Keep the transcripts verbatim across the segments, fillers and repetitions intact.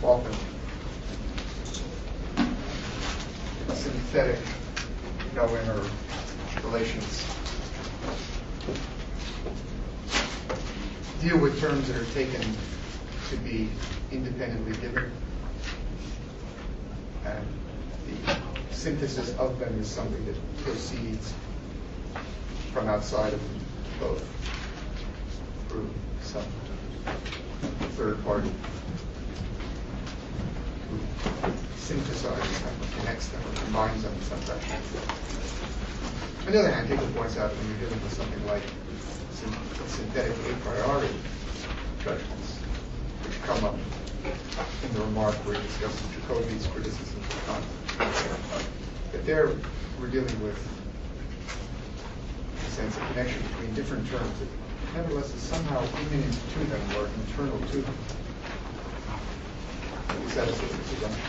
often synthetic knowing or relations deal with terms that are taken to be independently given, and the synthesis of them is something that proceeds from outside of both through some third party who synthesizes them or connects them or combines them in some fashion. On the other hand, Hegel points out when you're dealing with something like synthetic a priori judgments, which come up in the remark where he discusses Jacobi's criticism of Kant, that there we're dealing with, in a sense, a connection between different terms that nevertheless is somehow immanent to them or internal to them. At least that is what it's done.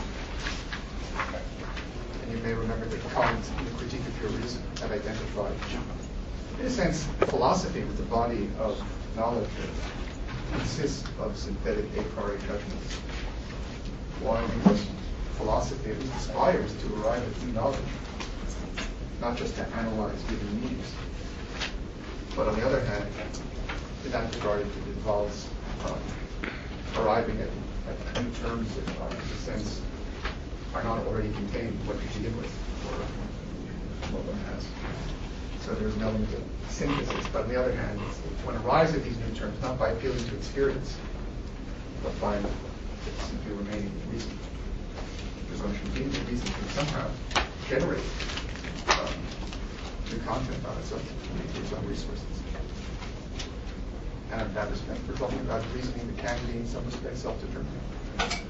And you may remember that Kant, in the Critique of Pure Reason, had identified, in a sense, philosophy with the body of knowledge that consists of synthetic a priori judgments. Why? Because philosophy at least aspires to arrive at new knowledge, not just to analyze given meanings. But on the other hand, in that regard, it involves um, arriving at, at new terms that are, in a sense, are not already contained what you begin with, or what one has. So there's an element of synthesis, but on the other hand, it's, one arrives at these new terms not by appealing to experience, but by simply remaining in reason. Presumption being that reason can somehow generate um, new content on its own, its own resources. And in that respect, we're talking about reasoning that can be, in some respects, self-determinate.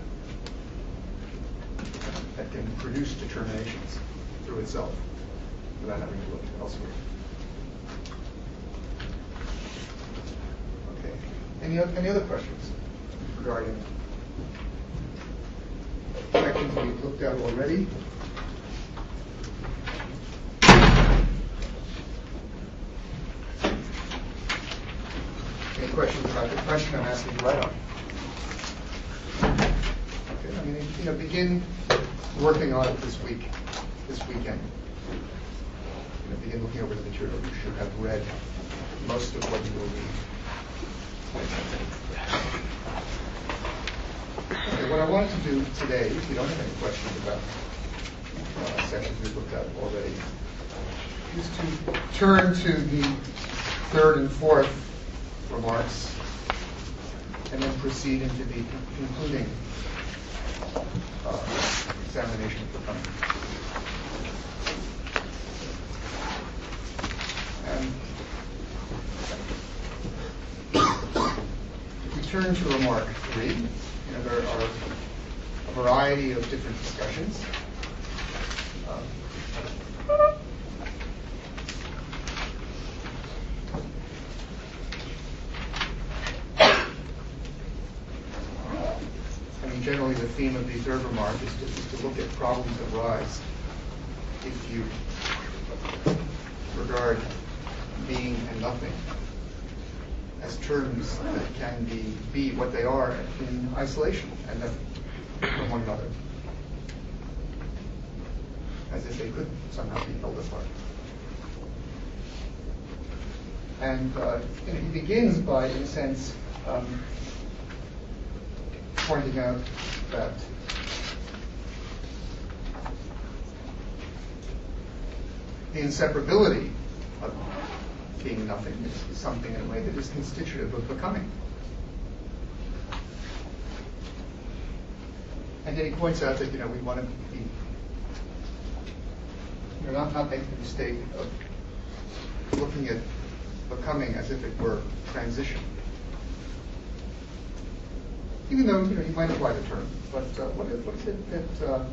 That can produce determinations through itself without having to look elsewhere. Okay. Any, any other questions regarding sections we've looked at already? Any questions about the question I'm asking you right on? Okay. I mean, you know, begin working on it this week, this weekend. You know, begin looking over the material. You should have read most of what you will read. Okay, what I wanted to do today, if you don't have any questions about uh, sections we've looked at already, is to turn to the third and fourth remarks and then proceed into the concluding uh, examination of the becoming. And if we turn to remark three, you know, there are a variety of different discussions. Um, Generally, the theme of the third remark is to, is to look at problems that arise if you regard being and nothing as terms that can be, be what they are in isolation and then from one another, as if they could somehow be held apart. And uh, you know, he begins by, in a sense, um, pointing out that the inseparability of being nothing is, is something in a way that is constitutive of becoming. And then he points out that, you know, we want to be, you know, not, not make the mistake of looking at becoming as if it were transition. Even though, you know, you might apply the term, but uh, what, is, what is it that, uh,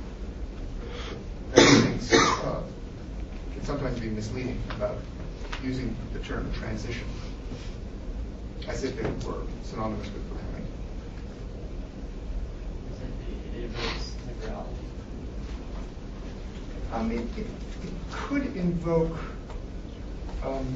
that things uh, can sometimes be misleading about using the term transition as if it were synonymous with becoming? It invokes temporality. Um, it, it, it could invoke um,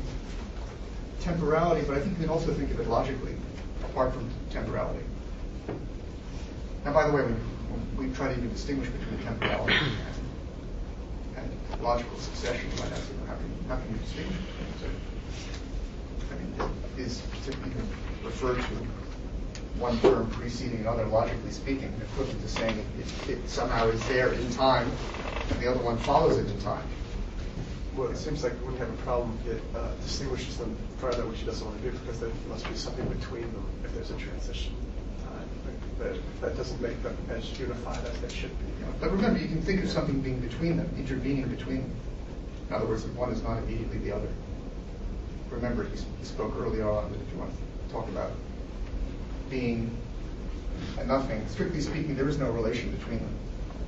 temporality, but I think you can also think of it logically, apart from temporality. Now, by the way, we, we try to even distinguish between temporality and, and logical succession. You might ask, how can, how can you distinguish between the two? I mean, is to even refer to one term preceding another, logically speaking, equivalent to saying it, it somehow is there in time, and the other one follows it in time. Well, it seems like we wouldn't have a problem if it uh, distinguishes them further, which he doesn't want to do, because there must be something between them if there's a transition time. But if that doesn't make them as unified as they should be. You know, but remember, you can think of something being between them, intervening between them. In other words, one is not immediately the other. Remember, he, he spoke earlier on that if you want to talk about being and nothing, strictly speaking, there is no relation between them.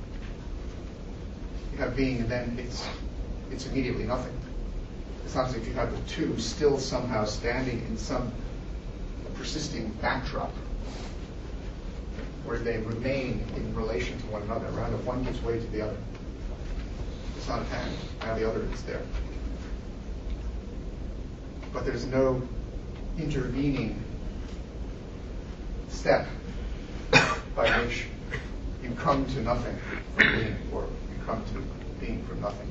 You have being, and then it's it's immediately nothing. It's not as if you have the two still somehow standing in some persisting backdrop where they remain in relation to one another. Rather, one gives way to the other. It's not a hand. Now the other is there. But there's no intervening step by which you come to nothing from being, or you come to being from nothing.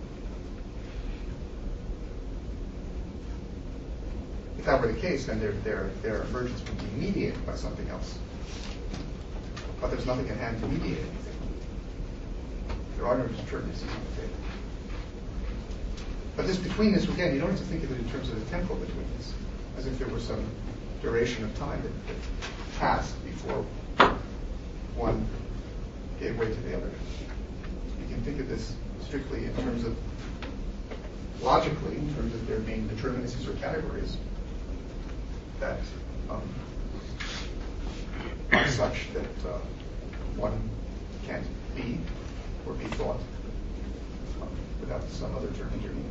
If that were the case, then their, their, their emergence would be mediated by something else. But there's nothing at hand to mediate anything. There are no determinacies on the table. But this betweenness, again, you don't have to think of it in terms of the temporal betweenness, as if there were some duration of time that, that passed before one gave way to the other. You can think of this strictly in terms of, logically, in terms of there being determinacies or categories that um, are such that uh, one can't be or be thought um, without some other term intervening.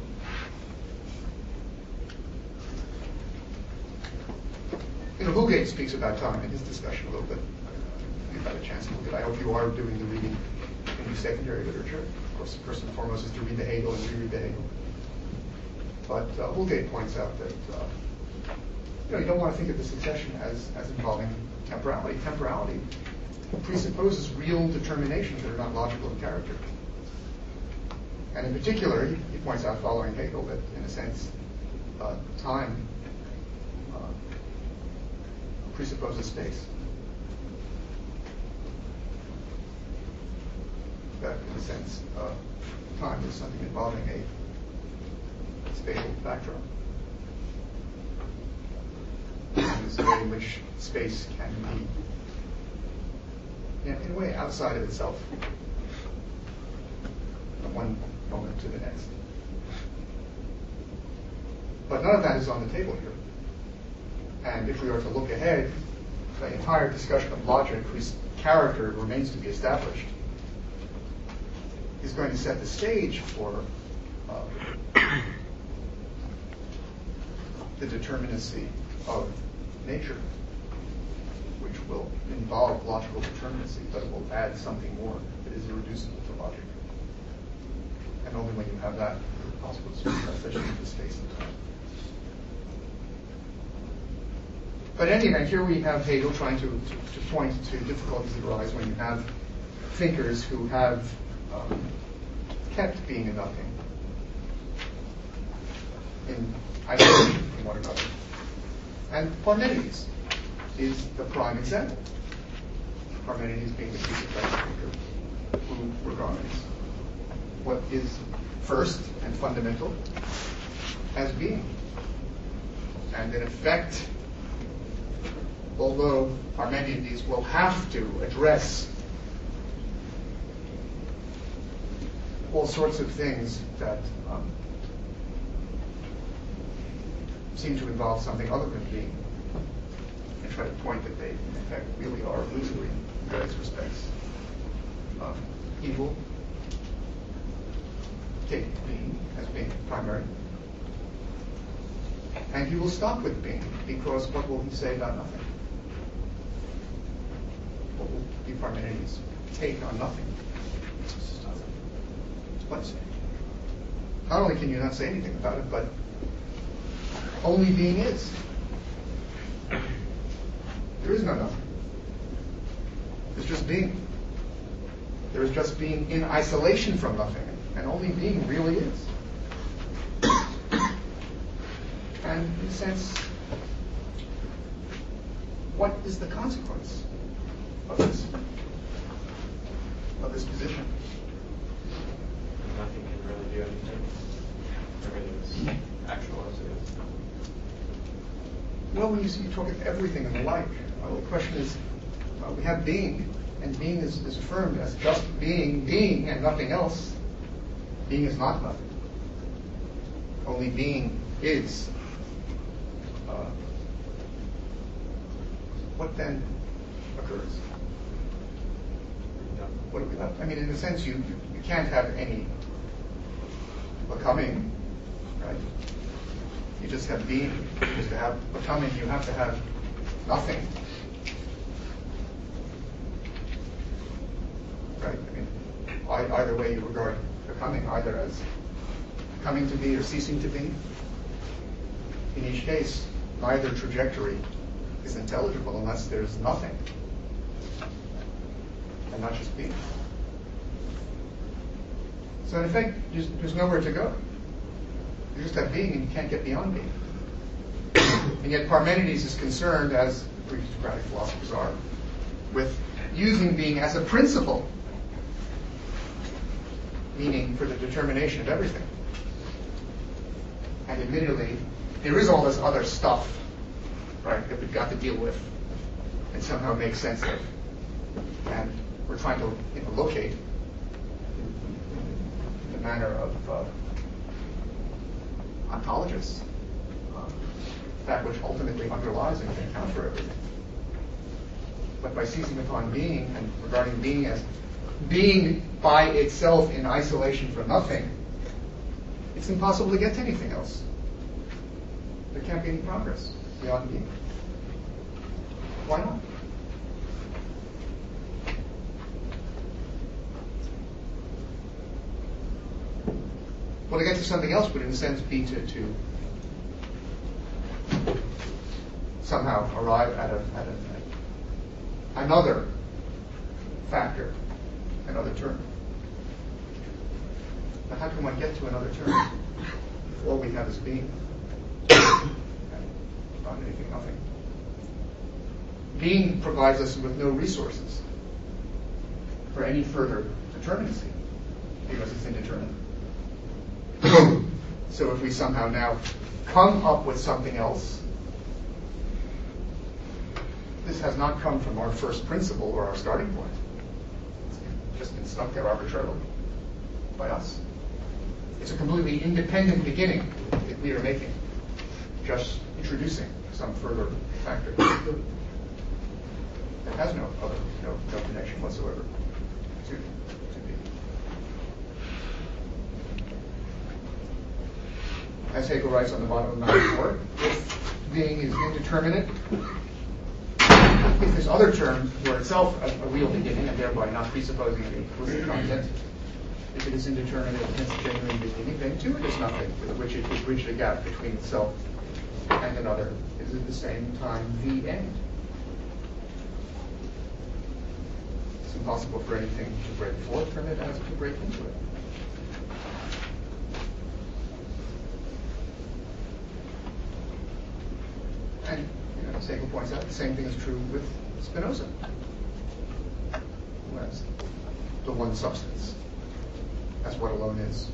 You know, Hoogate speaks about time in his discussion a little bit. You've had a chance to look at it. I hope you are doing the reading in your secondary literature. Of course, first and foremost is to read the Hegel and reread the Hegel. But uh, Hoogate points out that uh, you know, you don't want to think of the succession as, as involving temporality. Temporality presupposes real determinations that are not logical in character. And in particular, he, he points out, following Hegel, that in a sense, uh, time uh, presupposes space. That, in a sense, uh, time is something involving a spatial backdrop. Time is the way in which space can be, in a way, outside of itself, from one moment to the next. But none of that is on the table here. And if we are to look ahead, the entire discussion of logic, whose character remains to be established, is going to set the stage for uh, the determinacy of nature, which will involve logical determinacy, but it will add something more that is irreducible to logic. And only when you have that is it possible to translation into space and time. But in any event, here we have Hegel trying to, to, to point to difficulties that arise when you have thinkers who have um, kept being and nothing in isolation from one another. And Parmenides is the prime example. Parmenides being the Crucified thinker who regards what is first and fundamental as being. And in effect, although Parmenides will have to address all sorts of things that um, seem to involve something other than being, and try to point that they, in effect, really are illusory in various respects. Um, evil, take being as being primary. And he will stop with being, because what will he say about nothing? What will be Parmenides' take on nothing? What? Not only can you not say anything about it, but only being is. There is no nothing. There's just being. There is just being in isolation from nothing, and only being really is. And in a sense, what is the consequence of this, of this position? Nothing can really do anything. Everything is actual as it is. Well, when you, see, you talk of everything and the like, well, the question is, well, we have being, and being is, is affirmed as just being, being, and nothing else. Being is not nothing. Only being is. Uh, what then occurs? What do we left? I mean, in a sense, you, you, you can't have any becoming, right? You just have being. Just to have becoming, you have to have nothing. Right? I mean, either way you regard becoming, either as coming to be or ceasing to be. In each case, neither trajectory is intelligible unless there's nothing, and not just being. So in effect, there's, there's nowhere to go. You just have being, and you can't get beyond being. And yet Parmenides is concerned, as Greek-Socratic philosophers are, with using being as a principle, meaning for the determination of everything. And admittedly, there is all this other stuff, right, that we've got to deal with and somehow make sense of. And we're trying to you know, locate in, in the manner of uh, ontologists uh, that which ultimately underlies and can account for everything. But by seizing upon being and regarding being as being by itself in isolation from nothing, it's impossible to get to anything else. There can't be any progress beyond being. Why not? Well, to get to something else would, in a sense, be to, to somehow arrive at, a, at a, another factor, another term. But how can one get to another term if all we have is being? Not anything, nothing. Being provides us with no resources for any further determinacy because it's indeterminate. So if we somehow now come up with something else, this has not come from our first principle or our starting point. It's just been stuck there arbitrarily by us. It's a completely independent beginning that we are making, just introducing some further factor that has no other, no, no connection whatsoever to, to being. As Hegel writes on the bottom of ninety-four, if being is indeterminate, if this other term were itself a, a real beginning and thereby not presupposing any implicit content, if it is indeterminate and it's genuine beginning, then too it is nothing with which it would bridge the gap between itself and another is at the same time the end. It's impossible for anything to break forth from it as to break into it. And you know, as Hegel points out, the same thing is true with Spinoza, who has the one substance. That's what alone is.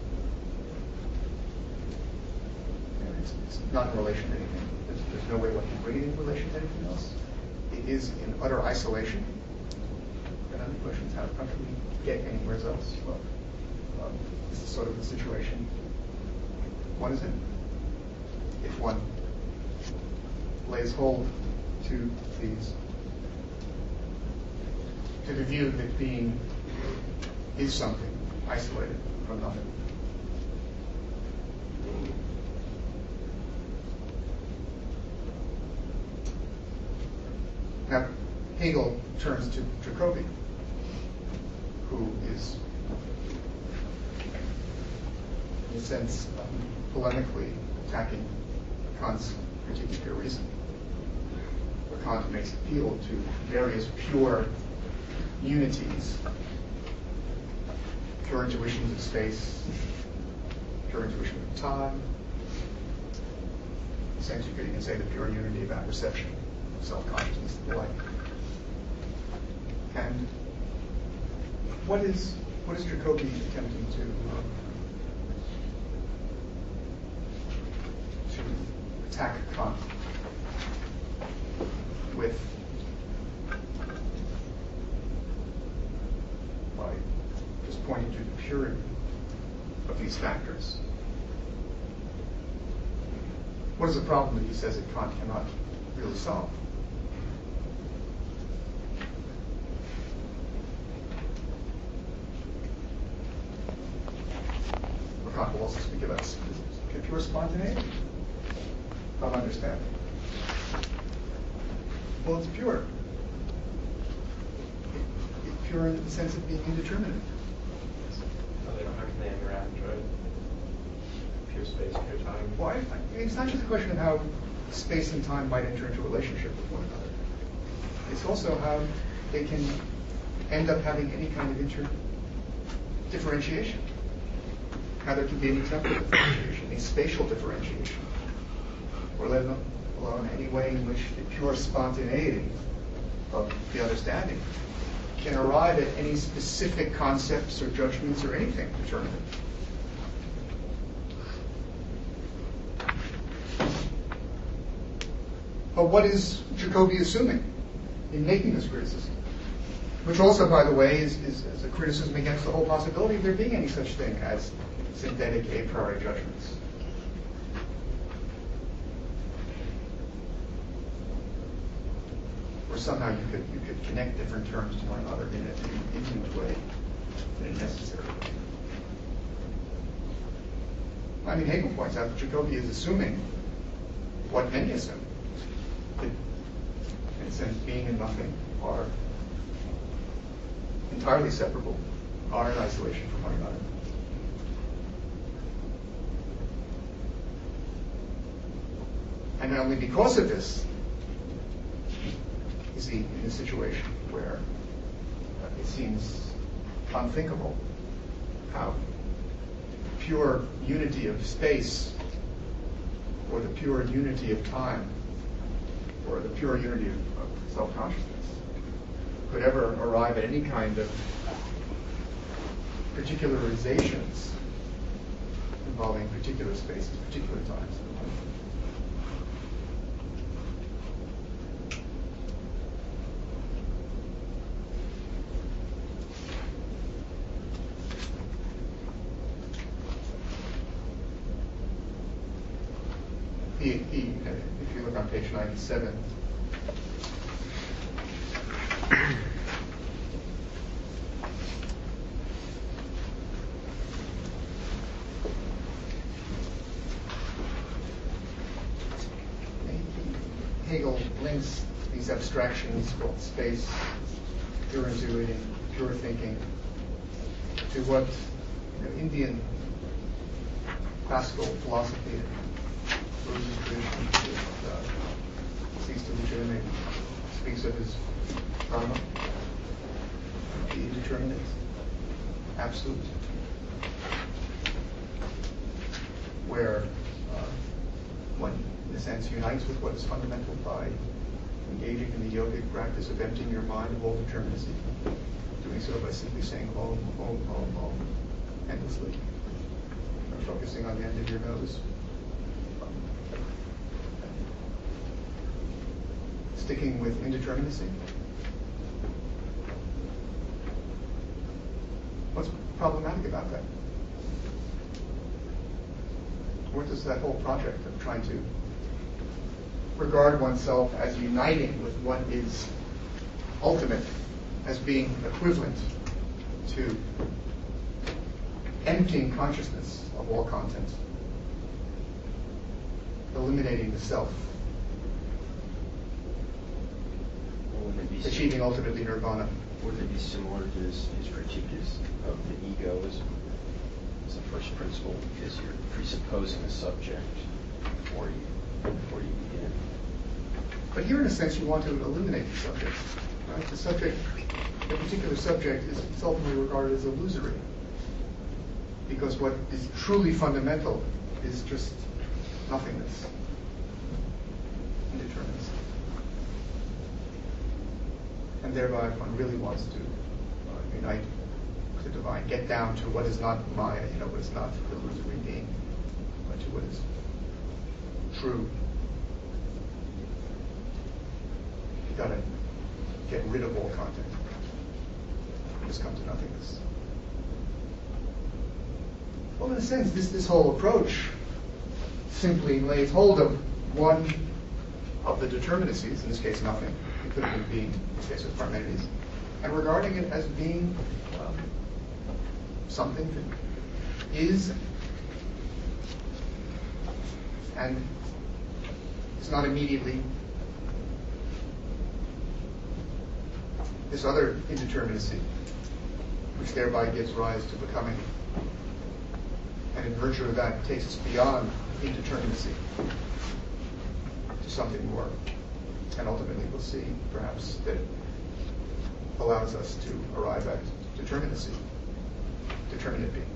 And it's, it's not in relation to anything. There's, there's no way one can bring it in relation to anything else. It is in utter isolation. And then the question is, how, how can we get anywhere else? Well, um, this is sort of the situation one is in. If one lays hold to these, to the view that being is something isolated from nothing. Now, Hegel turns to Jacobi, who is, in a sense, um, polemically attacking Kant's critique of pure reason, where Kant makes appeal to various pure unities, pure intuitions of space, pure intuition of time. In a sense, you could even say the pure unity of apperception, self-consciousness, and the like. And what is what is Jacobi attempting to um, to attack Kant with by just pointing to the purity of these factors? What is the problem that he says that Kant cannot really solve? Kant will also speak about pure spontaneity of understanding. Well, it's pure. It, it's pure in the sense of being indeterminate. So they don't actually interact, right? Pure space, pure time. Well, I, I mean, it's not just a question of how space and time might enter into a relationship with one another. It's also how they can end up having any kind of inter differentiation. How there can be any temporal differentiation, any spatial differentiation, or let alone any way in which the pure spontaneity of the understanding can arrive at any specific concepts or judgments or anything determinate. But what is Jacobi assuming in making this criticism? Which also, by the way, is, is, is a criticism against the whole possibility of there being any such thing as synthetic a priori judgments. Or somehow you could you could connect different terms to one another in an intimate way, in a necessary way. I mean, Hegel points out that Jacobi is assuming what many assume, that in a sense being and nothing are entirely separable, are in isolation from one another. And only because of this is he in a situation where uh, it seems unthinkable how pure unity of space or the pure unity of time or the pure unity of, of self-consciousness could ever arrive at any kind of particularizations involving particular spaces, particular times. He, he, if you look on page ninety-seven, Hegel links these abstractions called space, pure intuiting, pure thinking, to what you know, Indian classical philosophy, Buddhist tradition, uh, seeks to legitimate, speaks of his karma, the indeterminate, absolute, where uh, one, in a sense, unites with what is fundamental by engaging in the yogic practice of emptying your mind of all determinacy, doing so by simply saying Om, Om, Om, Om, endlessly, or focusing on the end of your nose. Sticking with indeterminacy. What's problematic about that? What does that whole project of trying to regard oneself as uniting with what is ultimate, as being equivalent to emptying consciousness of all content, eliminating the self, achieving ultimately nirvana? Would it be similar to his, his critique of the ego as, as a first principle, because you're presupposing a subject before you before you begin? But here, in a sense, you want to eliminate the subject. Right? The subject, a particular subject is is ultimately regarded as illusory, because what is truly fundamental is just nothingness, indeterminacy. And thereby, if one really wants to uh, unite the divine, get down to what is not Maya, you know, what is not illusory being, but to what is true. You gotta get rid of all content. Just come to nothingness. Well, in a sense, this, this whole approach simply lays hold of one of the determinacies, in this case nothing, it could have been being, in this case of Parmenides, and regarding it as being um, something that is and is not immediately this other indeterminacy, which thereby gives rise to becoming, and in virtue of that takes us beyond indeterminacy to something more, and ultimately we'll see perhaps that it allows us to arrive at determinacy, determinate being.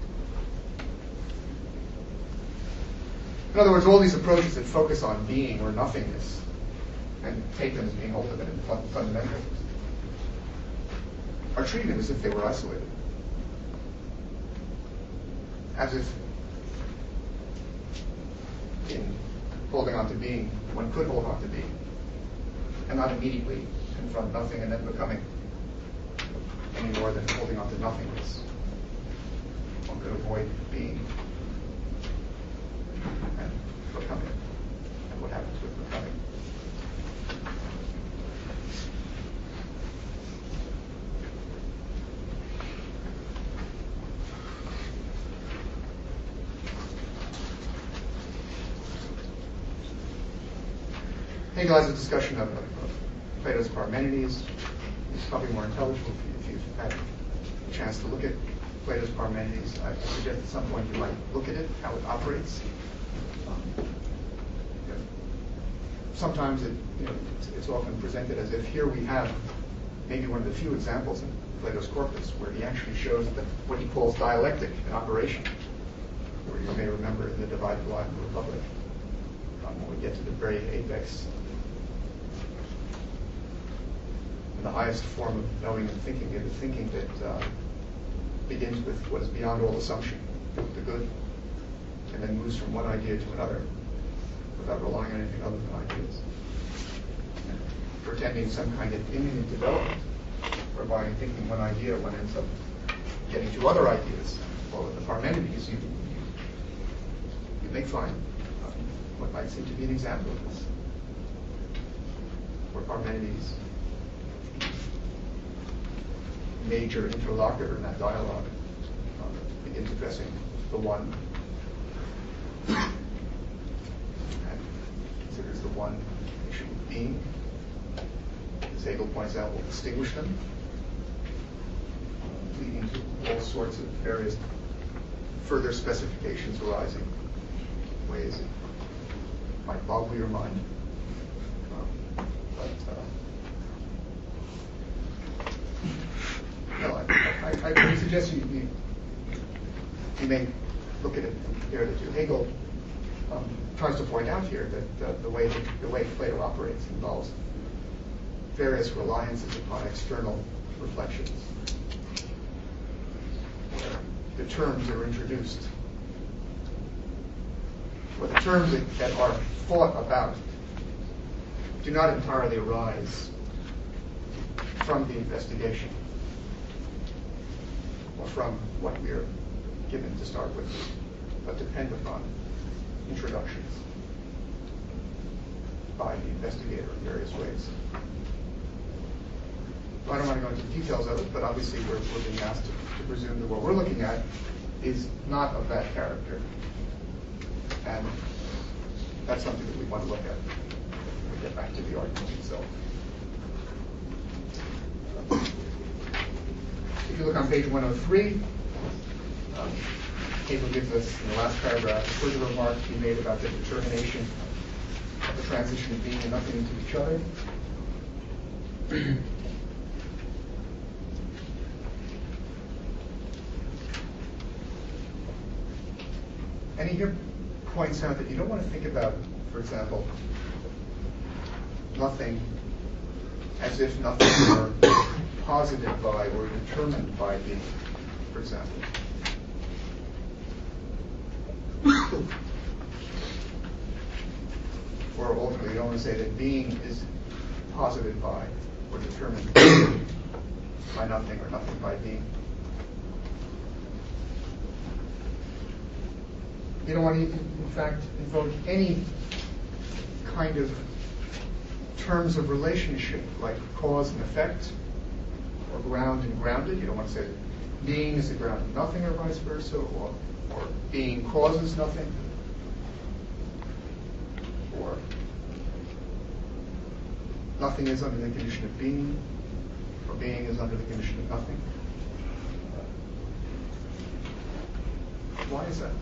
In other words, all these approaches that focus on being or nothingness and take them as being ultimate and fun- fundamental are treating them as if they were isolated. As if in holding on to being, one could hold on to being and not immediately confront nothing and then becoming any more than holding on to nothingness. One could avoid being and becoming, and what happens with becoming. Hegel has a discussion of, of, of Plato's Parmenides. It's probably more intelligible if, you, if you've had a chance to look at Plato's Parmenides. I suggest at some point you might look at it, how it operates. Um, you know, sometimes it, you know, it's, it's often presented as if here we have maybe one of the few examples in Plato's Corpus where he actually shows that what he calls dialectic in operation, where you may remember in the divided line of the Republic, um, when we get to the very apex, and the highest form of knowing and thinking is the thinking that uh, begins with what is beyond all assumption, the good, and then moves from one idea to another without relying on anything other than ideas. And pretending some kind of imminent development, whereby in thinking one idea, one ends up getting to other ideas. Well, with the Parmenides, you, you, you may find um, what might seem to be an example of this, where Parmenides, major interlocutor in that dialogue, um, begins addressing the one and considers the one issue of being. As Hegel points out, will distinguish them, uh, leading to all sorts of various further specifications arising, ways that might boggle your mind. Um, but uh, No, I, I, I would suggest you, you, you may look at it and compare the two. Hegel um, tries to point out here that uh, the way that, the way Plato operates involves various reliances upon external reflections, where the terms are introduced, where the terms that, that are thought about do not entirely arise from the investigation or from what we are given to start with, but depend upon introductions by the investigator in various ways. Well, I don't want to go into the details of it, but obviously we're, we're being asked to, to presume that what we're looking at is not of that character. And that's something that we want to look at when we get back to the argument itself. If you look on page one oh three, um, Hegel gives us in the last paragraph a further remark to be made about the determination of the transition of being and nothing into each other. And he here points out that you don't want to think about, for example, nothing as if nothing were posited by or determined by being, for example. Or ultimately, you don't want to say that being is posited by or determined by nothing or nothing by being. You don't want to, in fact, invoke any kind of terms of relationship, like cause and effect, or ground and grounded. You don't want to say that being is the ground of nothing, or vice versa, or, or being causes nothing, or nothing is under the condition of being, or being is under the condition of nothing. Why is that?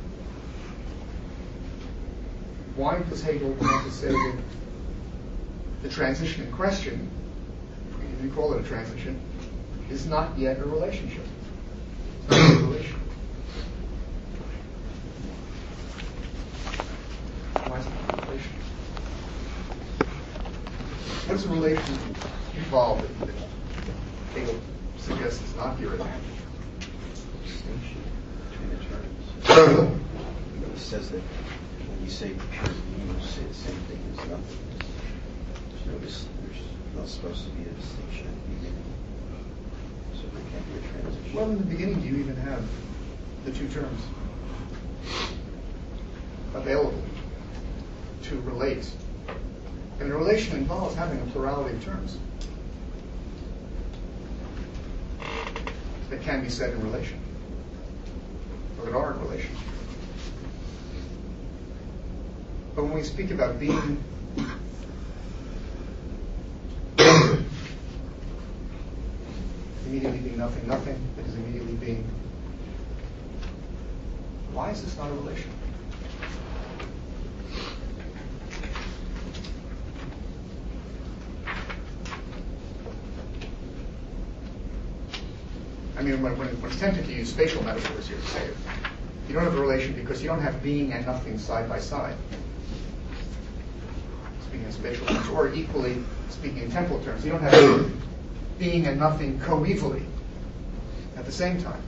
Why does Hegel want to say that the transition in question, if you call it a transition, is not yet a relationship? It's not a relation. Why is it not a relation? What does a relation involve that Hegel suggests is not here at hand? Distinction between the terms. He says that when you say pure being, you say the same thing as nothing. There's no dis- there's not supposed to be a distinction at the beginning. So there can't be a transition. Well, in the beginning, do you even have the two terms available to relate? And a relation involves having a plurality of terms that can be said in relation, or that are in relation. But when we speak about being, immediately being nothing, nothing that is immediately being, why is this not a relation? I mean, when, when it's tempted to use spatial metaphors here to say it, you don't have a relation because you don't have being and nothing side by side. Speaking in spatial terms, or equally speaking in temporal terms, you don't have being and nothing coevally at the same time.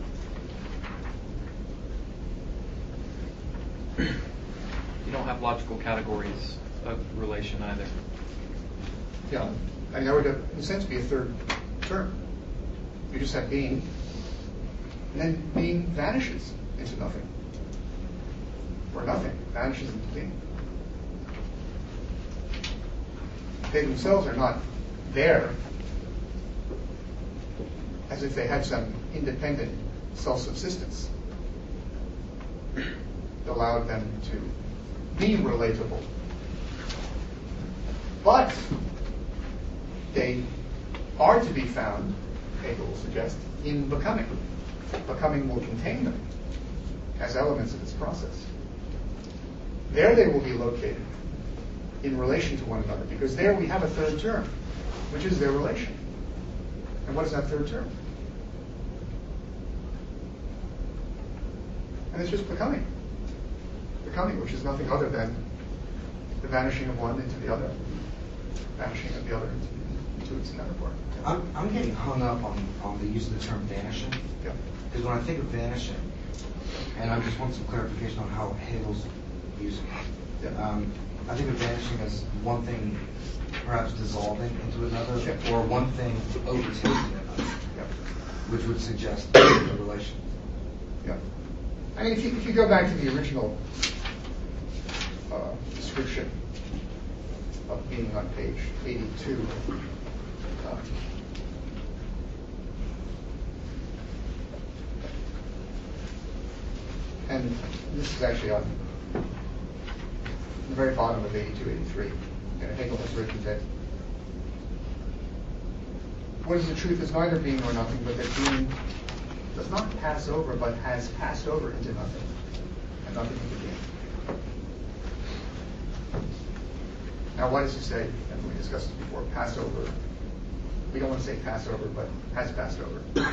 You don't have logical categories of relation either. Yeah, I mean, that would, in a sense, be a third term. You just have being, and then being vanishes into nothing, or nothing vanishes into being. They themselves are not there as if they had some independent self-subsistence that allowed them to be relatable. But they are to be found, Hegel will suggest, in becoming. Becoming will contain them as elements of its process. There they will be located in relation to one another, because there we have a third term, which is their relation. And what is that third term? And it's just becoming. Becoming, which is nothing other than the vanishing of one into the other, vanishing of the other into, into its counterpart. I'm, I'm getting hung up on, on the use of the term vanishing. Yeah. Because when I think of vanishing, and I just want some clarification on how Hegel's using it. Yeah. Um, I think of vanishing as one thing perhaps dissolving into another, Yeah. or one thing overtaking another, Yeah. which would suggest a relation. Yeah. I mean, if you, if you go back to the original uh, description of being on page eighty-two, uh, and this is actually on the very bottom of eighty-two, eighty-three, and Hegel has written that what is the truth is neither being nor nothing, but that being does not pass over, but has passed over into nothing, and nothing into being. Now, why does he say, and we discussed this before, pass over we don't want to say pass over, but has passed over.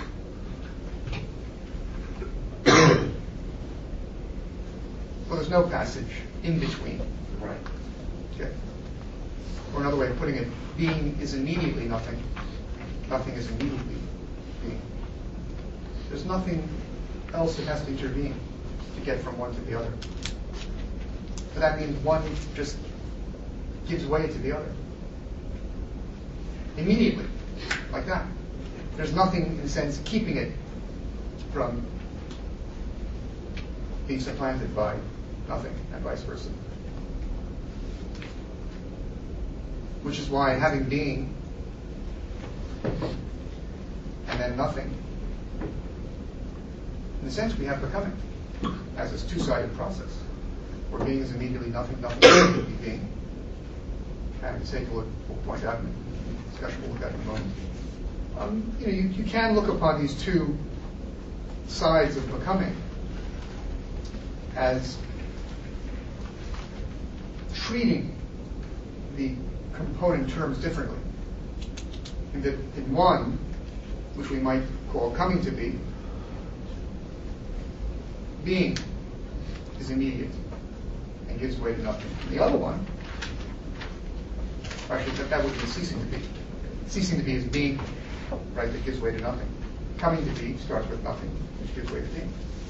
Well, there's no passage in between. Right. Okay. Or another way of putting it, being is immediately nothing. Nothing is immediately being. There's nothing else that has to intervene to get from one to the other. But that means one just gives way to the other. Immediately, like that. There's nothing, in a sense, keeping it from being supplanted by nothing, and vice versa. Which is why having being and then nothing, in a sense, we have becoming as this two-sided process, where being is immediately nothing, nothing is immediately being. And to take a look, we'll point out in the discussion we'll look at in a moment. Um, you know, you, you can look upon these two sides of becoming as treating the component terms differently. In that in one, which we might call coming to be, being is immediate and gives way to nothing. In the other one, actually that, that would be ceasing to be. Ceasing to be is being, right, that gives way to nothing. Coming to be starts with nothing, which gives way to being.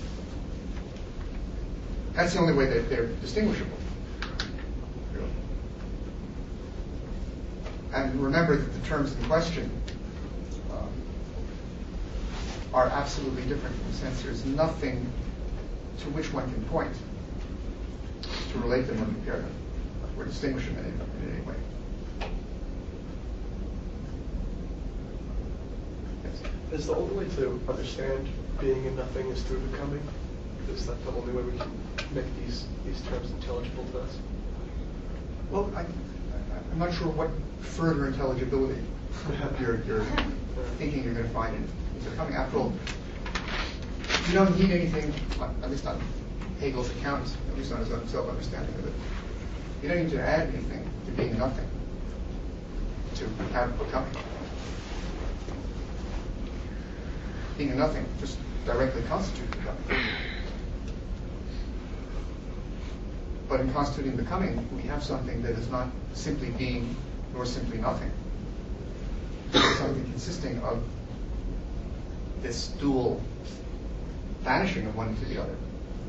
That's the only way that they're distinguishable. Really. And remember that the terms in question um, are absolutely different in the sense there's nothing to which one can point to relate them or compare them or distinguish them in any, in any way. Yes? Is the only way to understand being and nothing is through becoming? Is that the only way we can make these these terms intelligible to us? Well, I, I'm not sure what further intelligibility you're, you're thinking you're going to find in becoming. After all, you don't need anything, at least on Hegel's account, at least on his own self-understanding of it. You don't need to add anything to being nothing to have becoming. Being a nothing just directly constitutes becoming. But in constituting becoming, we have something that is not simply being nor simply nothing. It's something consisting of this dual vanishing of one into the other.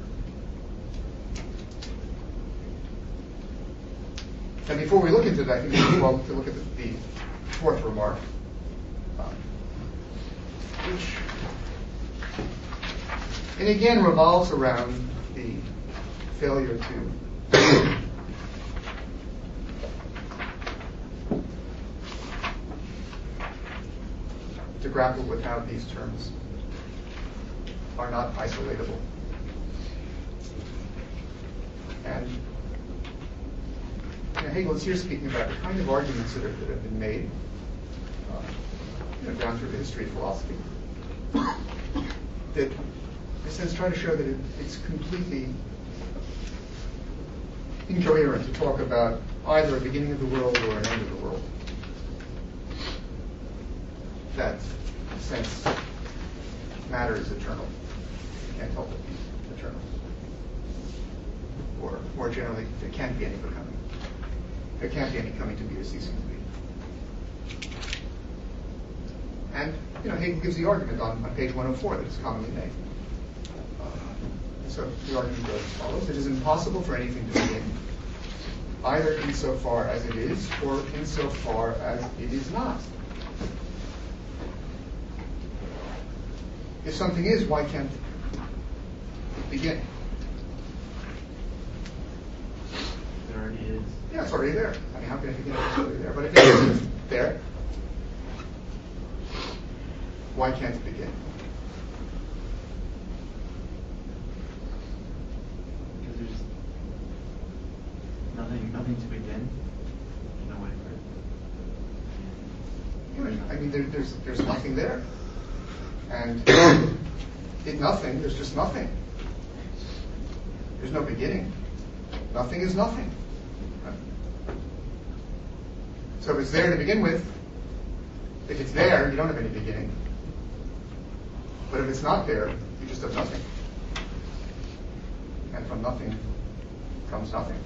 And before we look into that, I think it's well to look at the, the fourth remark, um, which, and again, revolves around the failure to to grapple with how these terms are not isolatable. And you know, Hegel is here speaking about the kind of arguments that, are, that have been made uh, you know, down through the history of philosophy that, in a sense, try to show that it, it's completely incoherent to talk about either a beginning of the world or an end of the world. That, in a sense, matter is eternal. You can't help it be eternal. Or, more generally, there can't be any becoming. There can't be any coming to be or ceasing to be. And, you know, Hegel gives the argument on, on page one oh four that is commonly made. Uh, so the argument goes as follows. It is impossible for anything to begin, either insofar as it is or insofar as it is not. If something is, why can't it begin? It already is. Yeah, it's already there. I mean, how can it begin if it's already there? But if it isn't there, why can't it begin? Because there's nothing, nothing to begin. There's no way for it. You know, I mean, there, there's there's nothing there, and in nothing, there's just nothing. There's no beginning. Nothing is nothing. Right? So if it's there to begin with, If it's there, you don't have any beginning. But if it's not there, you just have nothing. And from nothing comes nothing.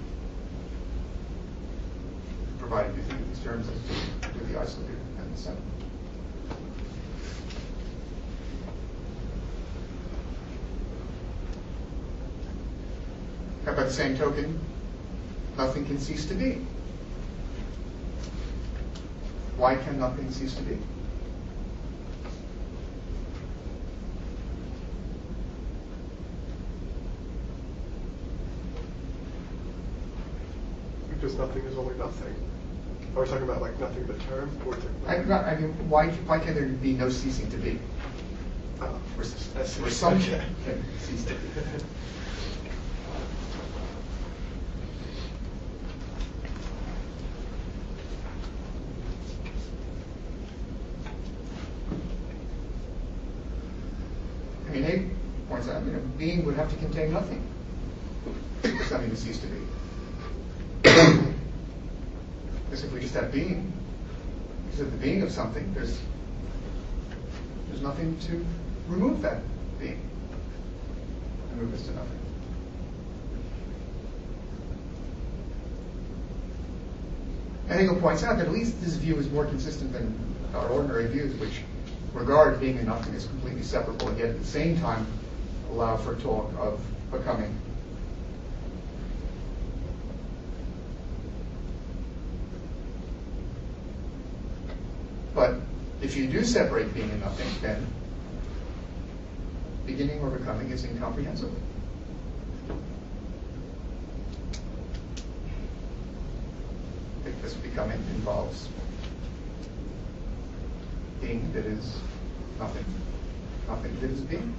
Provided you think of these terms as to the isolated and the center. By the same token, nothing can cease to be. Why can nothing cease to be? Because nothing is only nothing. Are we talking about like nothing the term? Or I, not, I mean, why, why can there be no ceasing to be? Oh, Or, that's or something can cease to be. I mean, Abe points out, you know, being would have to contain nothing for something to cease to be. Because if we just have being, because of the being of something, there's there's nothing to remove that being. Remove us to nothing. And Hegel points out that at least this view is more consistent than our ordinary views, which regard being and nothing as completely separable, and yet at the same time allow for talk of becoming. But if you do separate being and nothing, then beginning or becoming is incomprehensible. Because becoming involves being that is nothing, nothing that is being.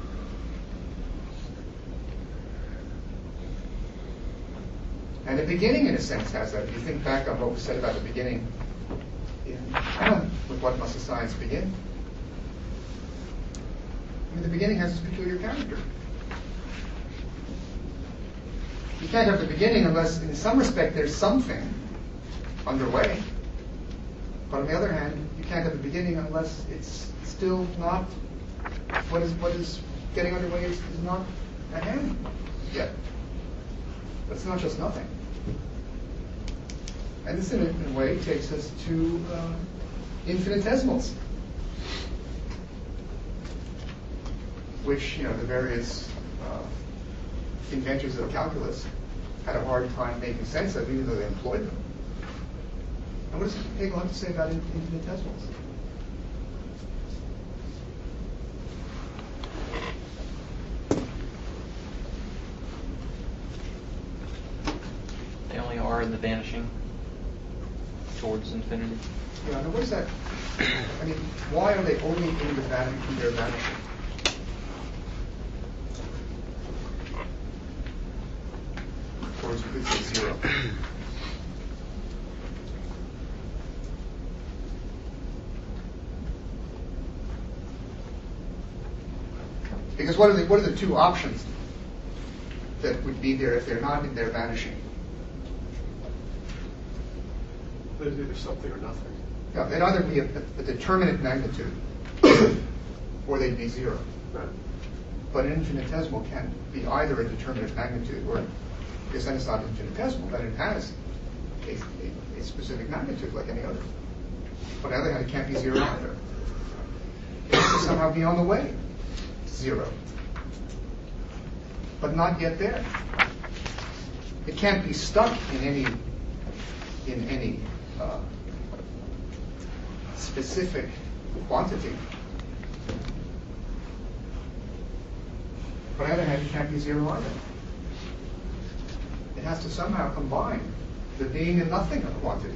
And the beginning, in a sense, has that. If you think back on what was said about the beginning, in, with what must a science begin? I mean, the beginning has its peculiar character. You can't have the beginning unless, in some respect, there's something underway. But on the other hand, you can't have the beginning unless it's still not, what is what is getting underway is, is not at hand yet. That's not just nothing. And this, in a, in a way, takes us to uh, infinitesimals, which, you know, the various uh, inventors of calculus had a hard time making sense of, even though they employed them. And what does Hegel have to say about infinitesimals? They only are in the vanishing towards infinity. Yeah, now what is that? I mean, why are they only in the van- in their vanishing? Or as we could say, zero. Because what are the what are the two options that would be there if they're not in their vanishing? There's either something or nothing. Yeah, they'd either be a, a determinate magnitude, or they'd be zero. Right. But an infinitesimal can be either a determinate magnitude, or because then it's not infinitesimal, then it has a, a, a specific magnitude like any other. But on the other hand, it can't be zero either. It has to somehow be on the way to zero, but not yet there. It can't be stuck in any in any uh, specific quantity. But on the other hand, it can't be zero either. It has to somehow combine the being and nothing of quantity.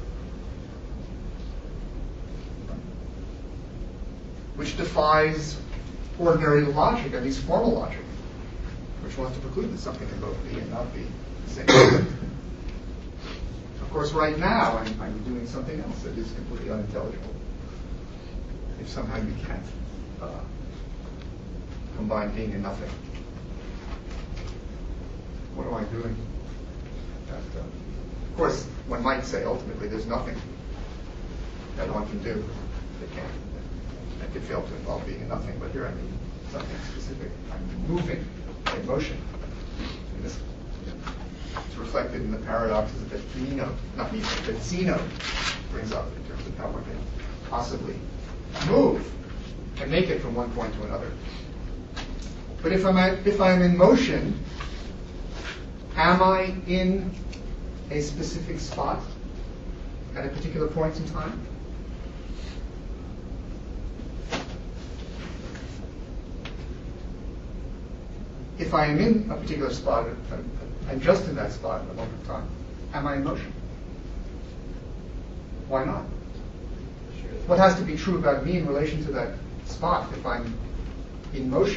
Which defies ordinary logic, at least formal logic, which wants to preclude that something can both be and not be the same. Of course, right now, I'm, I'm doing something else that is completely unintelligible. If somehow you can't uh, combine being and nothing. What am I doing? That, uh, of course, one might say ultimately there's nothing that one can do. They can't. That could fail to involve being and nothing, but here I mean something specific. I'm moving, in motion. And this, it's reflected in the paradoxes that Zeno, not Zeno, that Zeno brings up in terms of how one can possibly move and make it from one point to another. But if I'm at, if I'm in motion, am I in a specific spot at a particular point in time? If I am in a particular spot, I'm just in that spot at a moment of time, am I in motion? Why not? What has to be true about me in relation to that spot if I'm in motion?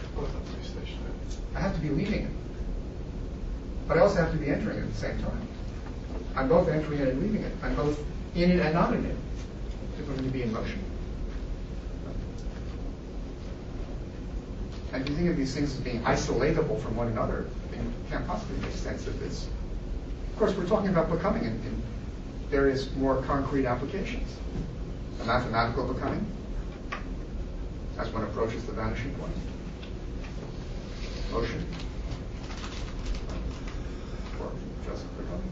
I have to be leaving it. But I also have to be entering it at the same time. I'm both entering it and leaving it. I'm both in it and not in it if I'm going to be in motion. And if you think of these things as being isolatable from one another, then it can't possibly make sense of this. Of course, we're talking about becoming in, in various more concrete applications. A mathematical becoming, as one approaches the vanishing point. Motion, or just becoming.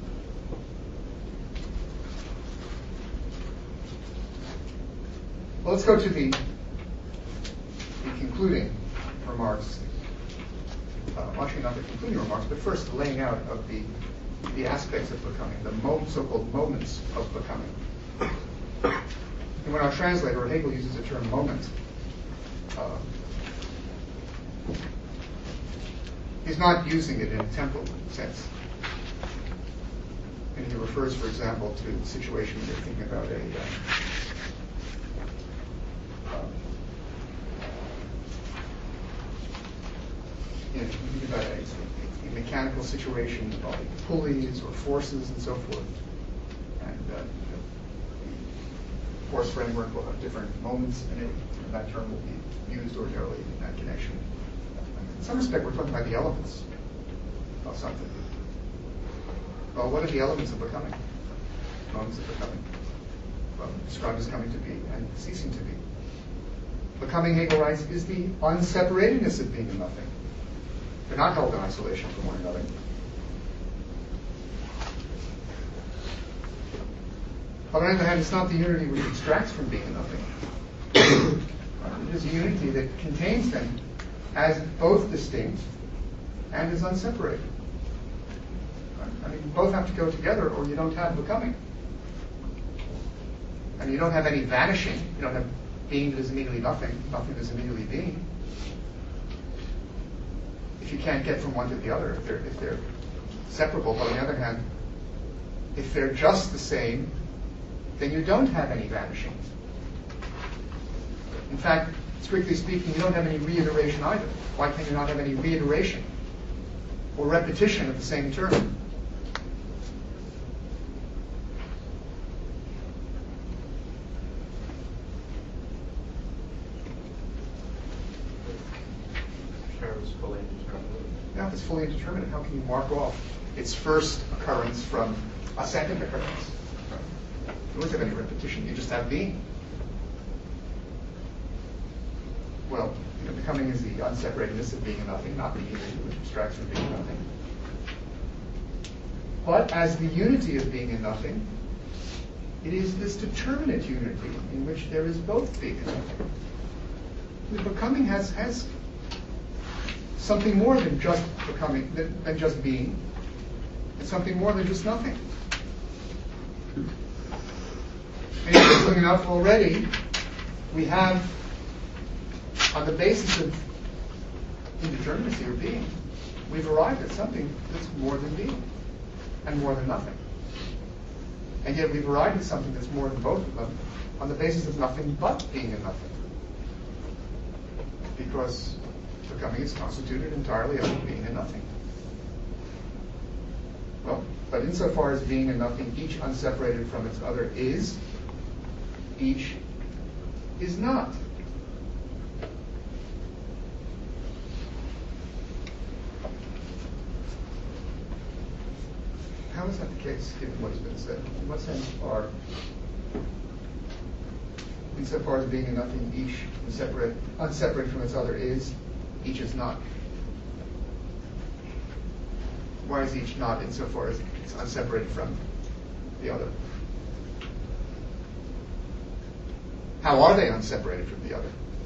Well, let's go to the, the concluding remarks. Uh, well, actually, not the concluding remarks, but first the laying out of the the aspects of becoming, the mo- so-called moments of becoming. And when our translator, Hegel, uses the term moment, uh, he's not using it in a temporal sense. And he refers, for example, to the situation when you're thinking about a uh, um, you know, you think about a, a mechanical situation involving pulleys or forces and so forth. And uh, force framework will have different moments in it, and that term will be used ordinarily in that connection. In some respect, we're talking about the elements of something. Well, what are the elements of becoming? Moments of becoming. Well, described as coming to be and ceasing to be. Becoming, Hegel writes, is the unseparatedness of being and nothing. They're not held in isolation from one another. On the other hand, it's not the unity which extracts from being and nothing. It is a unity that contains them as both distinct and as unseparated. I mean, both have to go together or you don't have becoming. And you don't have any vanishing. You don't have being that is immediately nothing, nothing that is immediately being. If you can't get from one to the other, if they're, if they're separable. But on the other hand, if they're just the same, then you don't have any vanishing. In fact, strictly speaking, you don't have any reiteration either. Why can you not have any reiteration or repetition of the same term? Term is fully indeterminate. Now, if it's fully indeterminate, how can you mark off its first occurrence from a second occurrence? You don't have any repetition, you just have being. Well, you know, becoming is the unseparatedness of being and nothing, not the unity which abstracts from being and nothing. But as the unity of being and nothing, it is this determinate unity in which there is both being and nothing. The becoming has, has something more than just becoming, than, than just being. It's something more than just nothing. And interestingly enough, already we have, on the basis of indeterminacy or being, we've arrived at something that's more than being and more than nothing. And yet we've arrived at something that's more than both of them on the basis of nothing but being and nothing. Because becoming is constituted entirely of being and nothing. Well, but insofar as being and nothing, each unseparated from its other is, each is not. How is that the case, given what has been said? In what sense are insofar as being and nothing, each separate, unseparated from its other is, each is not. Why is each not insofar as it's unseparated from the other? How are they unseparated from the other?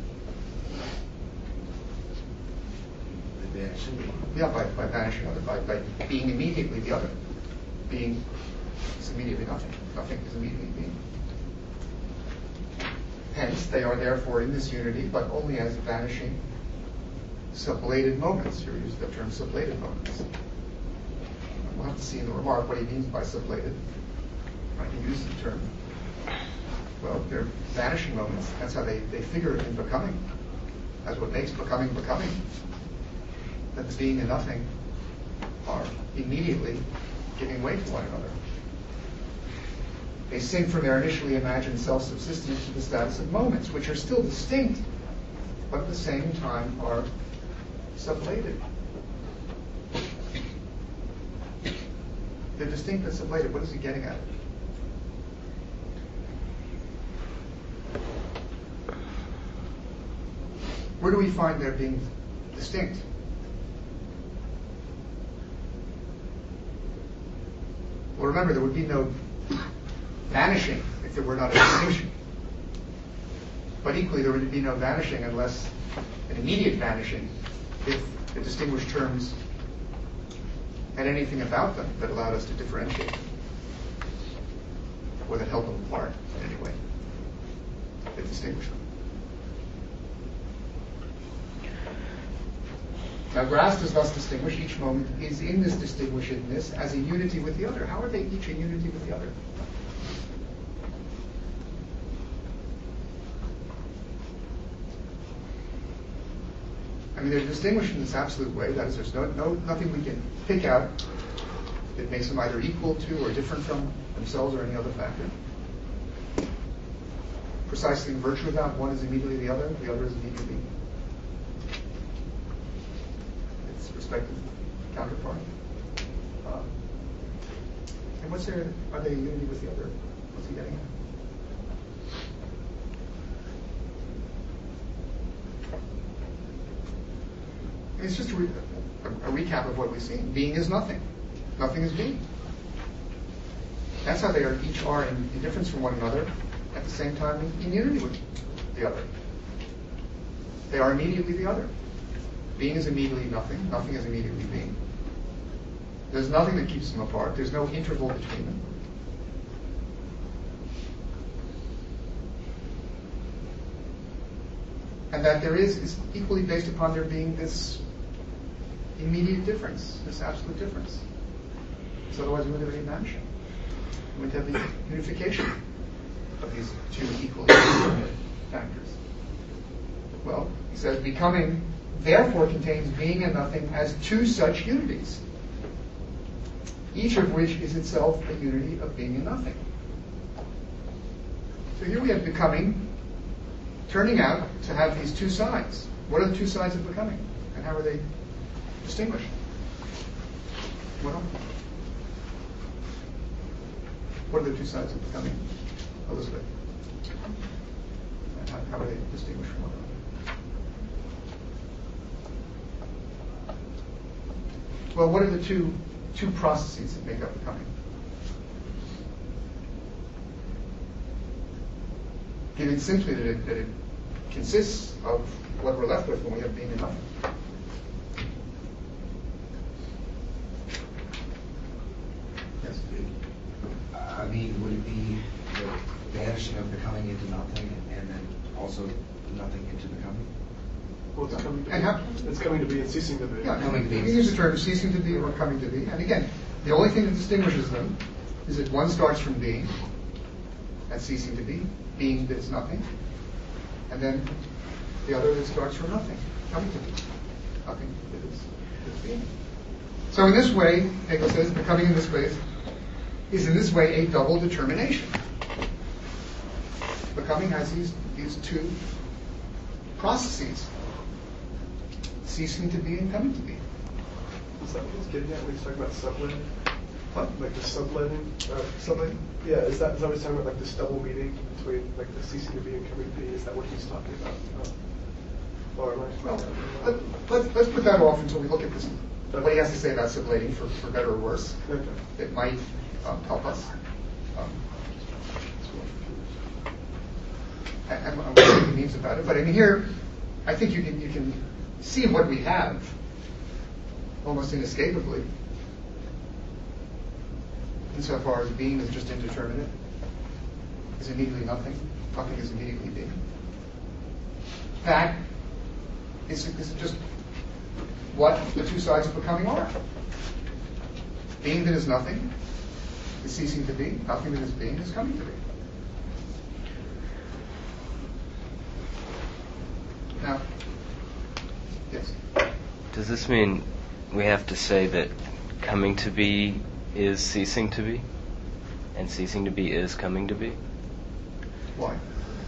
The vanishing. Yeah, by, by vanishing other, by, by being immediately the other. Being is immediately nothing. Nothing is immediately being. Hence, they are therefore in this unity, but only as vanishing, sublated moments. Here we use the term sublated moments. We'll have to see in the remark what he means by sublated. I can use the term. Well, they're vanishing moments. That's how they, they figure in becoming. That's what makes becoming becoming. That the being and nothing are immediately giving way to one another. They sink from their initially imagined self-subsistence to the status of moments, which are still distinct, but at the same time are sublated. They're distinct but sublated. What is he getting at? Where do we find their being distinct? Well, remember, there would be no vanishing if there were not a distinction. But equally, there would be no vanishing unless an immediate vanishing if the distinguished terms had anything about them that allowed us to differentiate them, or that held them apart in any way, that distinguished them. Now, grass does thus distinguish. Each moment is in this distinguishedness as a unity with the other. How are they each a unity with the other? I mean, they're distinguished in this absolute way. That is, there's no, no nothing we can pick out that makes them either equal to or different from themselves or any other factor. Precisely in virtue of that, one is immediately the other, the other is immediately its respective counterpart. Uh, and what's their, are they a unity with the other? What's he getting at? It's just a, re- a, a recap of what we've seen. Being is nothing. Nothing is being. That's how they are each are in, in difference from one another, at the same time in, in unity with the other. They are immediately the other. Being is immediately nothing. Nothing is immediately being. There's nothing that keeps them apart. There's no interval between them. And that there is is equally based upon there being this immediate difference, this absolute difference. So otherwise we wouldn't have any vanishing. We wouldn't have the unification of these two equally different factors. Well, he says, becoming therefore contains being and nothing as two such unities, each of which is itself a unity of being and nothing. So here we have becoming turning out to have these two sides. What are the two sides of becoming? And how are they distinguished? What are, what are the two sides of becoming, Elizabeth? And how, how are they distinguished from one another? Well, what are the two two processes that make up becoming? Given simply that it, that it consists of what we're left with when we have being and nothing. Yes. I mean, would it be the vanishing of becoming into nothing and then also nothing into becoming? Well, it's coming to And be. how- It's coming to be and ceasing to be. Yeah, Coming to be. we use the term ceasing to be or coming to be. And again, the only thing that distinguishes them is that one starts from being, that's ceasing to be, being that is nothing, and then the other that starts from nothing, coming to be, nothing that is, that is being. So in this way, Hegel says, becoming in this way is in this way a double determination. Becoming has these, these two processes, ceasing to be and coming to be. Is that what he's getting at when he's talking about sublet? What? Like the subletting, uh, subletting? Yeah, is that, is that what he's talking about, like this double meaning between like the ceasing to be and coming to be? Is that what he's talking about? Uh, Or am I? Well, let, let's, let's put that off until we look at this, what he has to say about sublating, for, for better or worse. Okay. It might um, help us. Um, and, and what he means about it. But I mean, here, I think you can you can see what we have almost inescapably, insofar as being is just indeterminate, is immediately nothing, nothing is immediately being. That is, is just what the two sides of becoming are. Being that is nothing is ceasing to be, nothing that is being is coming to be. Now, yes. Does this mean we have to say that coming to be is ceasing to be, and ceasing to be is coming to be? Why?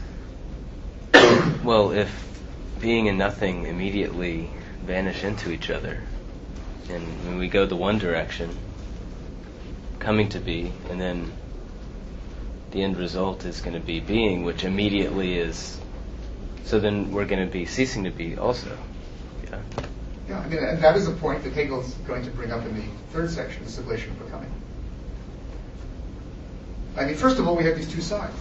Well, if being and nothing immediately vanish into each other, and when we go the one direction, coming to be, and then the end result is going to be being, which immediately is, so then we're going to be ceasing to be also. Yeah. Yeah, I mean, and that is a point that Hegel's going to bring up in the third section, the sublation of becoming. I mean, first of all, we have these two sides.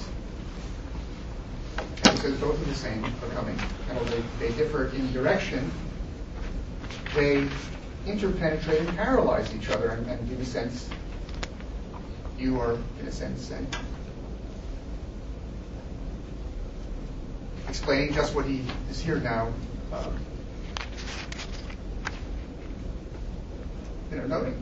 And so both are the same becoming. And although they, they differ in direction, they interpenetrate and paralyze each other, and, and in a sense, you are, in a sense, and explaining just what he is here now, um, you know, noting.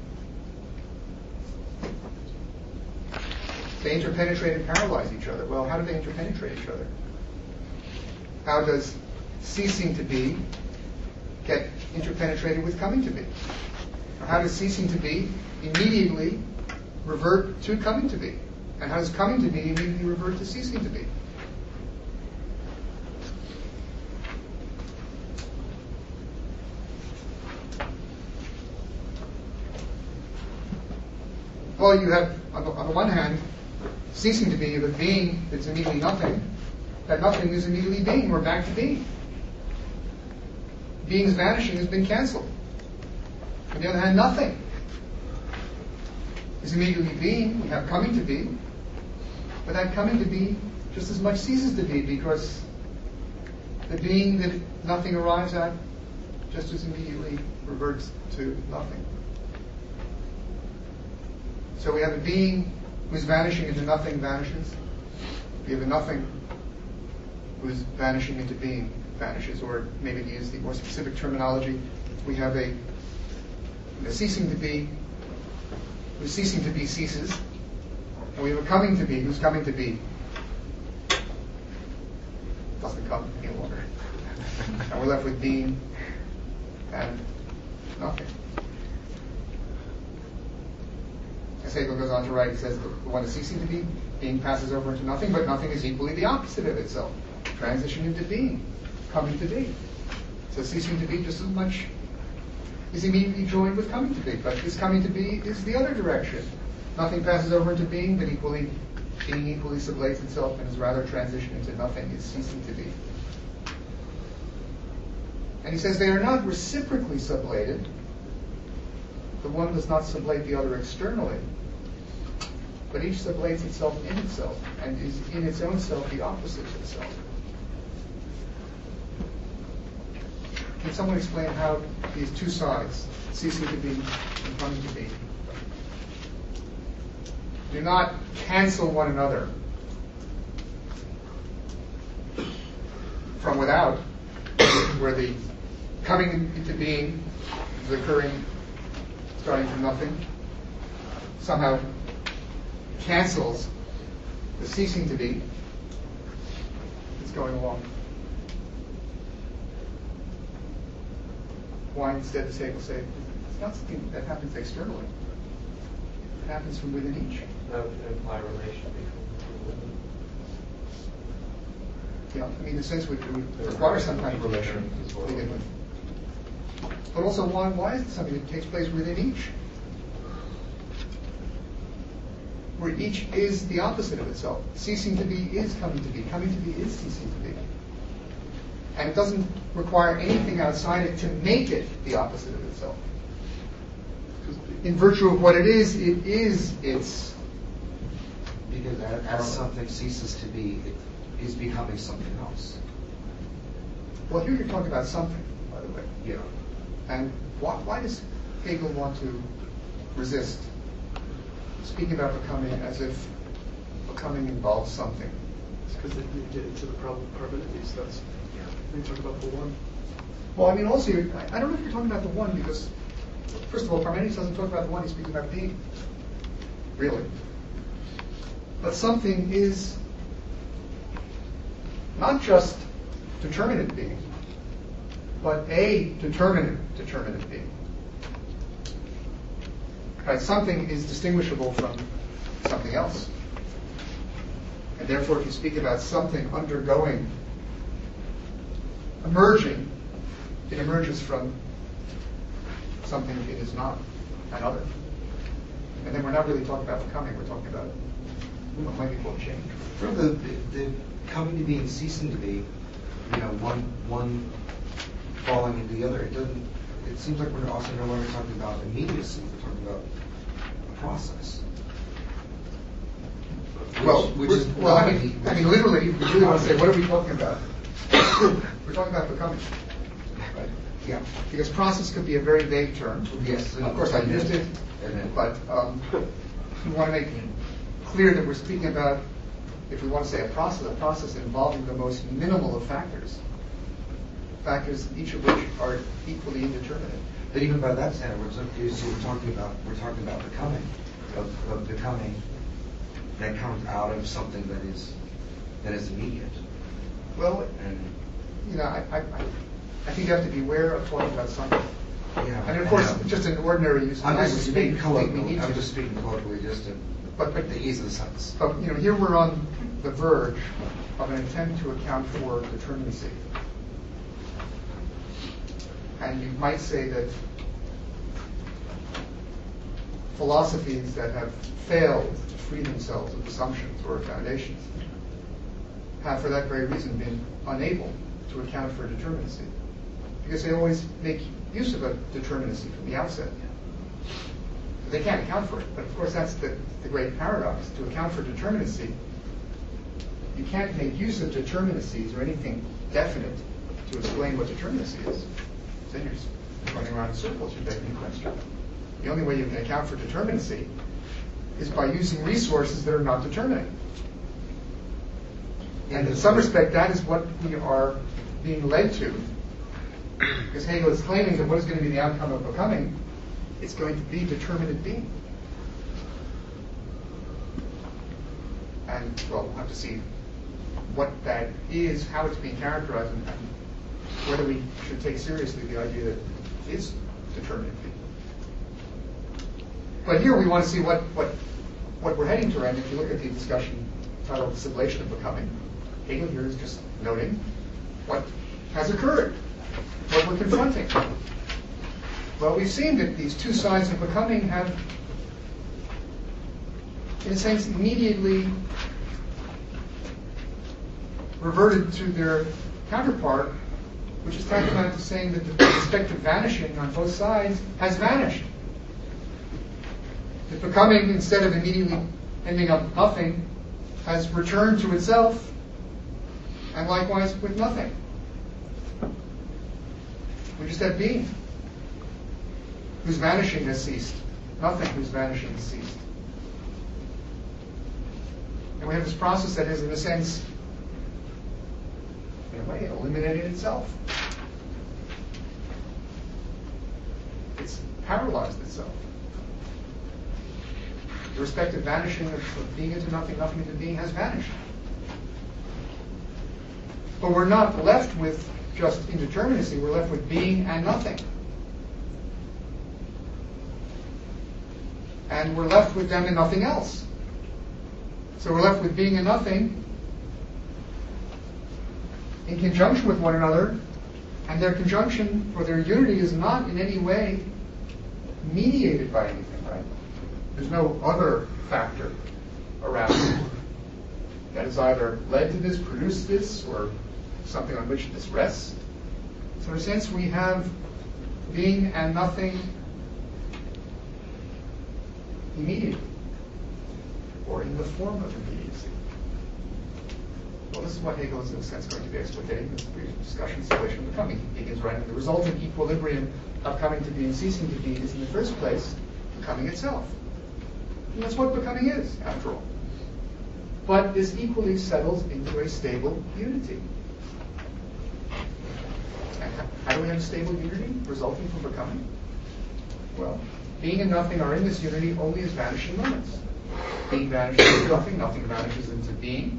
They interpenetrate and paralyze each other. Well, how do they interpenetrate each other? How does ceasing to be get interpenetrated with coming to be? Or how does ceasing to be immediately revert to coming to be? And how does coming to be immediately revert to ceasing to be? Well, you have, on the, on the one hand, ceasing to be, you have a being that's immediately nothing. That nothing is immediately being. We're back to being. Being's vanishing has been canceled. On the other hand, nothing is immediately being. We have coming to be. But that coming to be just as much ceases to be, because the being that nothing arrives at just as immediately reverts to nothing. So we have a being whose vanishing into nothing vanishes. We have a nothing whose vanishing into being vanishes, or maybe to use the more specific terminology, we have a, a ceasing to be whose ceasing to be ceases, and we have a coming to be whose coming to be doesn't come any longer. And we're left with being and nothing. As Hegel goes on to write, he says the one is ceasing to be, being passes over into nothing, but nothing is equally the opposite of itself. Transition into being, coming to be. So ceasing to be just as much is immediately joined with coming to be, but this coming to be is the other direction. Nothing passes over into being, but equally, being equally sublates itself and is rather transitioned into nothing, is ceasing to be. And he says they are not reciprocally sublated. The one does not sublate the other externally, but each sublates itself in itself and is in its own self the opposite of itself. Can someone explain how these two sides, ceasing to be and coming to be, do not cancel one another from without, where the coming into being is occurring starting from nothing, somehow cancels the ceasing to be that's going along? Why instead does Hegel say it's not something that happens externally? It happens from within each. That would imply relation between women. Yeah, I mean, the sense would, would require some kind of relation to begin with. But also, why, why is it something that takes place within each? where each is the opposite of itself. Ceasing to be is coming to be. Coming to be is ceasing to be. And it doesn't require anything outside it to make it the opposite of itself. In virtue of what it is, it is its. Because as, as something ceases to be, it is becoming something else. Well, here you're talking about something, by the way. Yeah. And why, why does Hegel want to resist speaking about becoming as if becoming involves something? It's because they need to get into the problem of permanence. That's when you talk about the one. Well, I mean, also, I, I don't know if you're talking about the one because, first of all, Parmenides doesn't talk about the one, he's speaking about being. Really. But something is not just determinate being, but a determinate determinate being. Right? Something is distinguishable from something else. And therefore, if you speak about something undergoing, emerging, it emerges from something it is not, another. And then we're not really talking about becoming, we're talking about what might be called change. From the, the, the coming to be and ceasing to be, you know, one one falling into the other, it doesn't. It seems like we're also no longer talking about immediacy. We're talking about a process. Which, Well, which we're- is well, I not mean, the- I mean, literally, we really want to say, what are we talking about? We're talking about becoming, right? Yeah. Because process could be a very vague term. Yes. Of course, I used it, And then- but um, we want to make clear that we're speaking about, if we want to say a process, a process involving the most minimal of factors. Factors, each of which are equally indeterminate. But even by that standard, we're, talking- so we're talking about we're talking about becoming, of, of becoming that comes out of something that is that is immediate. Well, And you know, I, I, I think you have to be aware of talking about something. yeah, I mean, of course, I know. just an ordinary use of I'm language. just you may speaking think we colloquially. need I'm to. just speaking colloquially, just to But, but the ease of the sentence. But, you know, here we're on the verge of an attempt to account for determinacy. And you might say that philosophies that have failed to free themselves of assumptions or foundations have, for that very reason, been unable to account for determinacy. Because they always make use of a determinacy from the outset. They can't account for it, but of course that's the, the great paradox. To account for determinacy, you can't make use of determinacies or anything definite to explain what determinacy is. Then you're just running around in circles, you're begging the question. The only way you can account for determinacy is by using resources that are not determinate. And in some respect, that is what we are being led to. Because Hegel is claiming that what is going to be the outcome of becoming, it's going to be determinate being. And, well, we'll have to see what that is, how it's being characterized, and, and whether we should take seriously the idea that it is determinate being. But here we want to see what, what, what we're heading to, and if you look at the discussion titled The Sublation of Becoming, Hegel here is just noting what has occurred, what we're confronting. Well, we've seen that these two sides of becoming have, in a sense, immediately reverted to their counterpart, which is tantamount to saying that the respective vanishing on both sides has vanished. That becoming, instead of immediately ending up nothing, has returned to itself, and likewise with nothing. We just have being, whose vanishing has ceased. Nothing whose vanishing has ceased. And we have this process that has, in a sense, in a way, eliminated itself. It's paralyzed itself. The respective vanishing of, of being into nothing, nothing into being has vanished. But we're not left with just indeterminacy, we're left with being and nothing. And we're left with them and nothing else. So we're left with being and nothing in conjunction with one another, and their conjunction or their unity is not in any way mediated by anything, right? There's no other factor around it that has either led to this, produced this, or something on which this rests. So in a sense, we have being and nothing immediately, or in the form of immediacy. Well, this is what Hegel is in a sense going to be exploiting, this brief discussion situation of becoming. He begins writing, the resultant equilibrium of coming to be and ceasing to be is in the first place becoming itself. And that's what becoming is, after all. But this equally settles into a stable unity. And how do we have stable unity resulting from becoming? Well, being and nothing are in this unity only as vanishing moments. Being vanishes into nothing, nothing vanishes into being.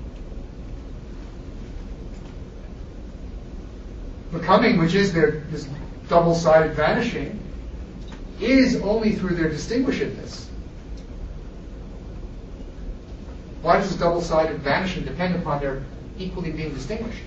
Becoming, which is their this double-sided vanishing, is only through their distinguishedness. Why does this double-sided vanishing depend upon their equally being distinguished?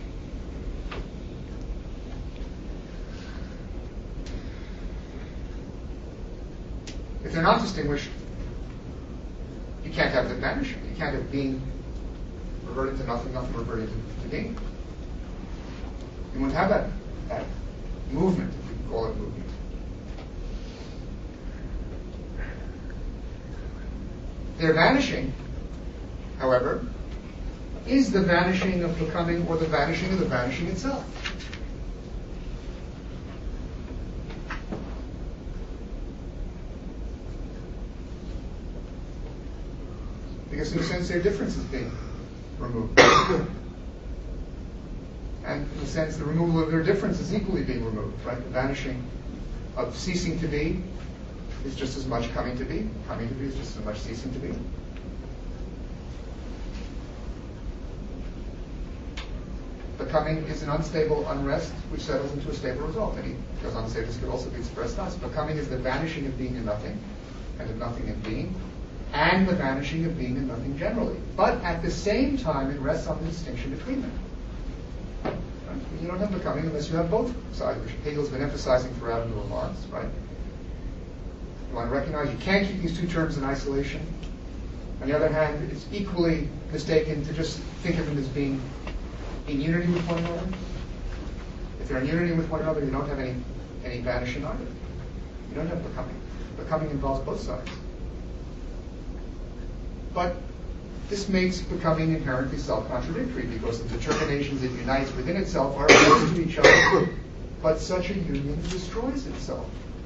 If they're not distinguished, you can't have them vanishing. You can't have being reverted to nothing, nothing reverted to, to being. You wouldn't have that, that movement, if you can call it movement. Their vanishing, however, is the vanishing of becoming or the vanishing of the vanishing itself. Because in a sense their difference is being removed. And in a sense the removal of their difference is equally being removed, right? The vanishing of ceasing to be is just as much coming to be. Coming to be is just as much ceasing to be. Becoming is an unstable unrest which settles into a stable result. And he goes on to say this could also be expressed thus. Becoming is the vanishing of being and nothing, and of nothing and being, and the vanishing of being and nothing generally. But at the same time, it rests on the distinction between them. Right? You don't have becoming unless you have both sides, which Hegel's been emphasizing throughout in the remarks. Right? You want to recognize you can't keep these two terms in isolation. On the other hand, it's equally mistaken to just think of them as being in unity with one another. If they're in unity with one another, you don't have any, any vanishing either. You don't have becoming. Becoming involves both sides. But this makes becoming inherently self-contradictory because the determinations it unites within itself are opposed to each other. But such a union destroys itself.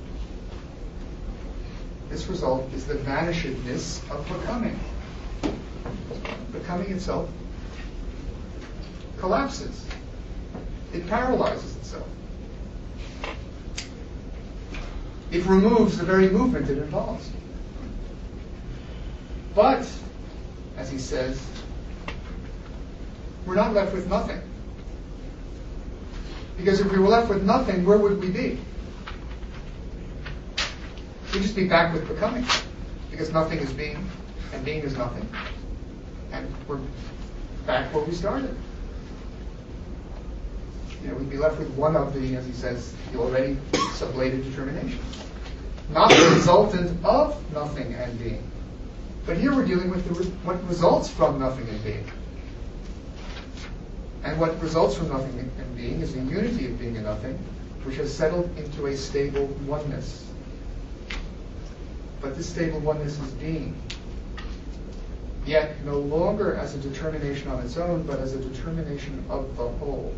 This result is the vanishedness of becoming. Becoming itself collapses. It paralyzes itself. It removes the very movement it involves. But, as he says, we're not left with nothing. Because if we were left with nothing, where would we be? We'd just be back with becoming. Because nothing is being, and being is nothing. And we're back where we started. You know, we'd be left with one of the, as he says, the already sublated determinations. Not the resultant of nothing and being. But here we're dealing with the re- what results from nothing and being. And what results from nothing and being is the unity of being and nothing, which has settled into a stable oneness. But this stable oneness is being. Yet no longer as a determination on its own, but as a determination of the whole.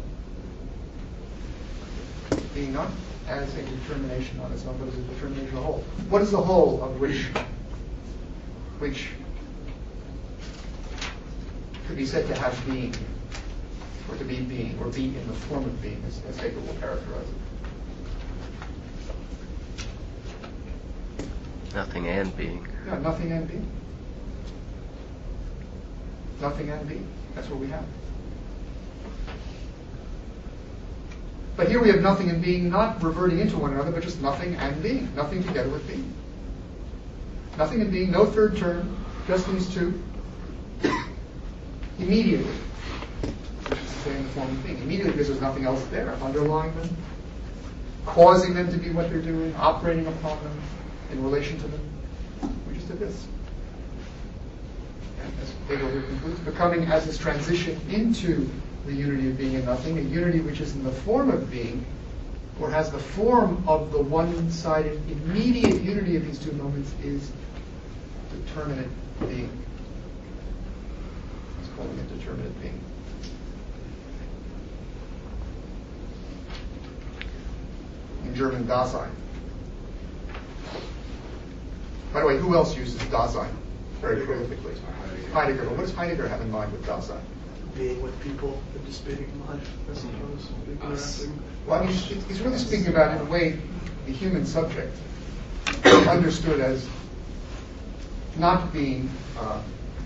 Being not as a determination on its own, but as a determination of the whole. What is the whole of which which could be said to have being, or to be being, or be in the form of being, as, as Hegel will characterize it? Nothing and being. Yeah, nothing and being. Nothing and being. That's what we have. But here we have nothing and being not reverting into one another, but just nothing and being. Nothing together with being. Nothing and being, no third term, just these two. Immediately. Which is to say in the form of being. Immediately because there's nothing else there, underlying them, causing them to be what they're doing, operating upon them, in relation to them. We just did this. as Hegel here concludes, becoming as this transition into the unity of being and nothing, a unity which is in the form of being, or has the form of the one-sided immediate unity of these two moments, is determinate being. He's calling it determinate being. In German, Dasein. By the way, who else uses Dasein very prolifically? Heidegger. Well, what does Heidegger have in mind with Dasein? Being with people and just being in life, I suppose. Being interacting. Well, I mean, he's he's really speaking about, in a way, the human subject, understood as not being uh,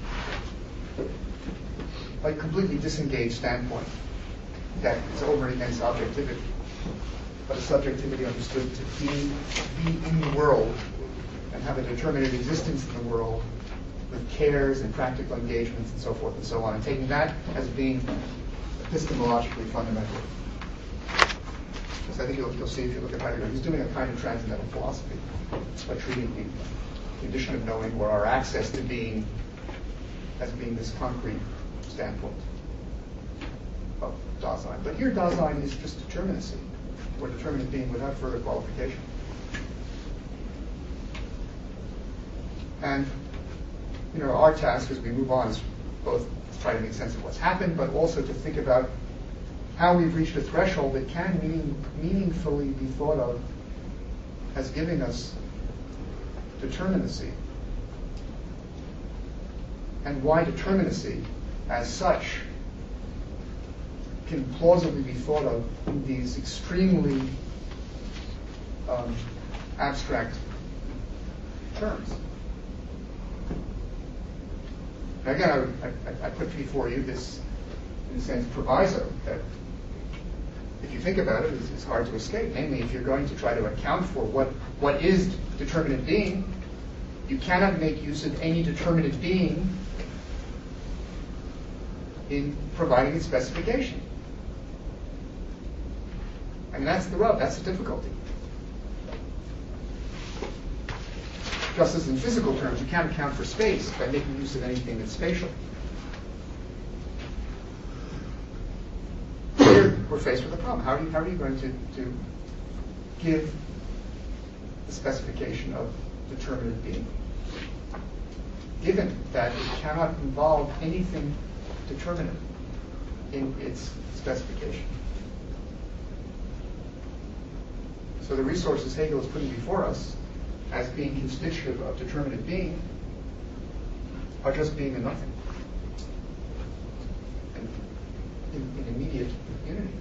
a completely disengaged standpoint that is over against objectivity, but a subjectivity understood to be, be in the world and have a determinate existence in the world with cares and practical engagements and so forth and so on, and taking that as being epistemologically fundamental. Because I think you'll, you'll see if you look at Heidegger, he's doing a kind of transcendental philosophy by treating the condition of knowing or our access to being as being this concrete standpoint of Dasein. But here Dasein is just determinacy, or determinate being without further qualification. And you know, our task as we move on is both to try to make sense of what's happened, but also to think about how we've reached a threshold that can meaning, meaningfully be thought of as giving us determinacy. And why determinacy, as such, can plausibly be thought of in these extremely um, abstract terms. Now again, I, I, I put before you this, in a sense, proviso that, if you think about it, it's, it's hard to escape. Namely, if you're going to try to account for what, what is determinate being, you cannot make use of any determinate being in providing its specification. And that's the rub, that's the difficulty. Just as in physical terms, you can't account for space by making use of anything that's spatial. Here, we're faced with a problem. How are you, how are you going to, to give the specification of determinate being, given that it cannot involve anything determinate in its specification? So the resources Hegel is putting before us as being constitutive of determinate being are just being and nothing, and in, in immediate unity.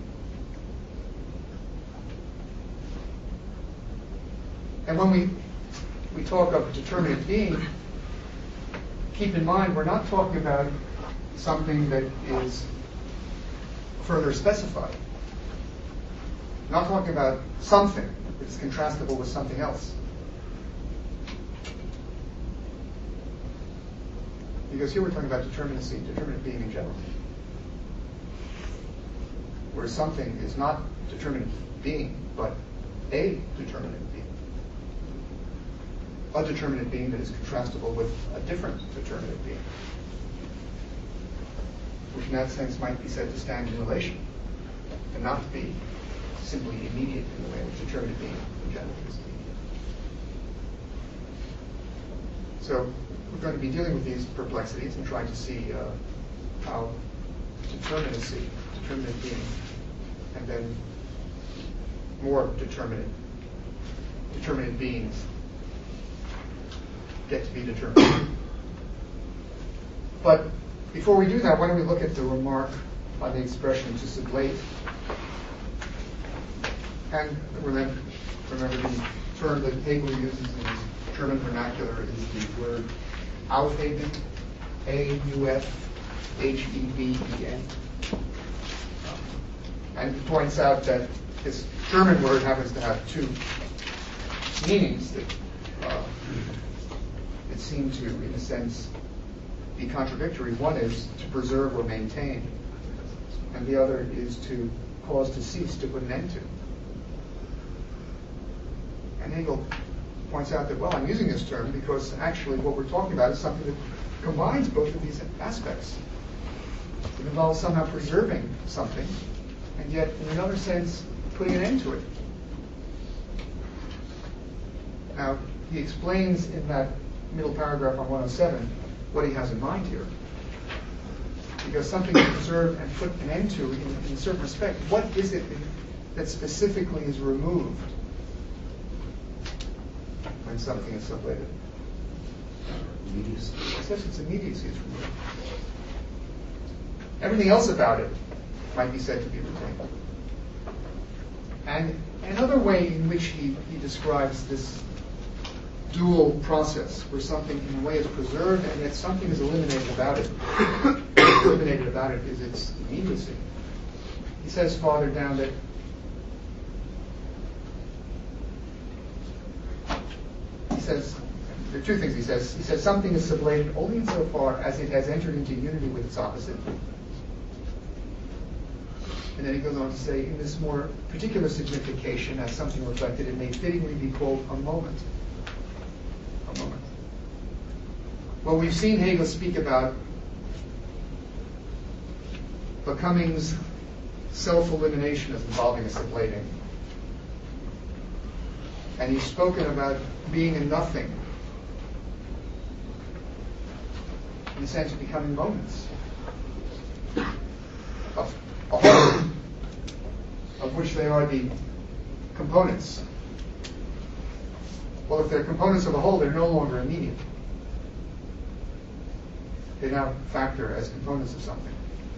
And when we we talk of determinate being, keep in mind we're not talking about something that is further specified. We're not talking about something that is contrastable with something else. Because here we're talking about determinacy, determinate being in general. Whereas something is not determinate being, but a determinate being. A determinate being that is contrastable with a different determinate being, which in that sense might be said to stand in relation, and not to be simply immediate in the way which determinate being in general is immediate. So we're going to be dealing with these perplexities and trying to see uh, how determinacy, determinate being, and then more determinate, determinate beings get to be determined. But before we do that, why don't we look at the remark on the expression to sublate? And remember, remember the term that Hegel uses in his German vernacular is the word Aufheben, A U F H E B E N. And he points out that this German word happens to have two meanings that uh, that seem to, in a sense, be contradictory. One is to preserve or maintain, and the other is to cause to cease, to put an end to. And Hegel points out that, well, I'm using this term because actually what we're talking about is something that combines both of these aspects. It involves somehow preserving something, and yet, in another sense, putting an end to it. Now, he explains in that middle paragraph on one oh seven what he has in mind here. Because something to preserve and put an end to, in, in a certain respect, what is it that specifically is removed when something is sublated? Immediacy. He says it's immediacy is removed. Everything else about it might be said to be retained. And another way in which he, he describes this dual process, where something in a way is preserved and yet something is eliminated about it, eliminated about it is its immediacy. He says farther down that he says, there are two things he says. He says something is sublated only insofar as it has entered into unity with its opposite. And then he goes on to say, in this more particular signification, as something reflected, it may fittingly be called a moment. A moment. Well, we've seen Hegel speak about becoming's self-elimination as involving a sublating. And he's spoken about being a nothing, in the sense of becoming moments. Of a whole, of which they are the components. Well, if they're components of a whole, they're no longer immediate. They now factor as components of something.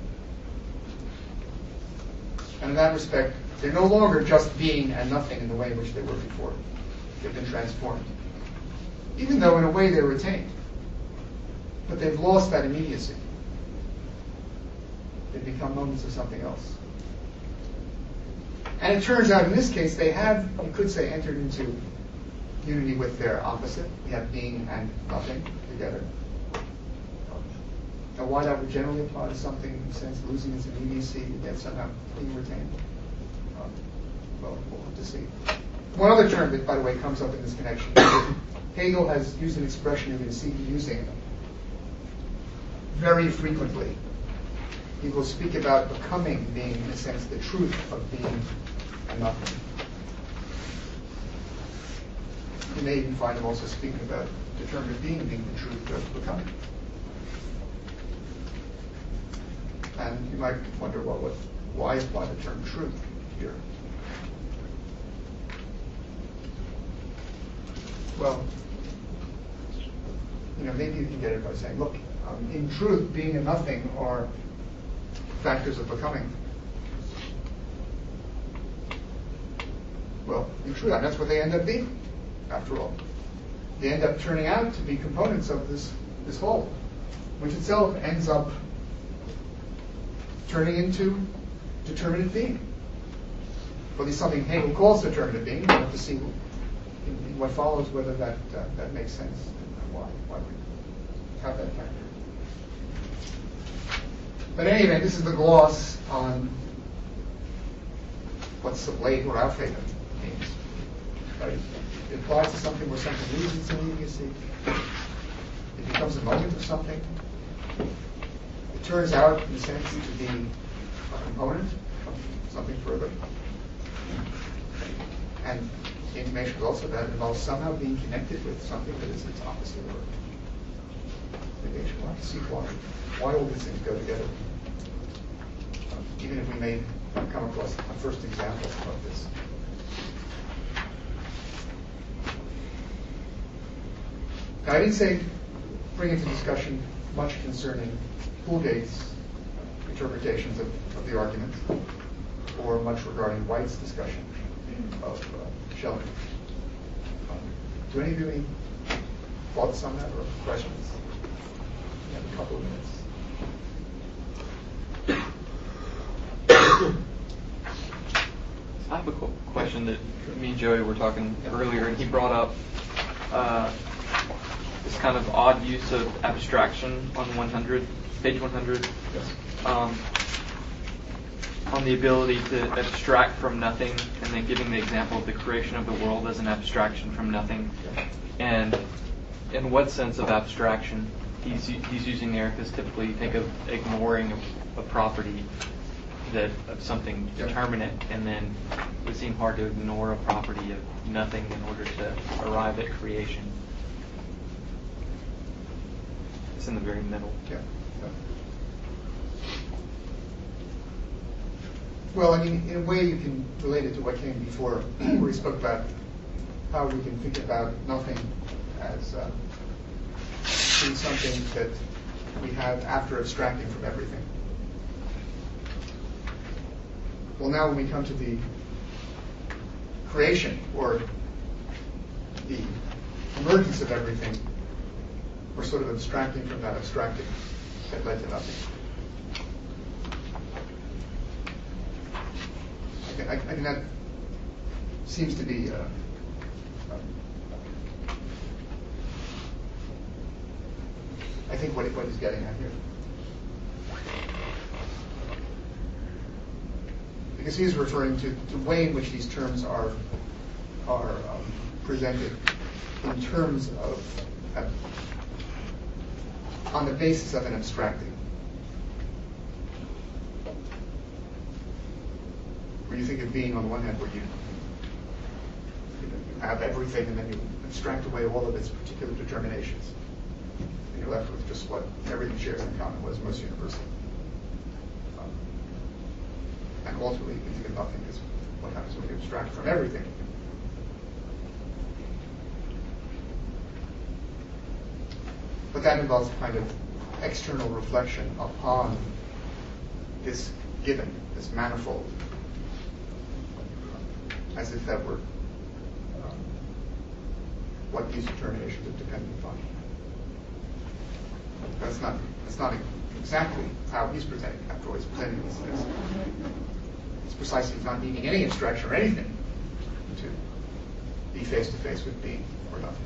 And in that respect, they're no longer just being and nothing in the way in which they were before. They've been transformed. Even though in a way they're retained. But they've lost that immediacy. They become moments of something else. And it turns out in this case they have, you could say, entered into unity with their opposite. We have being and nothing together. Now why that would generally apply to something in the sense of losing its immediacy and yet somehow being retained. Um, well, we'll have to see. One other term that, by the way, comes up in this connection. Hegel has used an expression you're going to see him using very frequently. He will speak about becoming being, in a sense, the truth of being and nothing. You may even find him also speaking about determinate being being the truth of becoming. And you might wonder, well, what, why apply the term truth here? Well, you know, maybe you can get it by saying, look, um, in truth, being and nothing are factors of becoming. Well, in truth, that's what they end up being, after all. They end up turning out to be components of this, this whole, which itself ends up turning into determinate being. Well, there's something Hegel calls determinate being. We'll have to see in, in what follows whether that uh, that makes sense and why, why we have that factor. But in any event, this is the gloss on what sublate or Aufheben means. Right? It applies to something where something loses its immediacy. It becomes a moment of something. It turns out, in a sense, to be a component of something further. And the intimation is also that it involves somehow being connected with something that is its opposite or negation. We'll have to see why, why all these things go together. Um, even if we may come across a first example of this. Now, I didn't say bring into discussion much concerning Poolgate's interpretations of, of the argument, or much regarding White's discussion of uh, Schelling. Um, do any of you have any thoughts on that or questions? We have a couple of minutes. I have a qu- question that me and Joey were talking earlier, and he brought up uh, this kind of odd use of abstraction on one hundred, page one hundred, um, on the ability to abstract from nothing, and then giving the example of the creation of the world as an abstraction from nothing. And in what sense of abstraction he's u- he's using there because typically you think of ignoring a, a property that of something Yeah. determinate, and then it would seem hard to ignore a property of nothing in order to arrive at creation. It's in the very middle. Yeah. yeah. Well, I mean, in a way, you can relate it to what came before, where we spoke about how we can think about nothing as uh, being something that we have after abstracting from everything. Well, now when we come to the creation or the emergence of everything, we're sort of abstracting from that abstracting that led to nothing. I, think- I, I think that seems to be uh, um, I think what, what he's getting at here. Because he's referring to the way in which these terms are are um, presented in terms of uh, on the basis of an abstracting. Where you think of being on the one hand where you, you, know, you have everything and then you abstract away all of its particular determinations. And you're left with just what everything shares in common, what is most universal. Um, and ultimately you can think of nothing as what happens when you abstract from everything. But that involves a kind of external reflection upon this given, this manifold, as if that were um, what these determinations are dependent upon. That's not that's not exactly how he's presenting. After all, he's presenting this as it's precisely not needing any abstraction or anything to be face to face with being or nothing.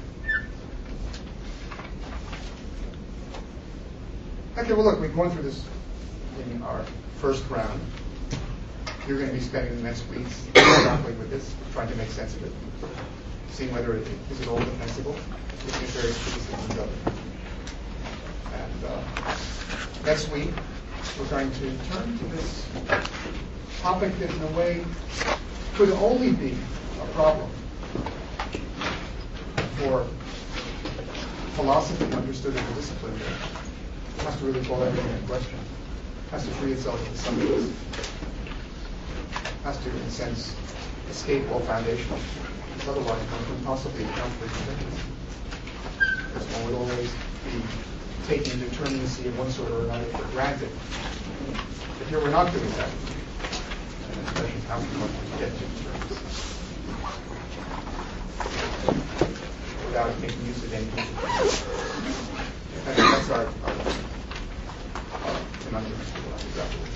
Okay, well, look, we've gone through this in our first round. You're going to be spending the next weeks grappling with this, trying to make sense of it, seeing whether it is at all defensible, looking at various criticisms of it. And uh, next week, we're going to turn to this topic that, in a way, could only be a problem for philosophy understood as a discipline. It has to really call everything in question. It has to free itself of the subjects. Has to, in a sense, escape all foundation. Because otherwise, one couldn't possibly account for existence. Because one would always be taking determinacy of one sort or another for granted. But here we're not doing that. And the question is how we want to get to terms without making use of any. That's, that's our, our, our conundrum.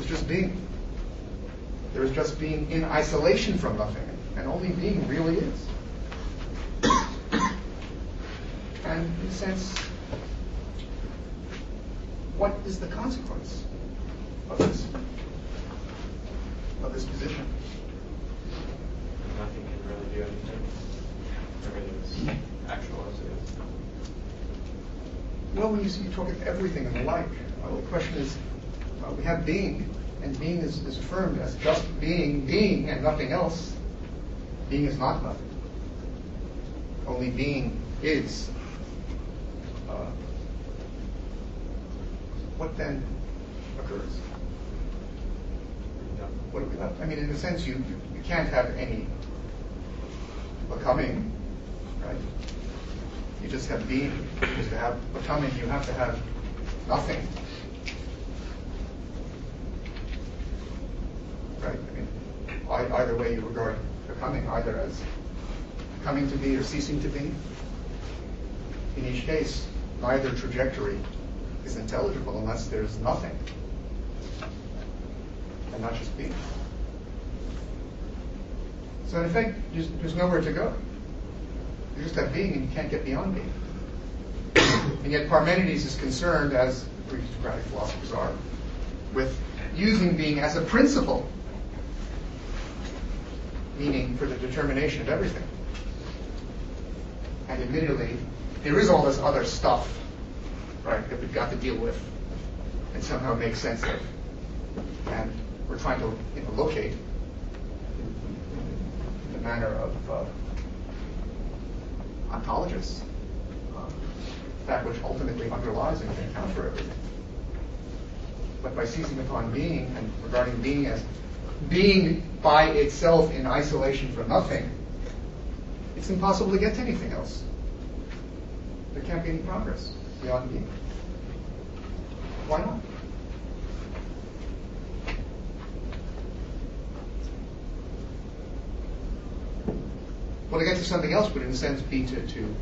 is just being. There is just being in isolation from nothing, and only being really is. And in a sense, what is the consequence of this, of this position? Nothing can really do anything. Everything is actual as it is. Well, when you, see, you talk of everything and the like, well, the question is, uh, we have being, and being is, is affirmed as just being, being, and nothing else. Being is not nothing. Only being is. Uh, what then occurs? What do we left? I mean, in a sense, you, you, you can't have any becoming, right? You just have being. Just to have becoming, you have to have nothing. Right? I mean, I, either way you regard becoming, either as coming to be or ceasing to be. In each case, neither trajectory is intelligible unless there's nothing, and not just being. So in effect, there's, there's nowhere to go. You just have being, and you can't get beyond being. And yet Parmenides is concerned, as Greek Socratic philosophers are, with using being as a principle, meaning for the determination of everything. And admittedly, there is all this other stuff, right, that we've got to deal with and somehow make sense of. And we're trying to you know, locate in, in the manner of uh, ontologists uh, that which ultimately underlies and can account for everything. But by seizing upon being and regarding being as being by itself in isolation from nothing, it's impossible to get to anything else. There can't be any progress beyond being. Why not? Well, to get to something else would, in a sense, be to, to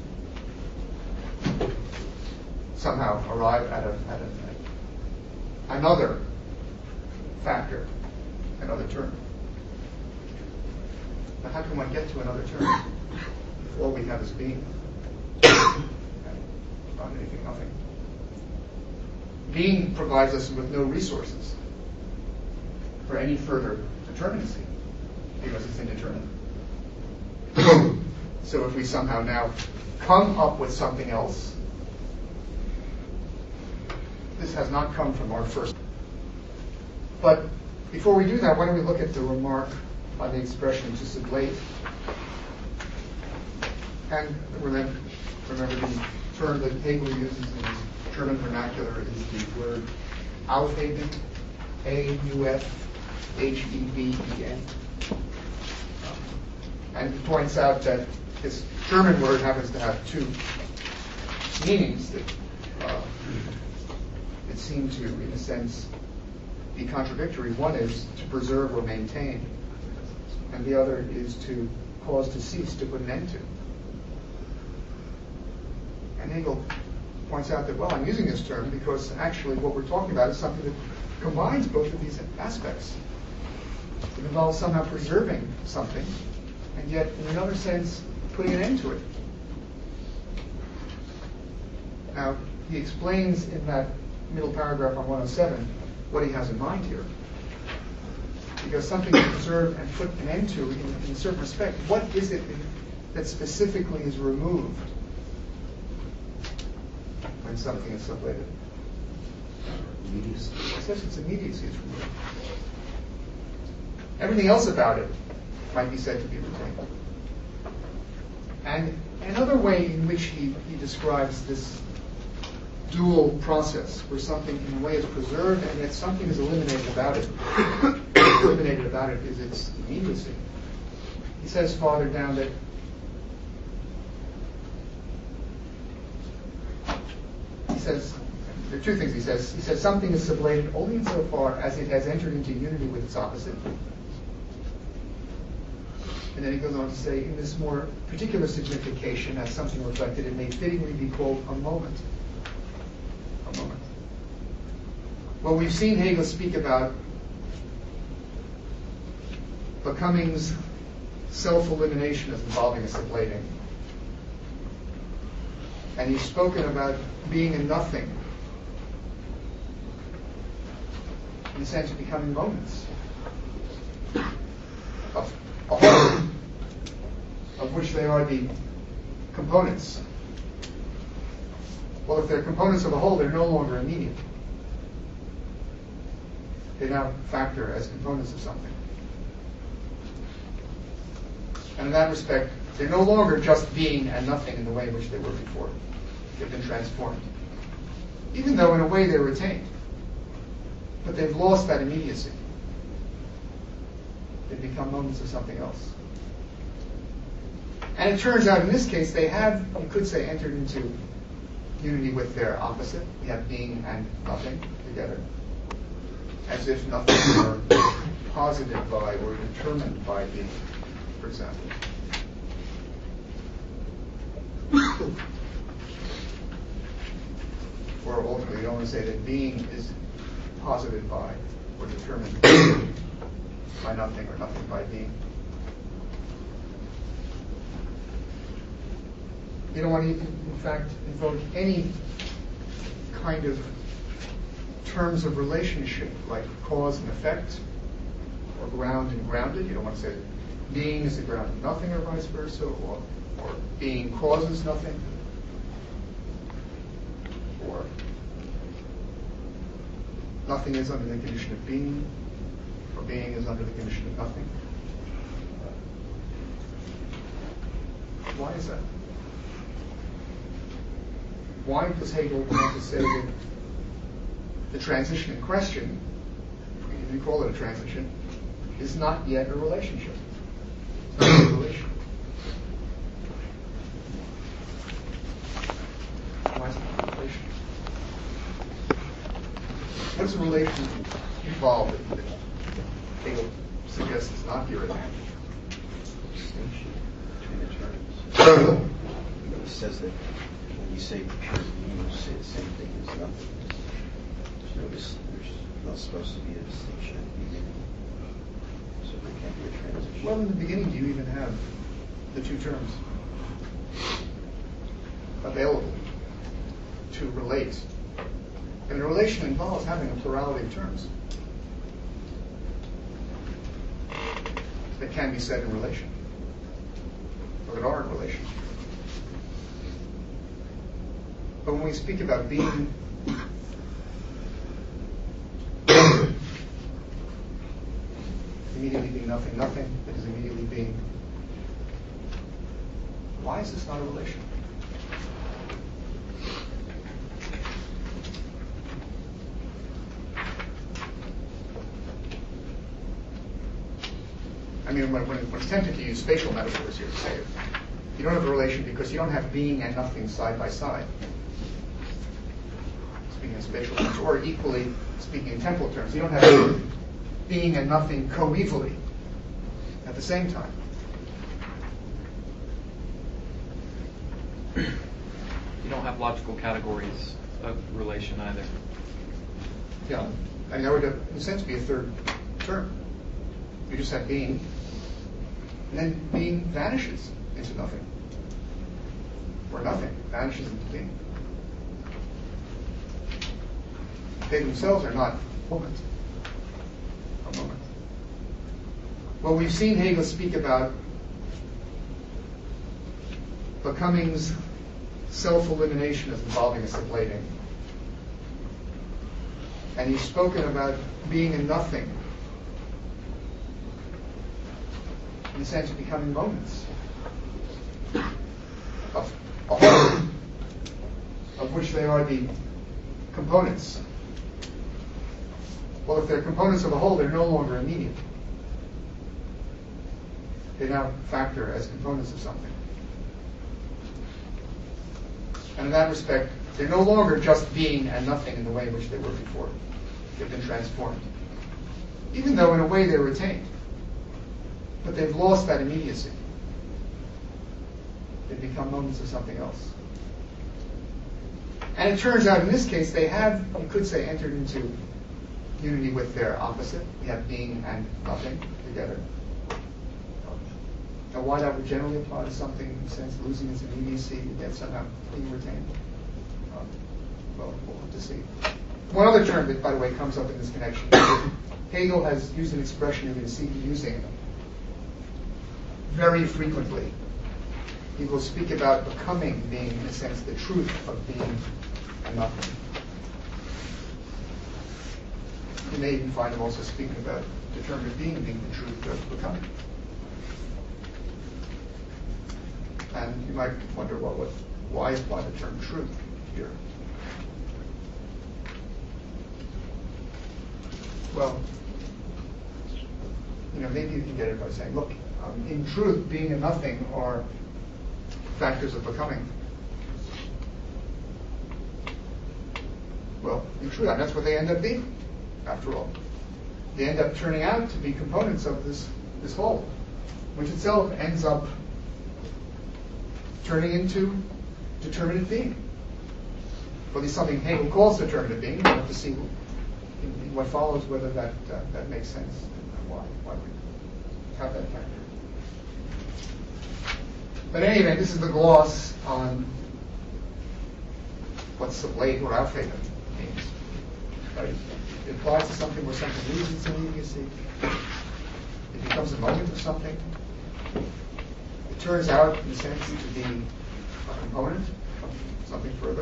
somehow arrive at, a, at a, another factor, another term. Now, how can one get to another term if all we have is being? Not anything, nothing. Being provides us with no resources for any further determinacy because it's indeterminate. So if we somehow now come up with something else, this has not come from our first. But before we do that, why don't we look at the remark on the expression to sublate? And remember, remember the term that Hegel uses in his German vernacular is the word aufheben, A U F H E B E N. And he points out that this German word happens to have two meanings that uh, that seem to, in a sense, be contradictory. One is to preserve or maintain, and the other is to cause to cease, to put an end to. And Hegel points out that, well, I'm using this term because actually what we're talking about is something that combines both of these aspects. It involves somehow preserving something, and yet, in another sense, putting an end to it. Now, he explains in that middle paragraph on one oh seven what he has in mind here. Because something to preserve and put an end to, in, in a certain respect, what is it that specifically is removed when something is sublated? Immediacy. He says it's immediacy is removed. Everything else about it might be said to be retained. And another way in which he, he describes this dual process, where something in a way is preserved and yet something is eliminated about it, eliminated about it is its immediacy. He says farther down that he says, there are two things he says. He says something is sublated only insofar as it has entered into unity with its opposite. And then he goes on to say, in this more particular signification, as something reflected, it may fittingly be called a moment. A moment. Well, we've seen Hegel speak about becoming's self-elimination as involving a sublating. And he's spoken about being a nothing, in the sense of becoming moments of a whole, of which they are the components. Well, if they're components of a whole, they're no longer immediate. They now factor as components of something. And in that respect, they're no longer just being and nothing in the way in which they were before. They've been transformed. Even though in a way they're retained. But they've lost that immediacy. They've become moments of something else. And it turns out in this case they have, you could say, entered into unity with their opposite. We have being and nothing together. As if nothing were posited by or determined by being, for example. Or ultimately, you don't want to say that being is posited by or determined by nothing or nothing by being. You don't want to, in fact, invoke any kind of terms of relationship, like cause and effect, or ground and grounded. You don't want to say that being is the ground of nothing, or vice versa, or, or being causes nothing, or nothing is under the condition of being, or being is under the condition of nothing. Why is that? Why does Hegel want to say that the transition in question, if you call it a transition, is not yet a relationship? It's not a relation. Why is it not a relation? What does a relation involve that Hegel suggests is not here at hand? Distinction between the terms. It says that when you say pure being, you say the same thing as nothing. There's, no dis- there's not supposed to be a distinction at the beginning. So there can't be a transition. Well, in the beginning, do you even have the two terms available to relate? And a relation involves having a plurality of terms that can be said in relation, or that are in relation. But when we speak about being, immediately being nothing, nothing that is immediately being, why is this not a relation? I mean, when, when it's tempted to use spatial metaphors here to say it, you don't have a relation because you don't have being and nothing side by side. Speaking in spatial terms, or equally speaking in temporal terms, you don't have being and nothing coevally at the same time. You don't have logical categories of relation either. Yeah, I mean, that would, in a sense, be a third term. You just have being, and then being vanishes into nothing, or nothing vanishes into being. They themselves are not moments. A moment. Well, we've seen Hegel speak about becoming's self-elimination as involving a sublating. And he's spoken about being a nothing, in the sense of becoming moments of a whole, of which they are the components. Well, if they're components of a whole, they're no longer immediate. They now factor as components of something. And in that respect, they're no longer just being and nothing in the way in which they were before. They've been transformed. Even though in a way they're retained. But they've lost that immediacy. They've become moments of something else. And it turns out in this case they have, you could say, entered into unity with their opposite. We have being and nothing together. Now, why that would generally apply to something in the sense losing its immediacy and yet somehow being retained? Um, well, we'll have to see. One other term that, by the way, comes up in this connection, Hegel has used an expression you're going to see him using very frequently. He will speak about becoming being, in a sense, the truth of being and nothing. You may even find him also speaking about determinate being being the truth of becoming. And you might wonder, well, what, why apply the term truth here? Well, you know, maybe you can get it by saying, look, um, in truth, being and nothing are factors of becoming. Well, in truth, that's what they end up being, after all. They end up turning out to be components of this, this whole, which itself ends up turning into determinate being. Or at least something Hegel calls determinate being. We'll have to see in, in what follows whether that uh, that makes sense and why why we have that factor. But in any event, this is the gloss on what sublate or Aufheben means. Right? It applies to something where something loses its immediacy. It becomes a moment of something. It turns out, in a sense, to be a component of something further.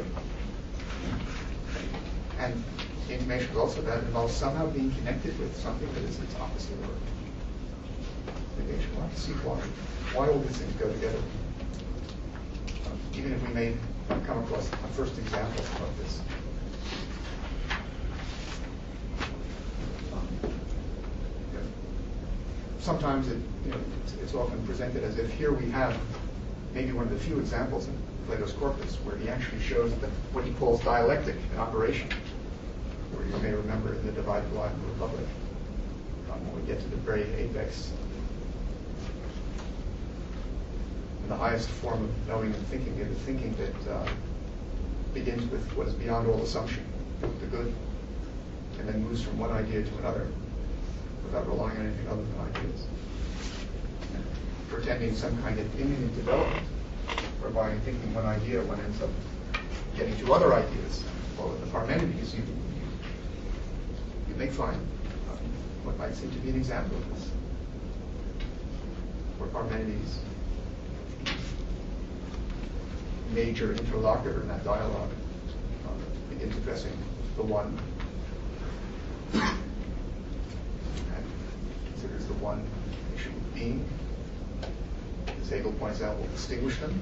And the information is also that it involves somehow being connected with something that is its opposite or negation. We'll have to see why. Why all these things go together. Um, even if we may come across a first example of this. Um, yeah. Sometimes it, you know, it's, it's often presented as if here we have maybe one of the few examples in Plato's Corpus where he actually shows that what he calls dialectic in operation, where you may remember in the divided line of the Republic, um, when we get to the very apex, and the highest form of knowing and thinking, the thinking that uh, begins with what is beyond all assumption, the good, and then moves from one idea to another without relying on anything other than ideas. Pretending some kind of imminent development, whereby in thinking one idea, one ends up getting to other ideas. Well, with the Parmenides, you, you, you may find um, what might seem to be an example of this, where Parmenides, major interlocutor in that dialogue, um, begins addressing the one, and considers the one issue of being. As Hegel points out, will distinguish them,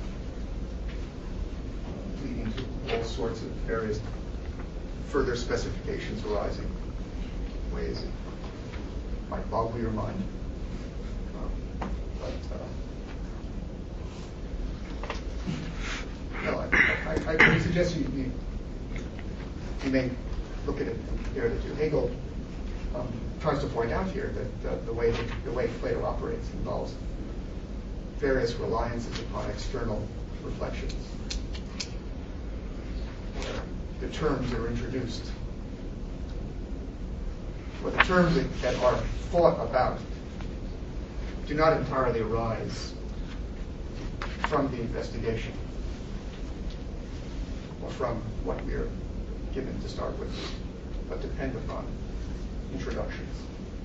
leading to all sorts of various further specifications arising, ways it might boggle your mind. Um, but uh, no, I, I, I would suggest you, you, you may look at it and compare the two. Hegel um, tries to point out here that uh, the way that, the way Plato operates involves various reliances upon external reflections, where the terms are introduced, where the terms that, that are thought about do not entirely arise from the investigation or from what we are given to start with, but depend upon introductions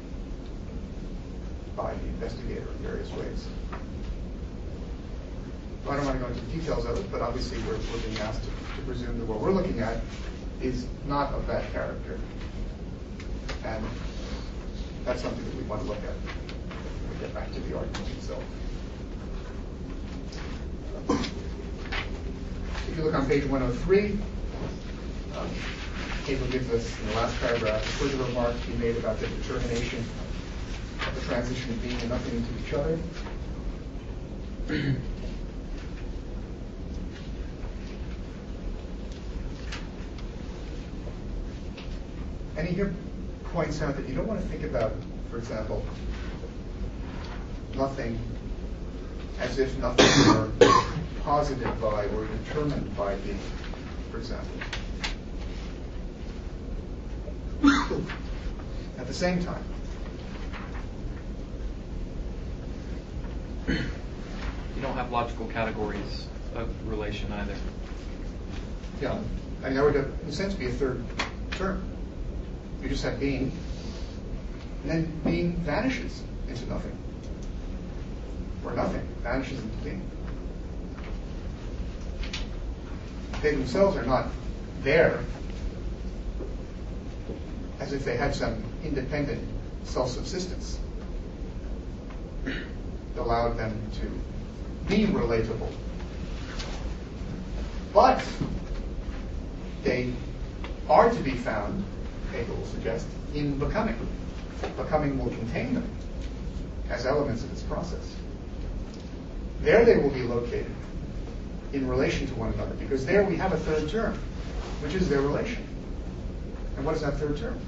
by the investigator in various ways. I don't want to go into the details of it, but obviously we're, we're being asked to, to presume that what we're looking at is not of that character. And that's something that we want to look at when we get back to the argument itself. If you look on page one oh three, um, Hegel gives us in the last paragraph a further remark to be made about the determination of the transition of being and nothing into each other. And he here points out that you don't want to think about, for example, nothing as if nothing were posited by or determined by being, for example. at the same time. You don't have logical categories of relation either. Yeah, I mean, that would, in a sense, be a third term. You just have being, and then being vanishes into nothing. Or nothing vanishes into being. They themselves are not there as if they had some independent self-subsistence that allowed them to be relatable. But they are to be found, Hegel will suggest, in becoming. Becoming will contain them as elements of its process. There they will be located in relation to one another, because there we have a third term, which is their relation. And what is that third term?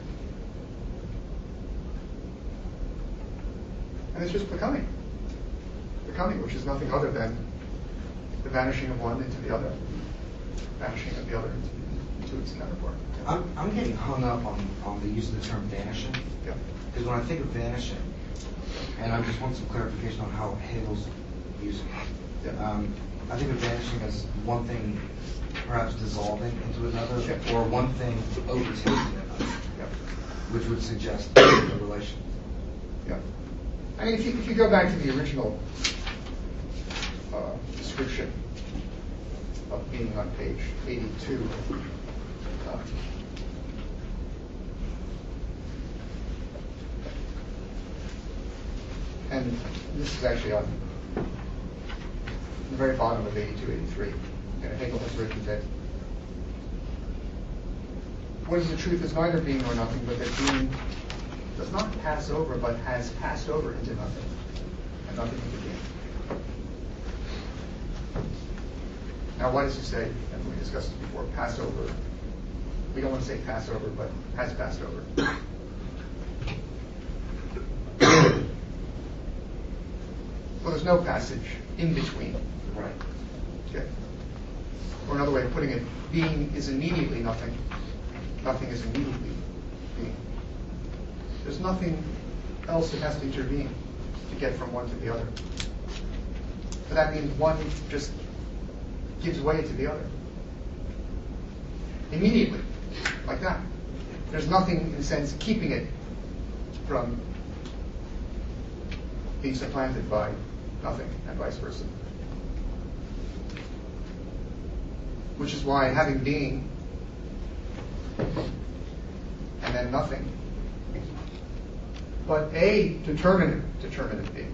And it's just becoming. Becoming, which is nothing other than the vanishing of one into the other, vanishing of the other into, into its counterpart. I'm, I'm getting hung up on, on the use of the term vanishing. Yeah. Because when I think of vanishing, and I just want some clarification on how Hegel's using it. Yeah. Um, I think of vanishing as one thing perhaps dissolving into another, Yeah. or one thing overtaking another, Yeah. which would suggest a relation. Yeah. I mean, if you, if you go back to the original uh, description of being on page eighty-two, uh, and this is actually on the very bottom of eighty-two, eighty-three, and Hegel has written that what is the truth is neither being nor nothing, but that being does not pass over, but has passed over into nothing, and nothing into being. Now, why does he say, and we discussed this before, pass over? We don't want to say pass over, but has passed over. Well, there's no passage in between. Right. Okay. Or another way of putting it, being is immediately nothing. Nothing is immediately being. There's nothing else that has to intervene to get from one to the other. But that means one just gives way to the other. Immediately, like that. There's nothing, in a sense, keeping it from being supplanted by nothing, and vice versa. Which is why having being and then nothing, but a determinate, determinate being.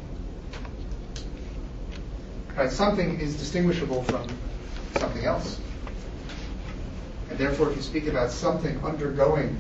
Right? Something is distinguishable from something else. And therefore, if you speak about something undergoing,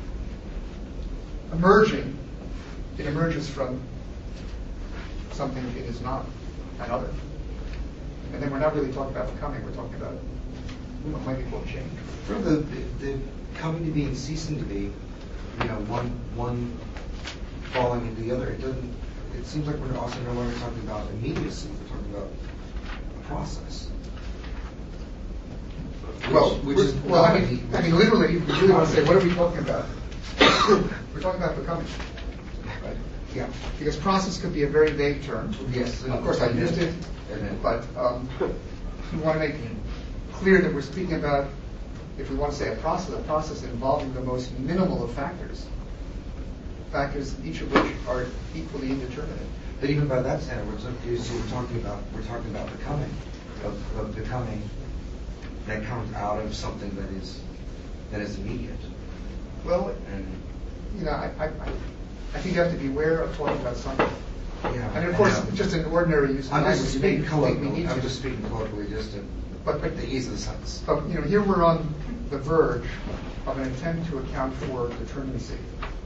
emerging, it emerges from something it is not, another. And then we're not really talking about becoming, we're talking about what might be called change. From the, the, the coming to be and ceasing to be, you know, one one falling into the other, it doesn't. It seems like we're also no longer talking about immediacy. We're talking about a process. Well, which we're- is well, I not mean, a- I mean, literally, we really want to say, what are we talking about? We're talking about becoming, right? Yeah. Because process could be a very vague term. Yes. Of course, I used it, but um, we want to make clear that we're speaking about, if we want to say a process, a process involving the most minimal of factors. Factors, each of which are equally indeterminate. But even by that standard, we're, talking- so we're talking about we're talking about becoming, of, of becoming that comes out of something that is that is immediate. Well, And you know, I, I, I think you have to be aware of talking about something. yeah, And of course, I know. just an ordinary use of I'm language, just we speaking think we colloquially. need I'm to. just speaking colloquially, just to But, but, the ease of the sentence. but, you know, here we're on the verge of an attempt to account for determinacy.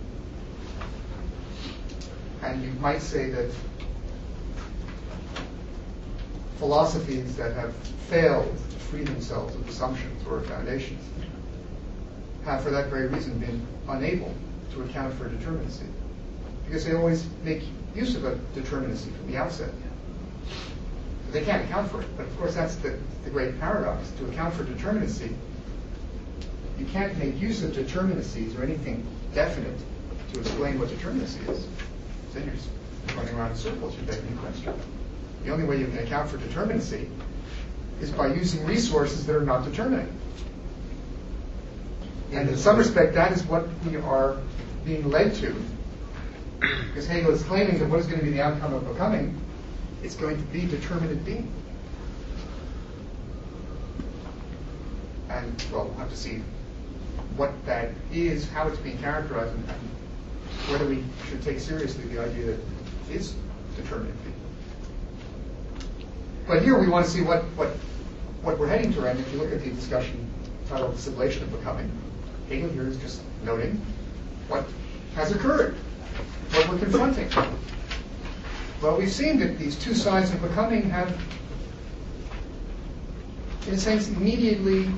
And you might say that philosophies that have failed to free themselves of assumptions or foundations have, for that very reason, been unable to account for determinacy. Because they always make use of a determinacy from the outset. They can't account for it, but of course that's the, the great paradox. To account for determinacy, you can't make use of determinacies or anything definite to explain what determinacy is, then you're just running around in circles, you're begging the question. The only way you can account for determinacy is by using resources that are not determinate. And in some respect, that is what we are being led to, because Hegel is claiming that what is going to be the outcome of becoming is going to be determinate being. And, well, we'll have to see what that is, how it's being characterized, and whether we should take seriously the idea that it is determinate being. But here we want to see what, what, what we're heading to, and if you look at the discussion titled The Sublation of Becoming, Hegel here is just noting what has occurred, what we're confronting. Well, we've seen that these two sides of becoming have, in a sense, immediately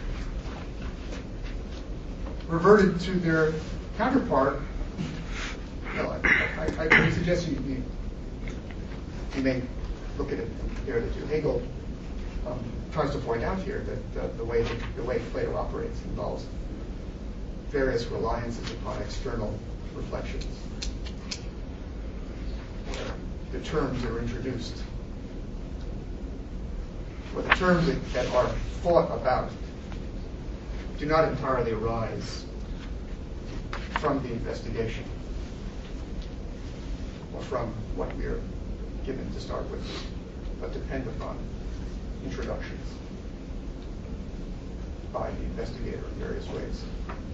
reverted to their counterpart. Well, I, I, I suggest you, you, you may look at it here that Hegel um, tries to point out here that uh, the way that, the way Plato operates involves various reliances upon external reflections. The terms are introduced, or the terms that, that are thought about do not entirely arise from the investigation or from what we are given to start with, but depend upon introductions by the investigator in various ways.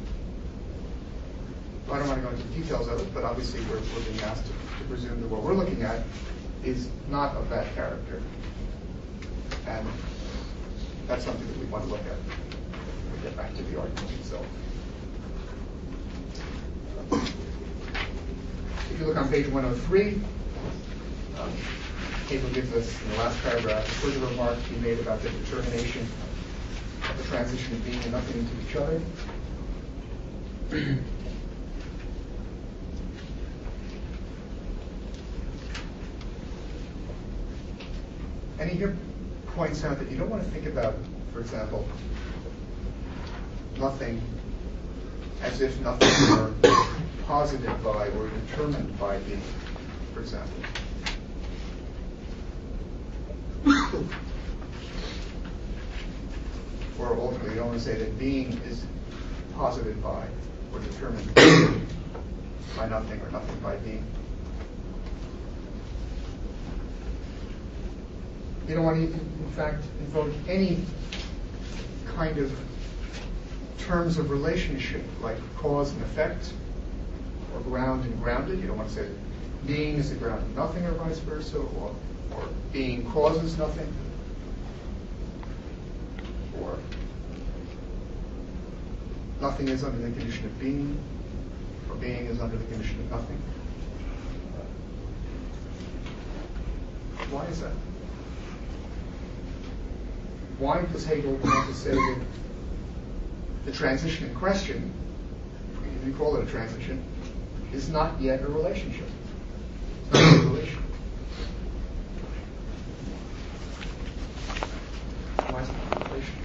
I don't want to go into the details of it, but obviously we're, we're being asked to, to presume that what we're looking at is not of that character. And that's something that we want to look at when we get back to the argument itself. If you look on page one oh three, um, Hegel gives us in the last paragraph a further remark to be made about the determination of the transition of being and nothing into each other. And he here points out that you don't want to think about, for example, nothing as if nothing were posited by or determined by being, for example. Or ultimately, you don't want to say that being is posited by or determined by nothing or nothing by being. You don't want to, in fact, invoke any kind of terms of relationship, like cause and effect, or ground and grounded. You don't want to say that being is the ground of nothing, or vice versa, or, or being causes nothing, or nothing is under the condition of being, or being is under the condition of nothing. Why is that? Why does Hegel want to say that the transition in question, if you call it a transition, is not yet a relationship? It's not a relation. Why is it not a relation?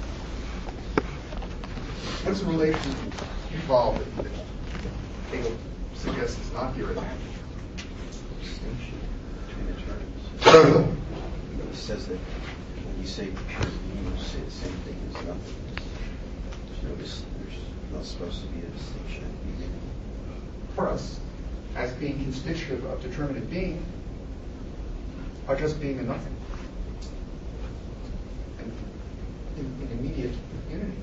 What does a relation involve that Hegel suggests is not here at hand? Distinction between the terms. It says that when you say pure being, you say the same thing as nothing. There's no dis- there's not supposed to be a distinction at the beginning. For us, as being constitutive of determinate being, are just being and nothing, and in, in immediate unity.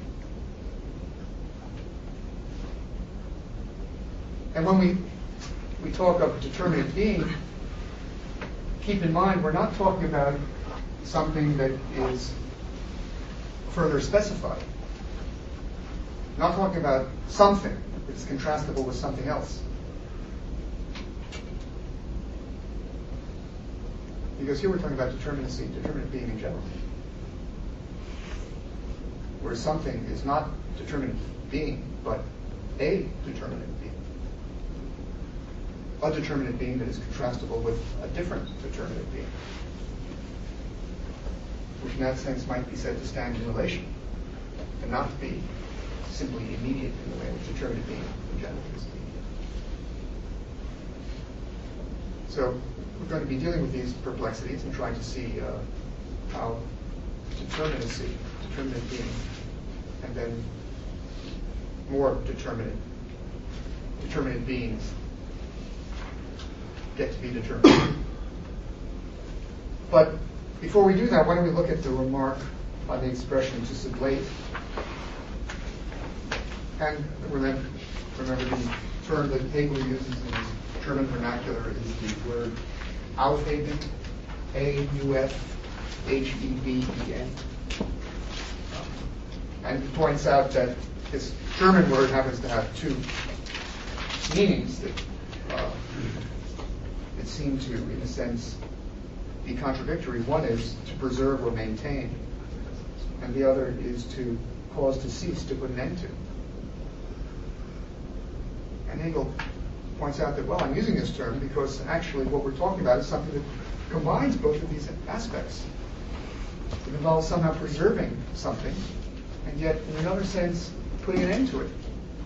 And when we we talk of determinate being, keep in mind we're not talking about something that is further specified. We're not talking about something that is contrastable with something else. Because here we're talking about determinacy, determinate being in general. Where something is not determinate being, but a determinate being. A determinate being that is contrastable with a different determinate being, which in that sense might be said to stand in relation and not be simply immediate in the way which determinate being in general is immediate. So we're going to be dealing with these perplexities and trying to see uh, how determinacy, determinate being, and then more determinate, determinate beings get to be determined. But before we do that, why don't we look at the remark on the expression to sublate. And remember, remember the term that Hegel uses in his German vernacular is the word Aufheben, A U F H E B E N. And he points out that this German word happens to have two meanings that uh, that seem to, in a sense, be contradictory. One is to preserve or maintain, and the other is to cause to cease, to put an end to. And Hegel points out that, well, I'm using this term because actually what we're talking about is something that combines both of these aspects. It involves somehow preserving something, and yet, in another sense, putting an end to it.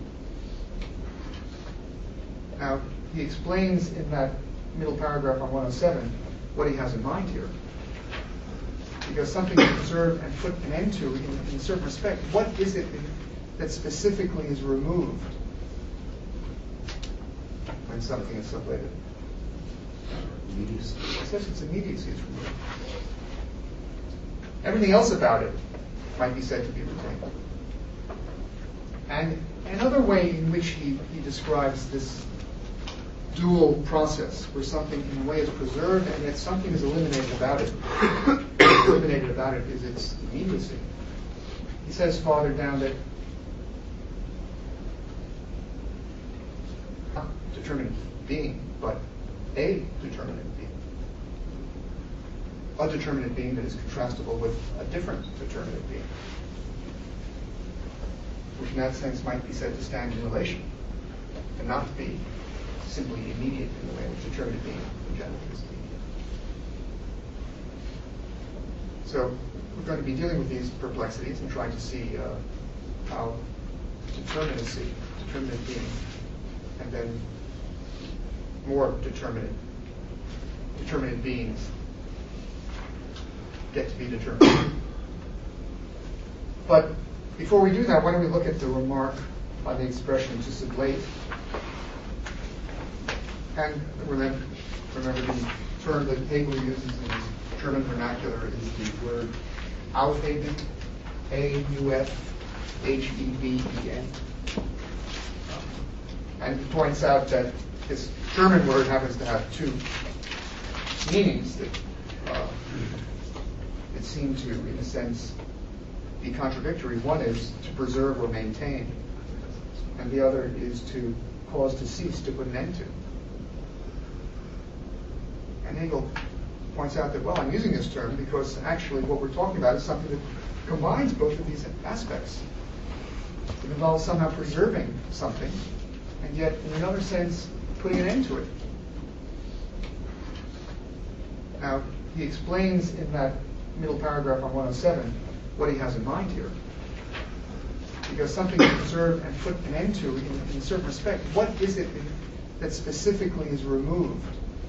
Now, he explains in that middle paragraph on one oh seven what he has in mind here. Because something to preserve and put an end to, in, in a certain respect, what is it that specifically is removed when something is sublated? Immediacy. He says it's immediacy is removed. Everything else about it might be said to be retained. And another way in which he, he describes this dual process, where something in a way is preserved and yet something is eliminated about it, eliminated about it is its immediacy. He says farther down that not determinate being, but a determinate being. A determinate being that is contrastable with a different determinate being, which in that sense might be said to stand in relation and not to be simply immediate in the way which determinate being in general is immediate. So we're going to be dealing with these perplexities and trying to see uh, how determinacy, determinate being, and then more determinate, determinate beings get to be determined. But before we do that, why don't we look at the remark on the expression to sublate. And remember, remember the term that Hegel uses in his German vernacular is the word Aufheben, A U F H E B E N. And he points out that this German word happens to have two meanings that uh, that seem to, in a sense, be contradictory. One is to preserve or maintain, and the other is to cause to cease, to put an end to. And Hegel points out that, well, I'm using this term because actually what we're talking about is something that combines both of these aspects. It involves somehow preserving something, and yet, in another sense, putting an end to it. Now, he explains in that middle paragraph on one oh seven what he has in mind here. Because something to preserve and put an end to, in, in a certain respect, what is it that specifically is removed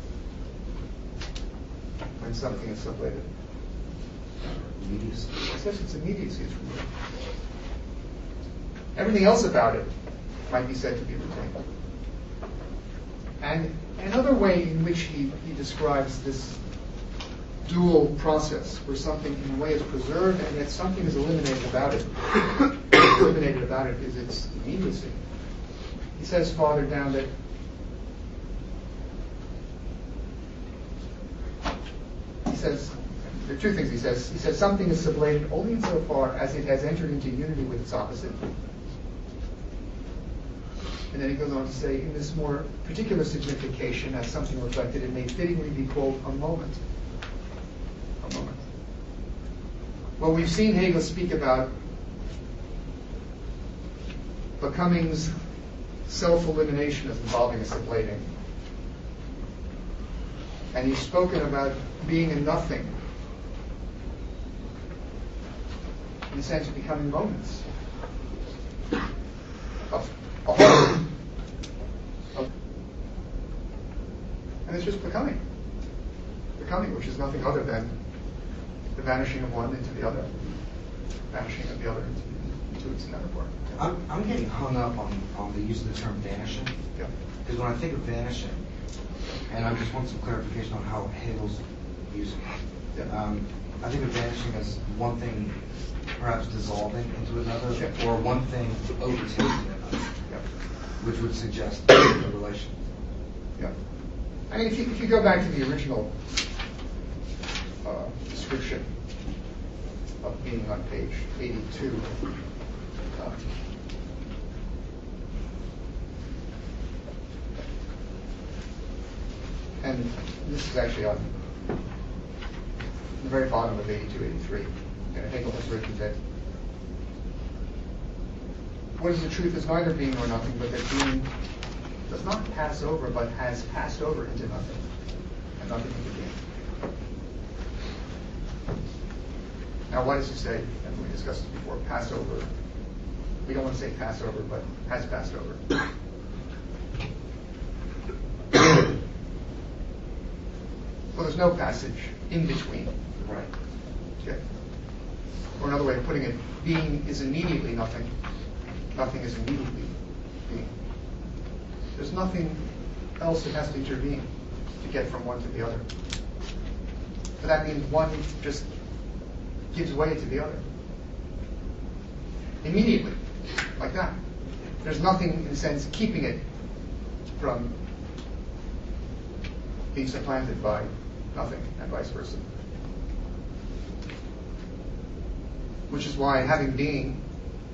when something is sublated? Immediacy. He says it's immediacy is removed. Everything else about it might be said to be retained. And another way in which he, he describes this dual process, where something in a way is preserved and yet something is eliminated about it, eliminated about it is its immediacy. He says farther down that he says, there are two things he says. He says something is sublated only insofar as it has entered into unity with its opposite. And then he goes on to say, in this more particular signification, as something reflected, it may fittingly be called a moment. A moment. Well, we've seen Hegel speak about becoming's self-elimination as involving a sublating. And he's spoken about being a nothing, in the sense of becoming moments. Of a whole. Of, And it's just becoming. Becoming, which is nothing other than the vanishing of one into the other, vanishing of the other into, into its counterpart. I'm, I'm getting hung up on, on the use of the term vanishing. Yeah. Because when I think of vanishing, and I just want some clarification on how Hegel's using it. Yeah. Um, I think of vanishing as one thing perhaps dissolving into another, Yeah. or one thing overtaking another, Yeah. which would suggest a relation. Yeah. I mean, if you, if you go back to the original uh, description of being on page eighty-two, uh, and this is actually on the very bottom of eighty-two, eighty-three, and Hegel has written that what is the truth is neither being nor nothing, but that being does not pass over, but has passed over into nothing, and nothing into being. Now, why does he say, and we discussed it before, pass over? We don't want to say pass over, but has passed over. Well, there's no passage in between. Right. Okay. Or another way of putting it, being is immediately nothing. Nothing is immediately being. There's nothing else that has to intervene to get from one to the other. But that means one just gives way to the other. Immediately, like that. There's nothing, in a sense, keeping it from being supplanted by nothing, and vice versa. Which is why having being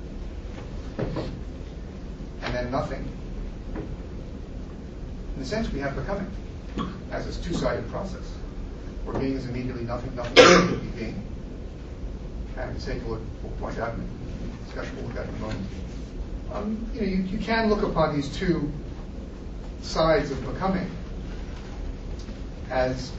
and then nothing, in a sense, we have becoming as this two-sided process, where being is immediately nothing, nothing is immediately being. And as Hegel will point out in the discussion we'll look at in a moment. Um, you know, you, you can look upon these two sides of becoming as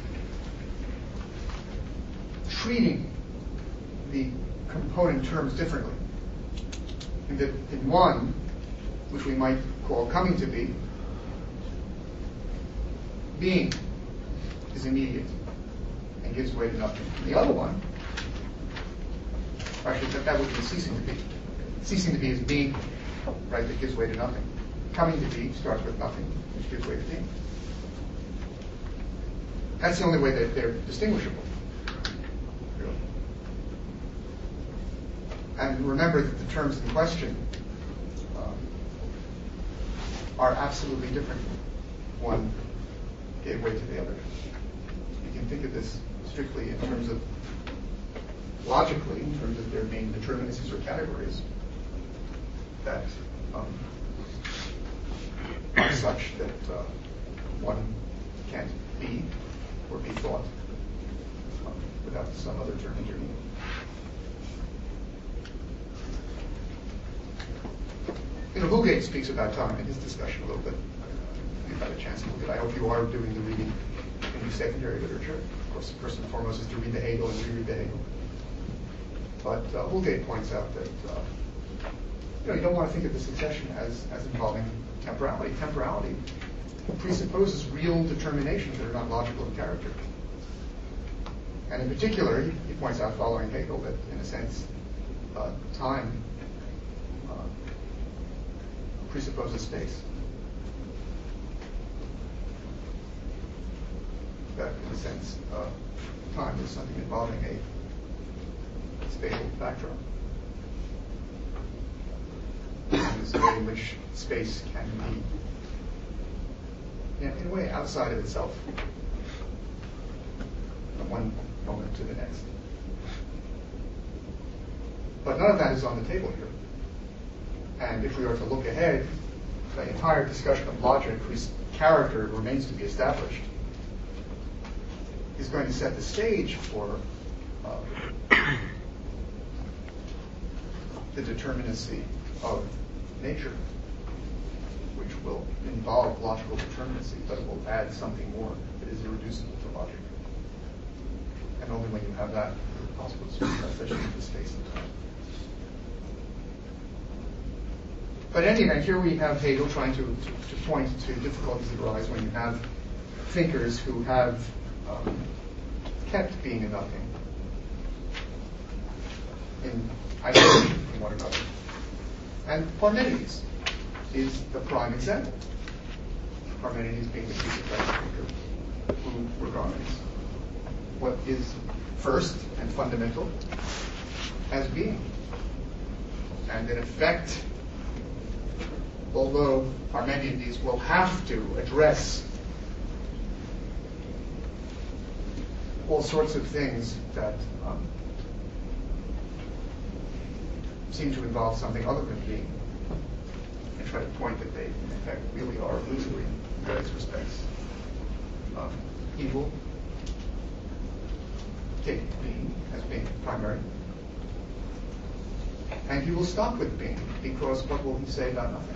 treating the component terms differently. In that in one, which we might call coming to be, being is immediate and gives way to nothing. In the other one, actually that, that would be ceasing to be. Ceasing to be is being, right, that gives way to nothing. Coming to be starts with nothing, which gives way to being. That's the only way that they're distinguishable. Really. And remember that the terms in question um, are absolutely different. One gave way to the other. You can think of this strictly in terms of, logically, in terms of there being determinacies or categories that um, are such that uh, one can't be or be thought um, without some other term intervening. You know, Hugate speaks about time in his discussion a little bit. If you've had a chance to look at it, I hope you are doing the reading in the secondary literature. Of course, first and foremost is to read the Hegel and reread the Hegel. But uh, Hugate points out that uh, you know, you don't want to think of the succession as, as involving temporality. Temporality presupposes real determinations that are not logical in character. And in particular, he, he points out, following Hegel, that in a sense, uh, time uh, presupposes space. That, in a sense, uh, time is something involving a spatial backdrop. And is a way in which space can be, in a way, outside of itself, from one moment to the next. But none of that is on the table here. And if we are to look ahead, the entire discussion of logic, whose character remains to be established, is going to set the stage for uh, the determinacy of nature, which will involve logical determinacy, but it will add something more that is irreducible to logic. And only when you have that is it possible to speak translation into space and time. But in any event, here we have Hegel trying to, to, to point to difficulties that arise when you have thinkers who have um, kept being and nothing in isolation from one another. And Parmenides is the prime example. Parmenides being the Greek thinker who regards what is first and fundamental as being. And in effect, although Parmenides will have to address all sorts of things that um, seem to involve something other than being, and try to point that they, in effect, really are illusory in various respects. Um, evil, take being as being primary. And he will stop with being, because what will he say about nothing?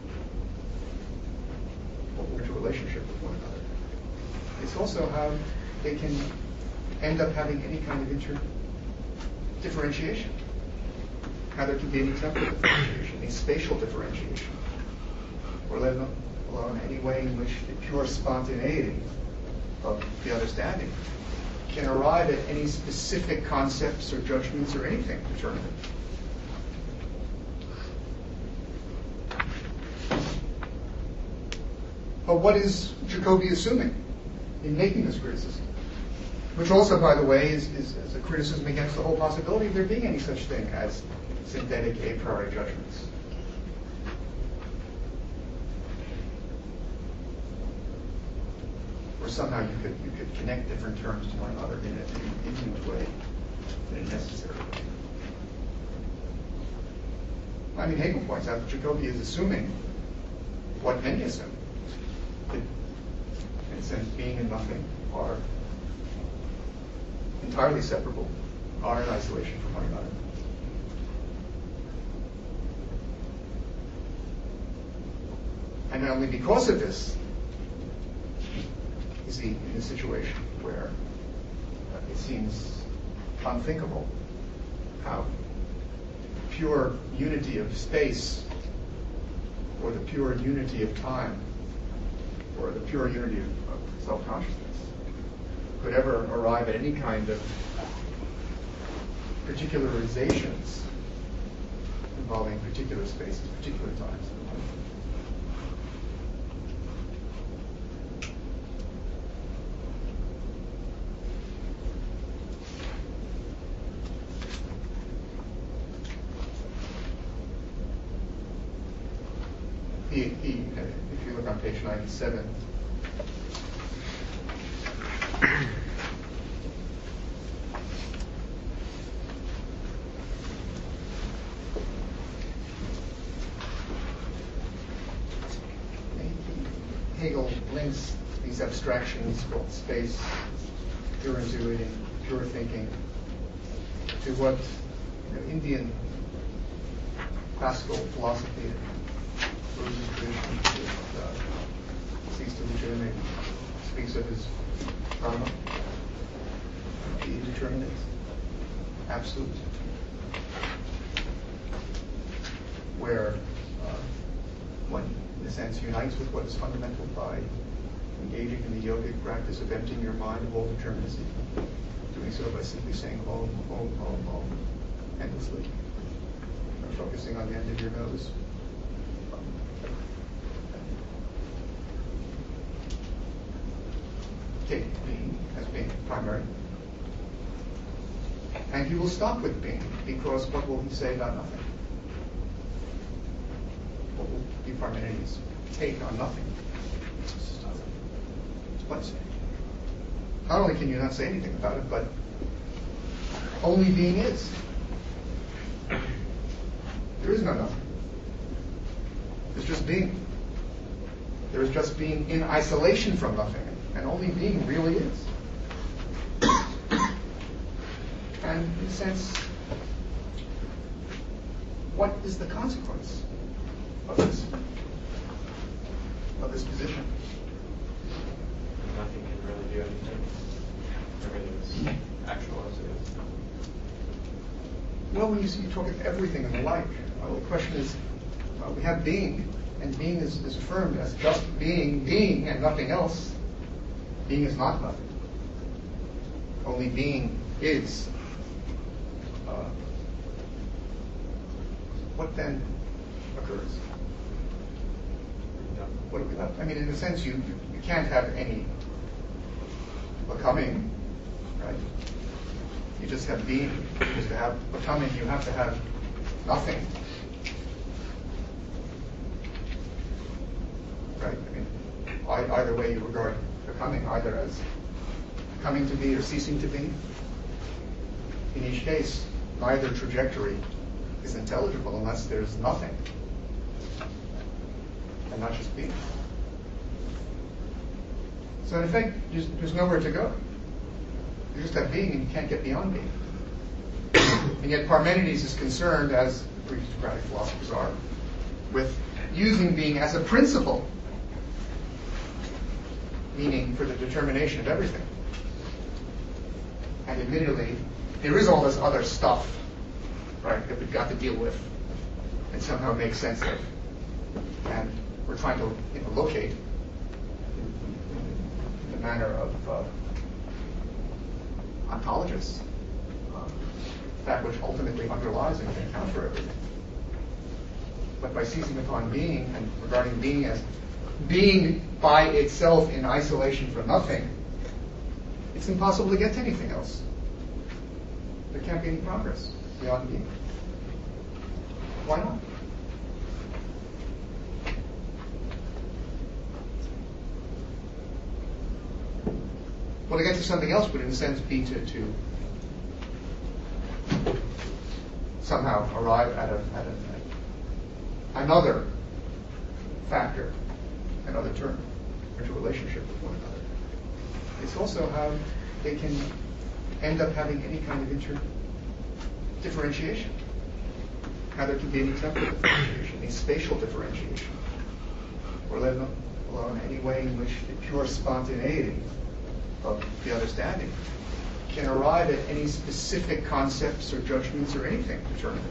What will into relationship with one another? It's also how they can end up having any kind of inter differentiation. How there can be any temporal differentiation, any spatial differentiation, or let alone any way in which the pure spontaneity of the understanding can arrive at any specific concepts or judgments or anything determinate. But what is Jacobi assuming in making this criticism? Which also, by the way, is, is, is a criticism against the whole possibility of there being any such thing as synthetic a priori judgments. Or somehow you could you could connect different terms to one another in an intimate way, in a necessary way. I mean, Hegel points out that Jacobi is assuming what many assume. That, in a sense, being and nothing are entirely separable, are in isolation from one another. And only because of this is he in a situation where uh, it seems unthinkable how pure unity of space, or the pure unity of time, or the pure unity of, of self-consciousness could ever arrive at any kind of particularizations involving particular spaces, particular times. He, he, if you look on page ninety-seven, Hegel links these abstractions called space, pure intuiting, pure thinking, to what you know, Indian classical philosophy, Buddhist tradition, uh, seeks to legitimate, speaks of his dharma, the indeterminate, absolute, where uh, one, in a sense, unites with what is fundamental by engaging in the yogic practice of emptying your mind of all determinacy, doing so by simply saying Om, Om, Om, Om, endlessly, or focusing on the end of your nose. Take being as being primary. And he will stop with being, because what will he say about nothing? What will be Parmenides' take on nothing? What is it? Not only can you not say anything about it, but only being is. There is no nothing. There's just being. There is just being in isolation from nothing. And only being really is. And in a sense, what is the consequence of this, of this position? Nothing can really do anything. Everything is actual as it is. Well, when you, see, you talk of everything and the like, well, the question is, well, we have being, and being is, is affirmed as just being, being, and nothing else. being is not nothing. Only being is. Uh, what then occurs? What do we left? I mean, in a sense, you, you can't have any becoming, right? You just have being. Just to have becoming, you have to have nothing. Right? I mean, I, either way you regard becoming, either as coming to be or ceasing to be. In each case, neither trajectory is intelligible unless there's nothing, and not just being. So in effect, there's, there's nowhere to go. You just have being, and you can't get beyond being. And yet Parmenides is concerned, as Greek-Socratic philosophers are, with using being as a principle, meaning for the determination of everything. And admittedly, there is all this other stuff, right, that we've got to deal with and somehow make sense of. And we're trying to you know, locate in, in the manner of uh, ontologists uh, that which ultimately underlies and can account for everything. But by seizing upon being and regarding being as being by itself in isolation from nothing, it's impossible to get to anything else. There can't be any progress beyond being. Why not? Well, to get to something else would, in a sense, be to, to somehow arrive at, a, at a, another factor, another term, into relationship with one another. It's also how they can end up having any kind of inter differentiation. How there can be any temporal differentiation, any spatial differentiation, or let alone any way in which the pure spontaneity of the understanding can arrive at any specific concepts or judgments or anything determinate.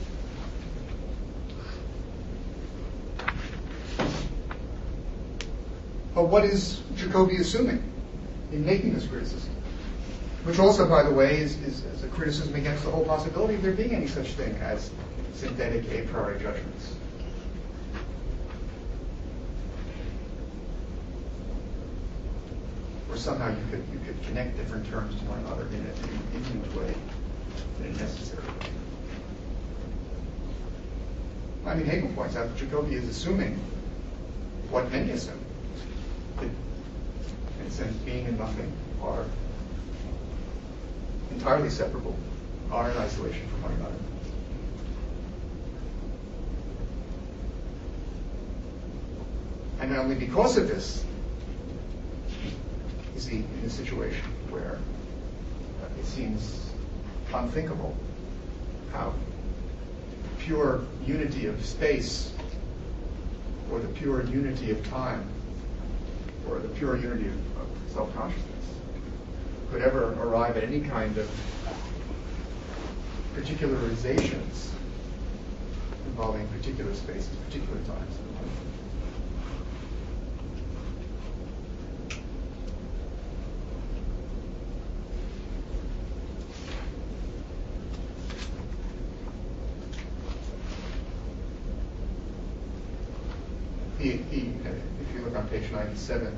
But what is Jacobi assuming in making this criticism? Which also, by the way, is, is, is a criticism against the whole possibility of there being any such thing as synthetic a priori judgments. Or somehow you could you could connect different terms to one another in an intimate way, in a necessary way. I mean, Hegel points out that Jacobi is assuming what many assume. That, in a sense, being and nothing are entirely separable, are in isolation from one another. And only because of this is he in a situation where uh, it seems unthinkable how pure unity of space or the pure unity of time or the pure unity of, of self-consciousness could ever arrive at any kind of particularizations involving particular spaces, particular times. He, he, if you look on page ninety-seven,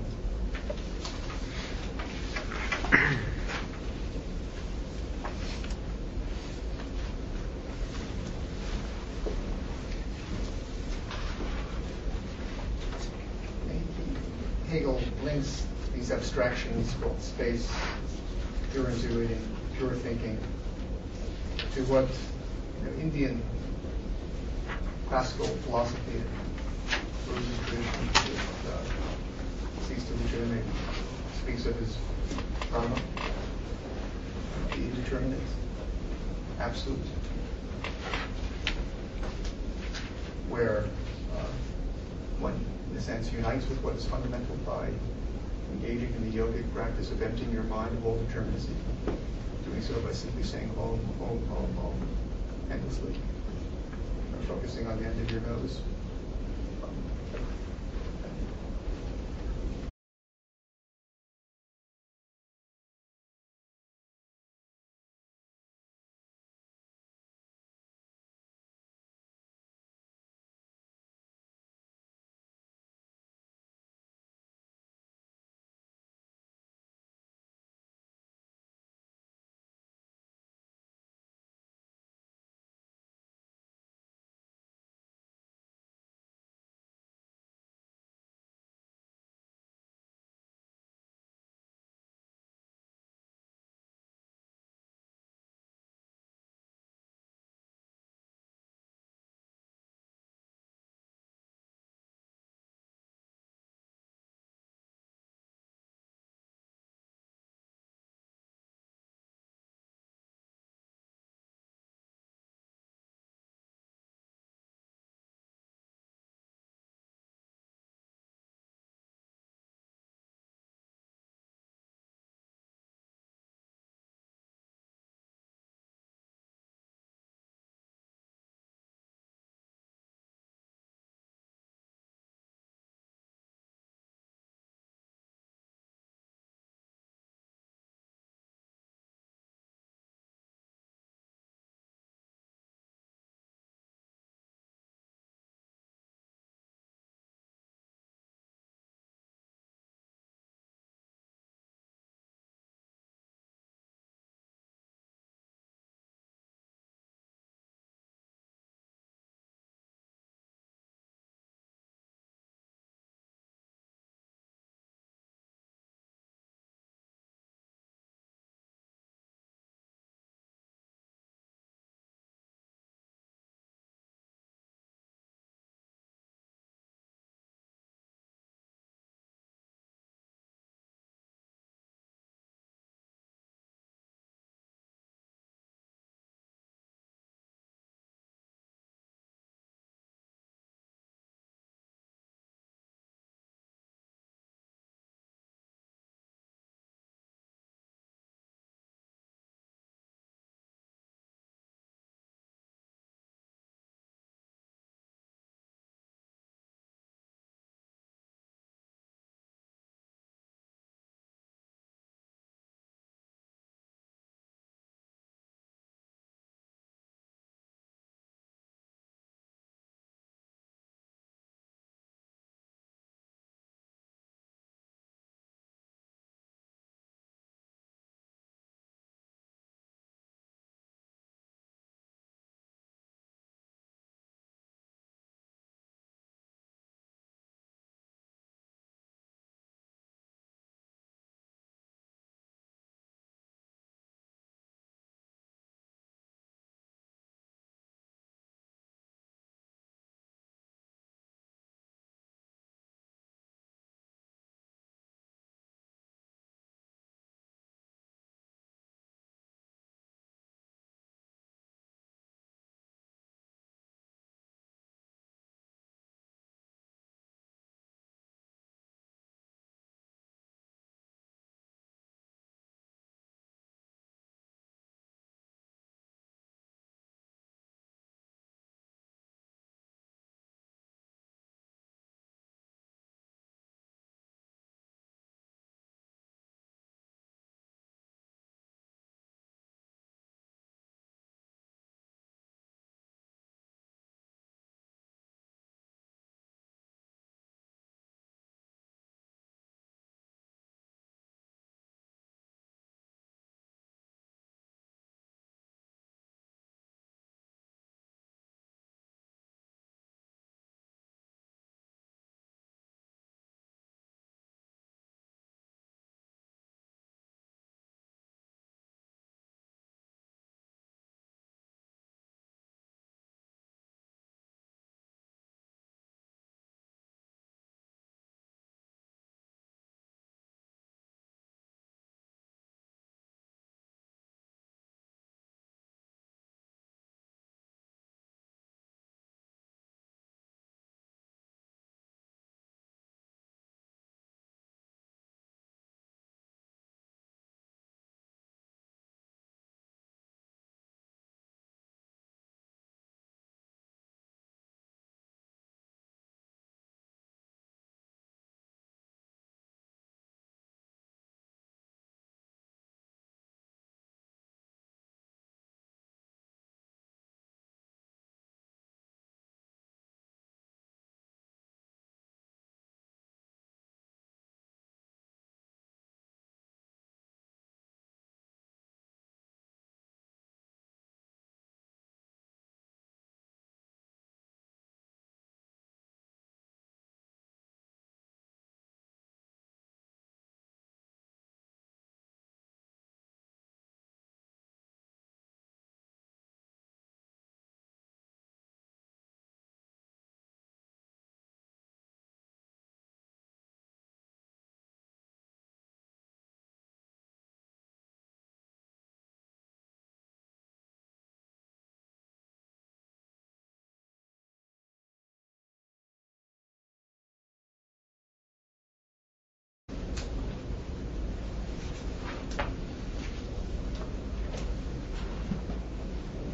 Hegel links these abstractions called space, pure intuiting, pure thinking, to what you know, Indian classical philosophy Buddhist tradition uh, seeks to legitimate, speaks of his dharma, the indeterminate, absolute, where uh, one, in a sense, unites with what is fundamental by engaging in the yogic practice of emptying your mind of all determinacy, doing so by simply saying Om, Om, Om, Om, endlessly, or focusing on the end of your nose.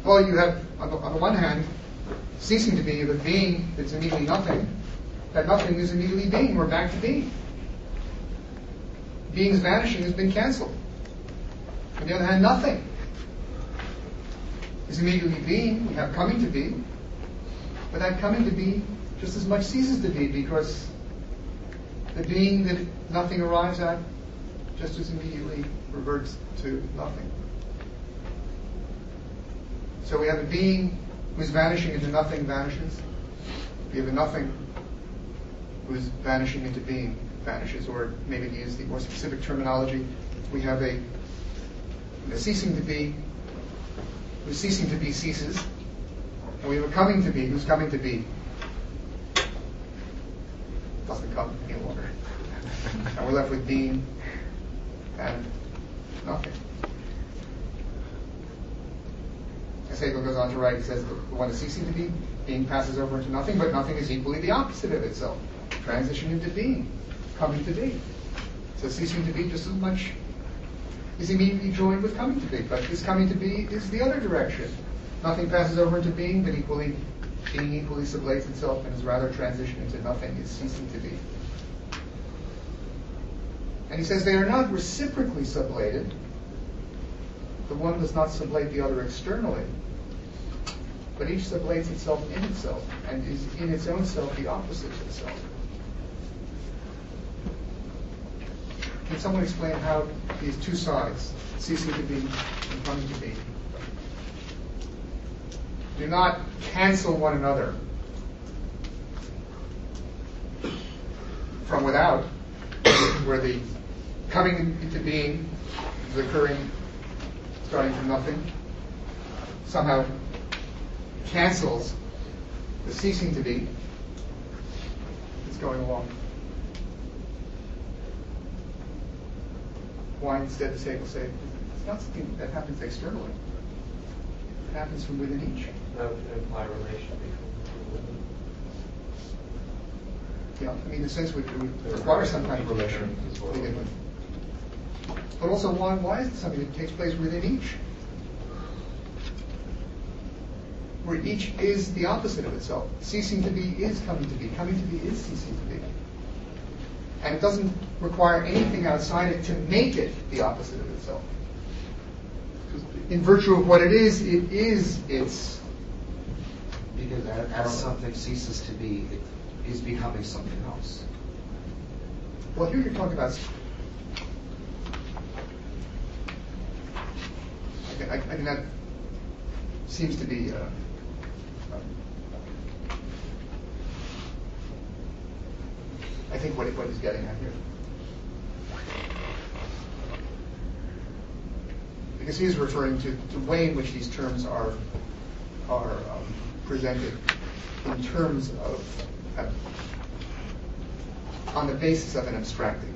Well, you have, on the, on the one hand, ceasing to be, you have a being that's immediately nothing. That nothing is immediately being. We're back to being. Being's vanishing has been canceled. On the other hand, nothing is immediately being. We have coming to be. But that coming to be just as much ceases to be, because the being that nothing arrives at just as immediately reverts to nothing. So we have a being whose vanishing into nothing vanishes. We have a nothing whose vanishing into being vanishes, or maybe to use the more specific terminology, we have a, a ceasing to be whose ceasing to be ceases, and we have a coming to be whose coming to be doesn't come any longer. And we're left with being and nothing. As Hegel goes on to write, he says the one is ceasing to be, being passes over into nothing, but nothing is equally the opposite of itself. Transition into being, coming to be. So ceasing to be just as much is immediately joined with coming to be, but this coming to be is the other direction. Nothing passes over into being, but equally, being equally sublates itself and is rather transitioned into nothing, is ceasing to be. And he says they are not reciprocally sublated. The one does not sublate the other externally, but each sublates itself in itself and is in its own self the opposite of itself. Can someone explain how these two sides, ceasing to be and coming to be, do not cancel one another from without, where the coming into being is occurring starting from nothing, somehow cancels the ceasing to be that's going along? Why instead does Hegel say it's not something that happens externally? It happens from within each. That would imply relation between women. Yeah, I mean, the sense would, would require some kind of relation to begin with. But also, why, why is it something that takes place within each? Where each is the opposite of itself. Ceasing to be is coming to be. Coming to be is ceasing to be. And it doesn't require anything outside it to make it the opposite of itself. In virtue of what it is, it is its... Because as, as something ceases to be, it is becoming something else. Well, here you're talking about... I, I think that seems to be... Uh, I think what, what he's getting at here. Because he's referring to the way in which these terms are are um, presented in terms of, uh, on the basis of an abstracting.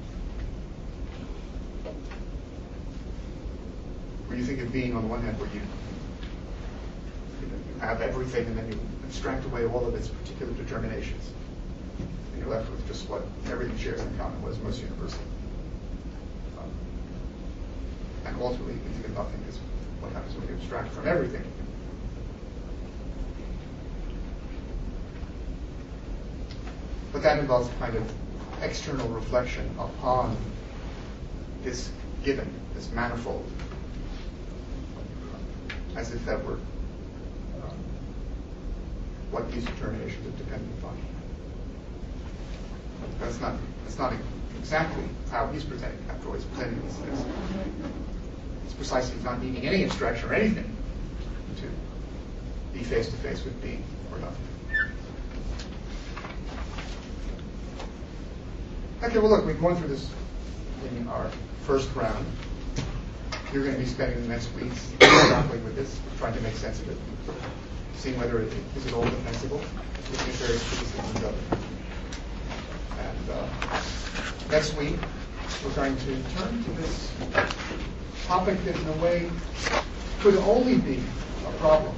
Where you think of being on the one hand where you, you, know, you have everything and then you abstract away all of its particular determinations. And you're left with just what everything shares in common, what is most universal. Um, and ultimately, you can think of nothing as what happens when you abstract from everything. But that involves a kind of external reflection upon this given, this manifold, as if that were um, what these determinations are dependent upon. That's not, that's not exactly how he's presenting, after all he's presenting these things. It's precisely not needing any abstraction or anything to be face to face with being or nothing. Okay, well look, we've gone through this in our first round. You're going to be spending the next weeks grappling with this, trying to make sense of it, seeing whether it is at all defensible, looking at various criticisms of it. And uh, next week, we're going to turn to this topic that, in a way, could only be a problem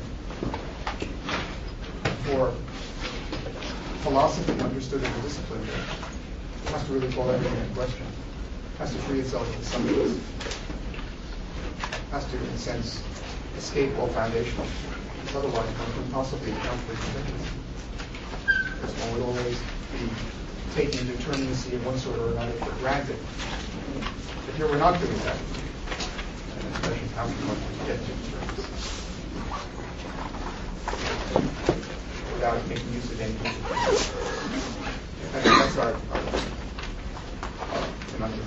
for philosophy understood as a discipline. It has to really call everything in question. It has to free itself of some of this. Has to, in a sense, escape all foundational. Otherwise, one couldn't possibly account for existence. Because one would always be taking determinacy of one sort or another for granted. But here we're not doing that. And the question is how we want to get to terms without making use of any I think that's our, our, our conundrum.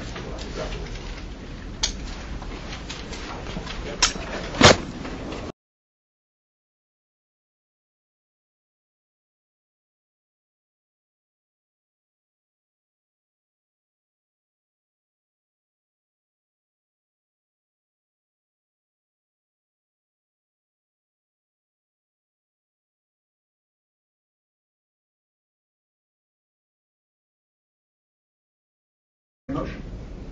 Emotion.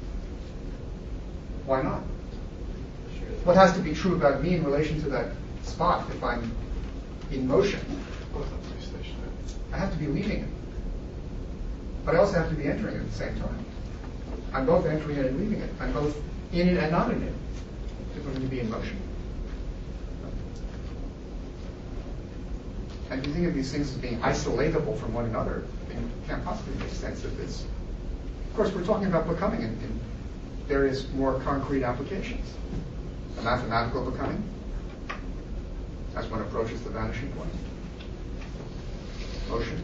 Why not? What has to be true about me in relation to that spot if I'm in motion? I have to be leaving it. But I also have to be entering it at the same time. I'm both entering it and leaving it. I'm both in it and not in it if I'm going to be in motion. And if you think of these things as being isolatable from one another, then it can't possibly make sense of this. Of course, we're talking about becoming in, in various more concrete applications. A mathematical becoming, as one approaches the vanishing point. Motion,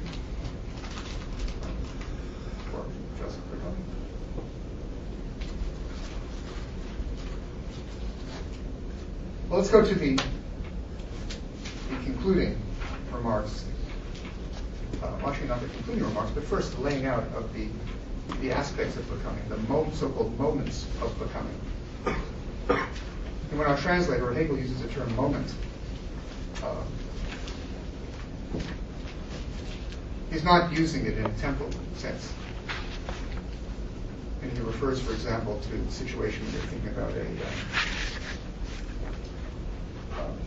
or just becoming. Well, let's go to the, the concluding remarks. Uh, well, actually, not the concluding remarks, but first the laying out of the the aspects of becoming, the mo- so-called moments of becoming. And when our translator, Hegel, uses the term moment, uh, he's not using it in a temporal sense. And he refers, for example, to the situation when you're thinking about a uh, um,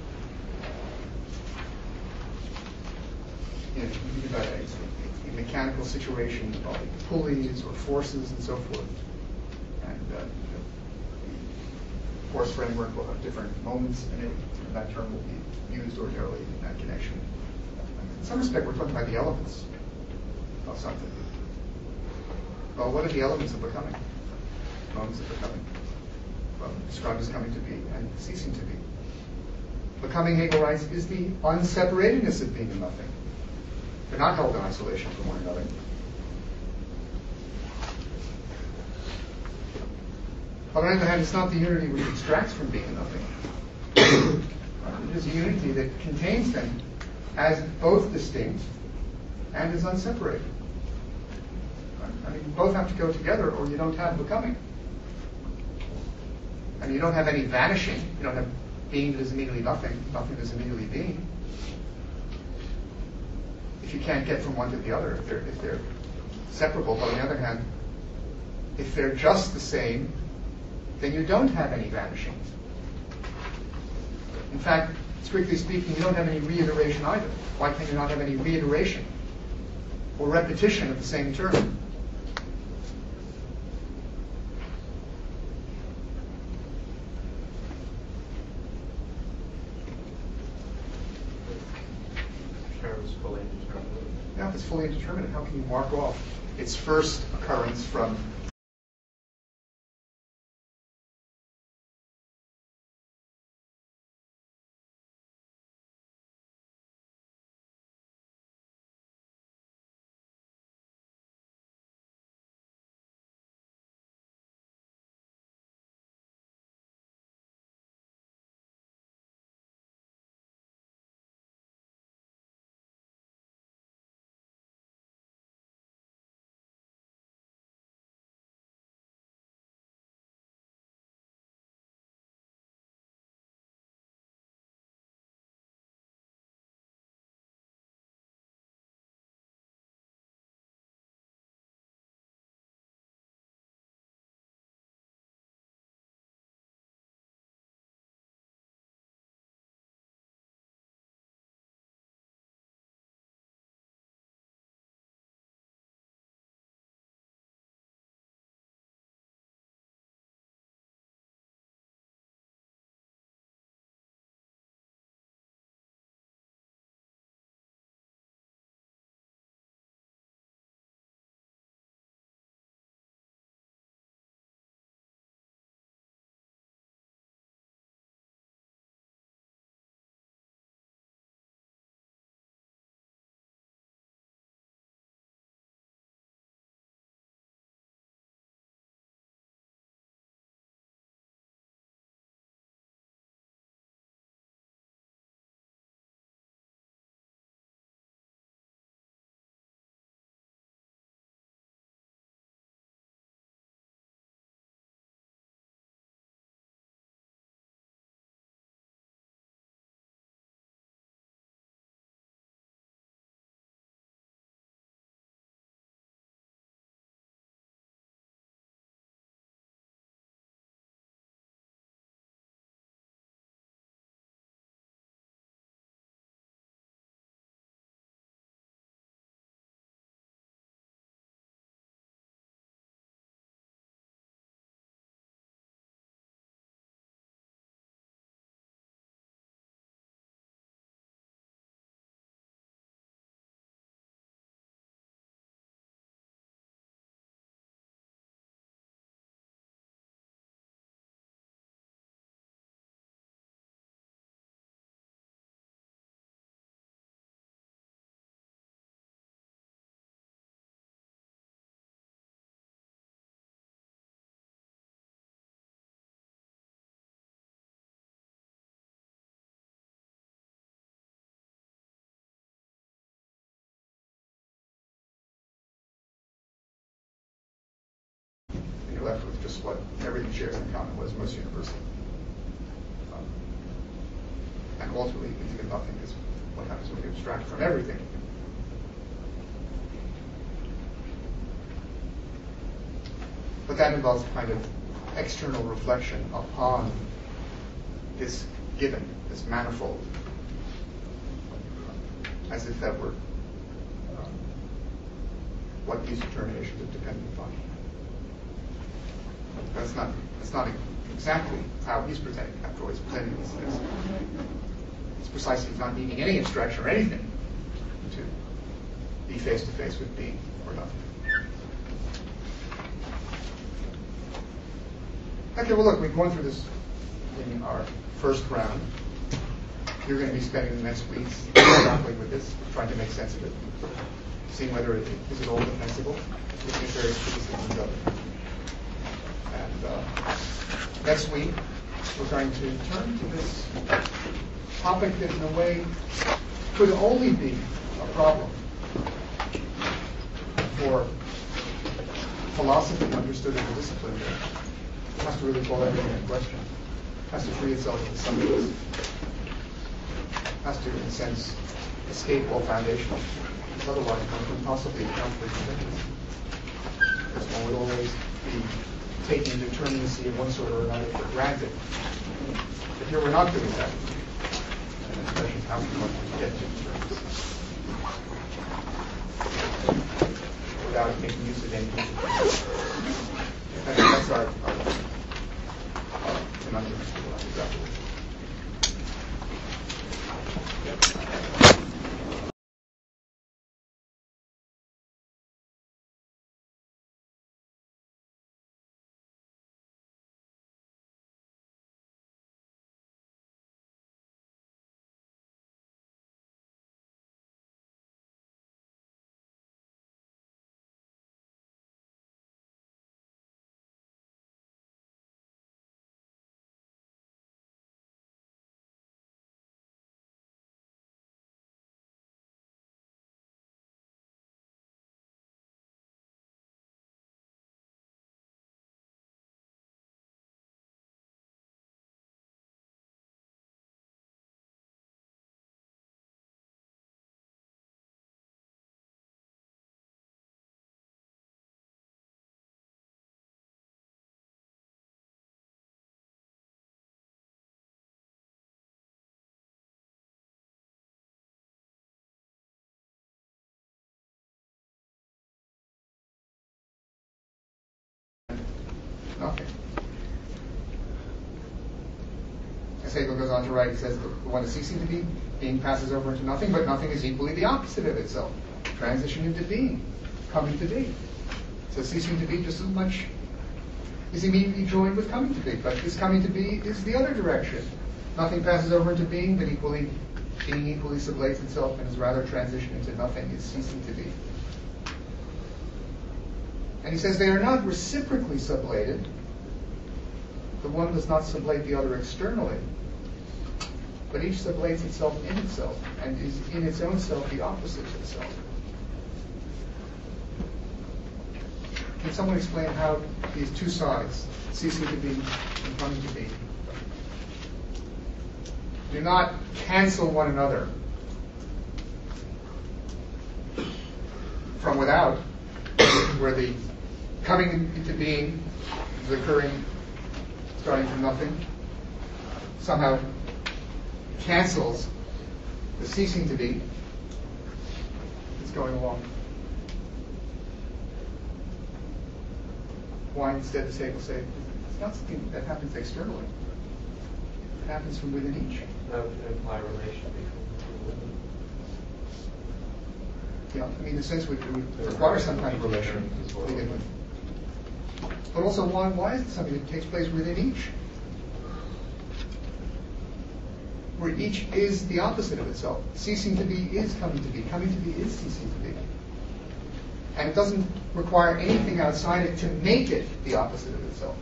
you know, thinking about a, a mechanical situation involving pulleys or forces and so forth. And uh, the force framework will have different moments in it, and that term will be used ordinarily in that connection. In some respect, we're talking about the elements of something. Well, what are the elements of becoming? Moments of becoming. Well, described as coming to be and ceasing to be. Becoming, Hegel writes, is the unseparatedness of being and nothing. They're not held in isolation from one another. On the other hand, it's not the unity which extracts from being and nothing. It is a unity that contains them as both distinct and as unseparated. I mean, both have to go together or you don't have becoming. I mean, you don't have any vanishing. You don't have being that is immediately nothing, nothing that is immediately being. If you can't get from one to the other, if they're, if they're separable. But on the other hand, if they're just the same, then you don't have any vanishing. In fact, strictly speaking, you don't have any reiteration either. Why can you not have any reiteration or repetition of the same term? Terms fully indeterminate. Now, if it's fully indeterminate, how can you mark off its first occurrence from universe, what everything shares in common, what is most universal. Um, and ultimately, you can think of nothing as what happens when you abstract from everything. But that involves kind of external reflection upon this given, this manifold, as if that were um, what these determinations are dependent upon. That's not that's not exactly how he's presenting, after all he's presenting these things. It's precisely not needing any abstraction or anything to be face to face with being or nothing. Okay, well look, we've gone through this in our first round. You're going to be spending the next weeks grappling with this, trying to make sense of it, seeing whether it is at all defensible, looking at various criticisms of it. And uh, next week, we're going to turn to this topic that in a way could only be a problem for philosophy understood as a discipline that has to really call everything in question, has to free itself of assumptions, has to, in a sense, escape all foundation. Otherwise, one couldn't possibly account for existence. Because one would always be taking determinacy of one sort or another for granted. But here we're not doing that. And the question is how we want to get to determinacy without making use of any use. I think that's our, our, our conundrum. Exactly. Nothing. As Hegel goes on to write, he says the one is ceasing to be, being passes over into nothing, but nothing is equally the opposite of itself. Transition into being, coming to be. So ceasing to be just as much is immediately joined with coming to be, but this coming to be is the other direction. Nothing passes over into being, but equally being equally sublates itself and is rather transition into nothing, is ceasing to be. And he says they are not reciprocally sublated. The one does not sublate the other externally, but each sublates itself in itself and is in its own self the opposite of itself. Can someone explain how these two sides, ceasing to be and coming to be, do not cancel one another from without, where the coming into being is occurring starting from nothing, somehow cancels the ceasing to be that's going along. Why instead does Hegel say it's not something that happens externally? It happens from within each. That would imply relation between the two. Yeah, I mean, in a sense, would, would require some kind of relation to begin with. But also, why, why is it something that takes place within each? Where each is the opposite of itself. Ceasing to be is coming to be. Coming to be is ceasing to be. And it doesn't require anything outside it to make it the opposite of itself.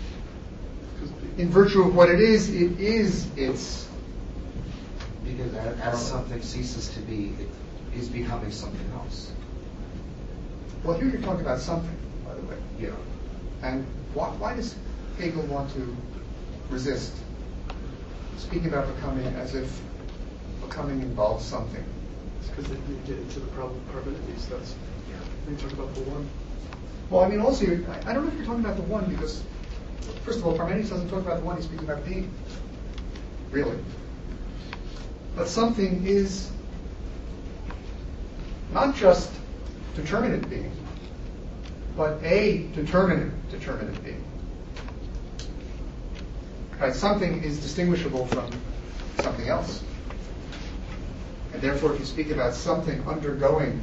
In virtue of what it is, it is its... Because as, as something ceases to be, it is becoming something else. Well, here you're talking about something, by the way. Yeah. And Why, why does Hegel want to resist speaking about becoming as if becoming involves something? It's because they you get into the problem of Parmenides. That's when you talk about the one. Well, I mean, also, you're, I I don't know if you're talking about the one because, first of all, Parmenides doesn't talk about the one, he's speaking about being. Really. But something is not just determinate being, but a determinate determinate being. Right? Something is distinguishable from something else. And therefore, if you speak about something undergoing,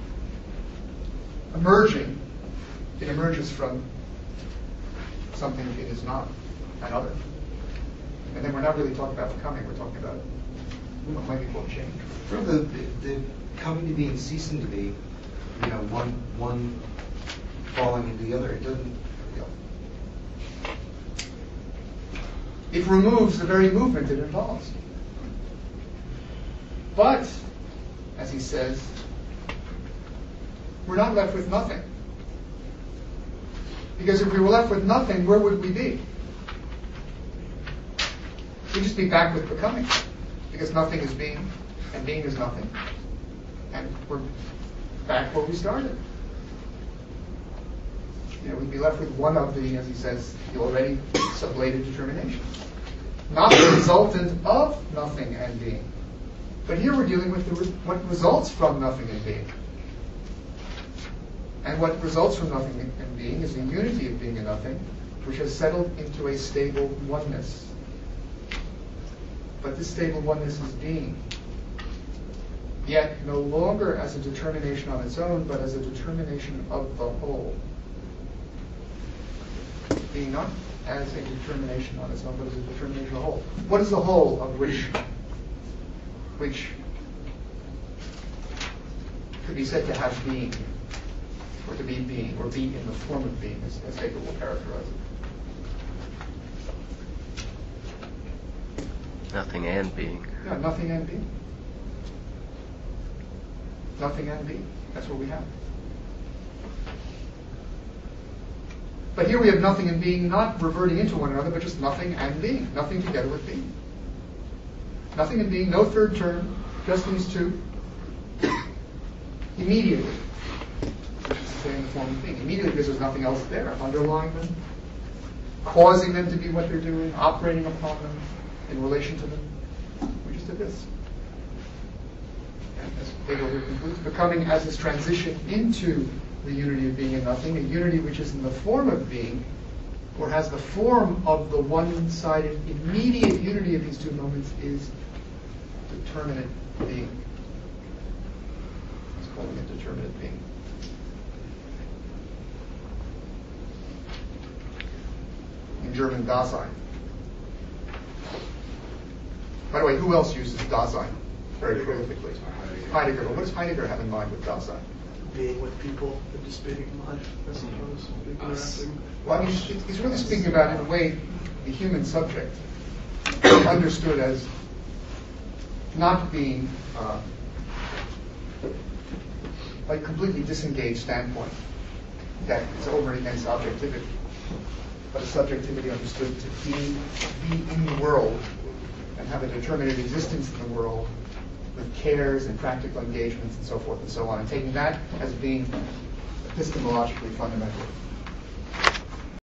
emerging, it emerges from something it is not, another. And then we're not really talking about becoming, we're talking about what might be called change. From the, the, the coming to be and ceasing to be, you know, one one falling into the other, it doesn't, you know. It removes the very movement it involves. But, as he says, we're not left with nothing. Because if we were left with nothing, where would we be? We'd just be back with becoming. Because nothing is being, and being is nothing. And we're back where we started. You know, we'd be left with one of the, as he says, the already sublated determinations. Not the resultant of nothing and being. But here we're dealing with the re- what results from nothing and being. And what results from nothing and being is the unity of being and nothing, which has settled into a stable oneness. But this stable oneness is being. Yet no longer as a determination on its own, but as a determination of the whole. Being not as a determination on its own, but as a determination of the whole. What is the whole of which, which could be said to have being, or to be being, or be in the form of being, as, as Hegel will characterize it? Nothing and being. Yeah, nothing and being. Nothing and being. That's what we have. But here we have nothing and being not reverting into one another, but just nothing and being. Nothing together with being. Nothing and being, no third term, just these two. Immediately. Which is to say in the form of being. Immediately because there's nothing else there, underlying them, causing them to be what they're doing, operating upon them, in relation to them. We just did this. And as Hegel here concludes, becoming as this transition into the unity of being and nothing, a unity which is in the form of being, or has the form of the one-sided immediate unity of these two moments, is determinate being. He's calling it determinate being. In German, Dasein. By the way, who else uses Dasein very prolifically? Heidegger. But what does Heidegger have in mind with Dasein? Being with people, participating in life, I suppose, being interacting. Well, I mean, he's really speaking about, in a way, the human subject, understood as not being uh, a completely disengaged standpoint that is over against objectivity, but a subjectivity understood to be, be in the world and have a determinate existence in the world with cares and practical engagements and so forth and so on, and taking that as being epistemologically fundamental.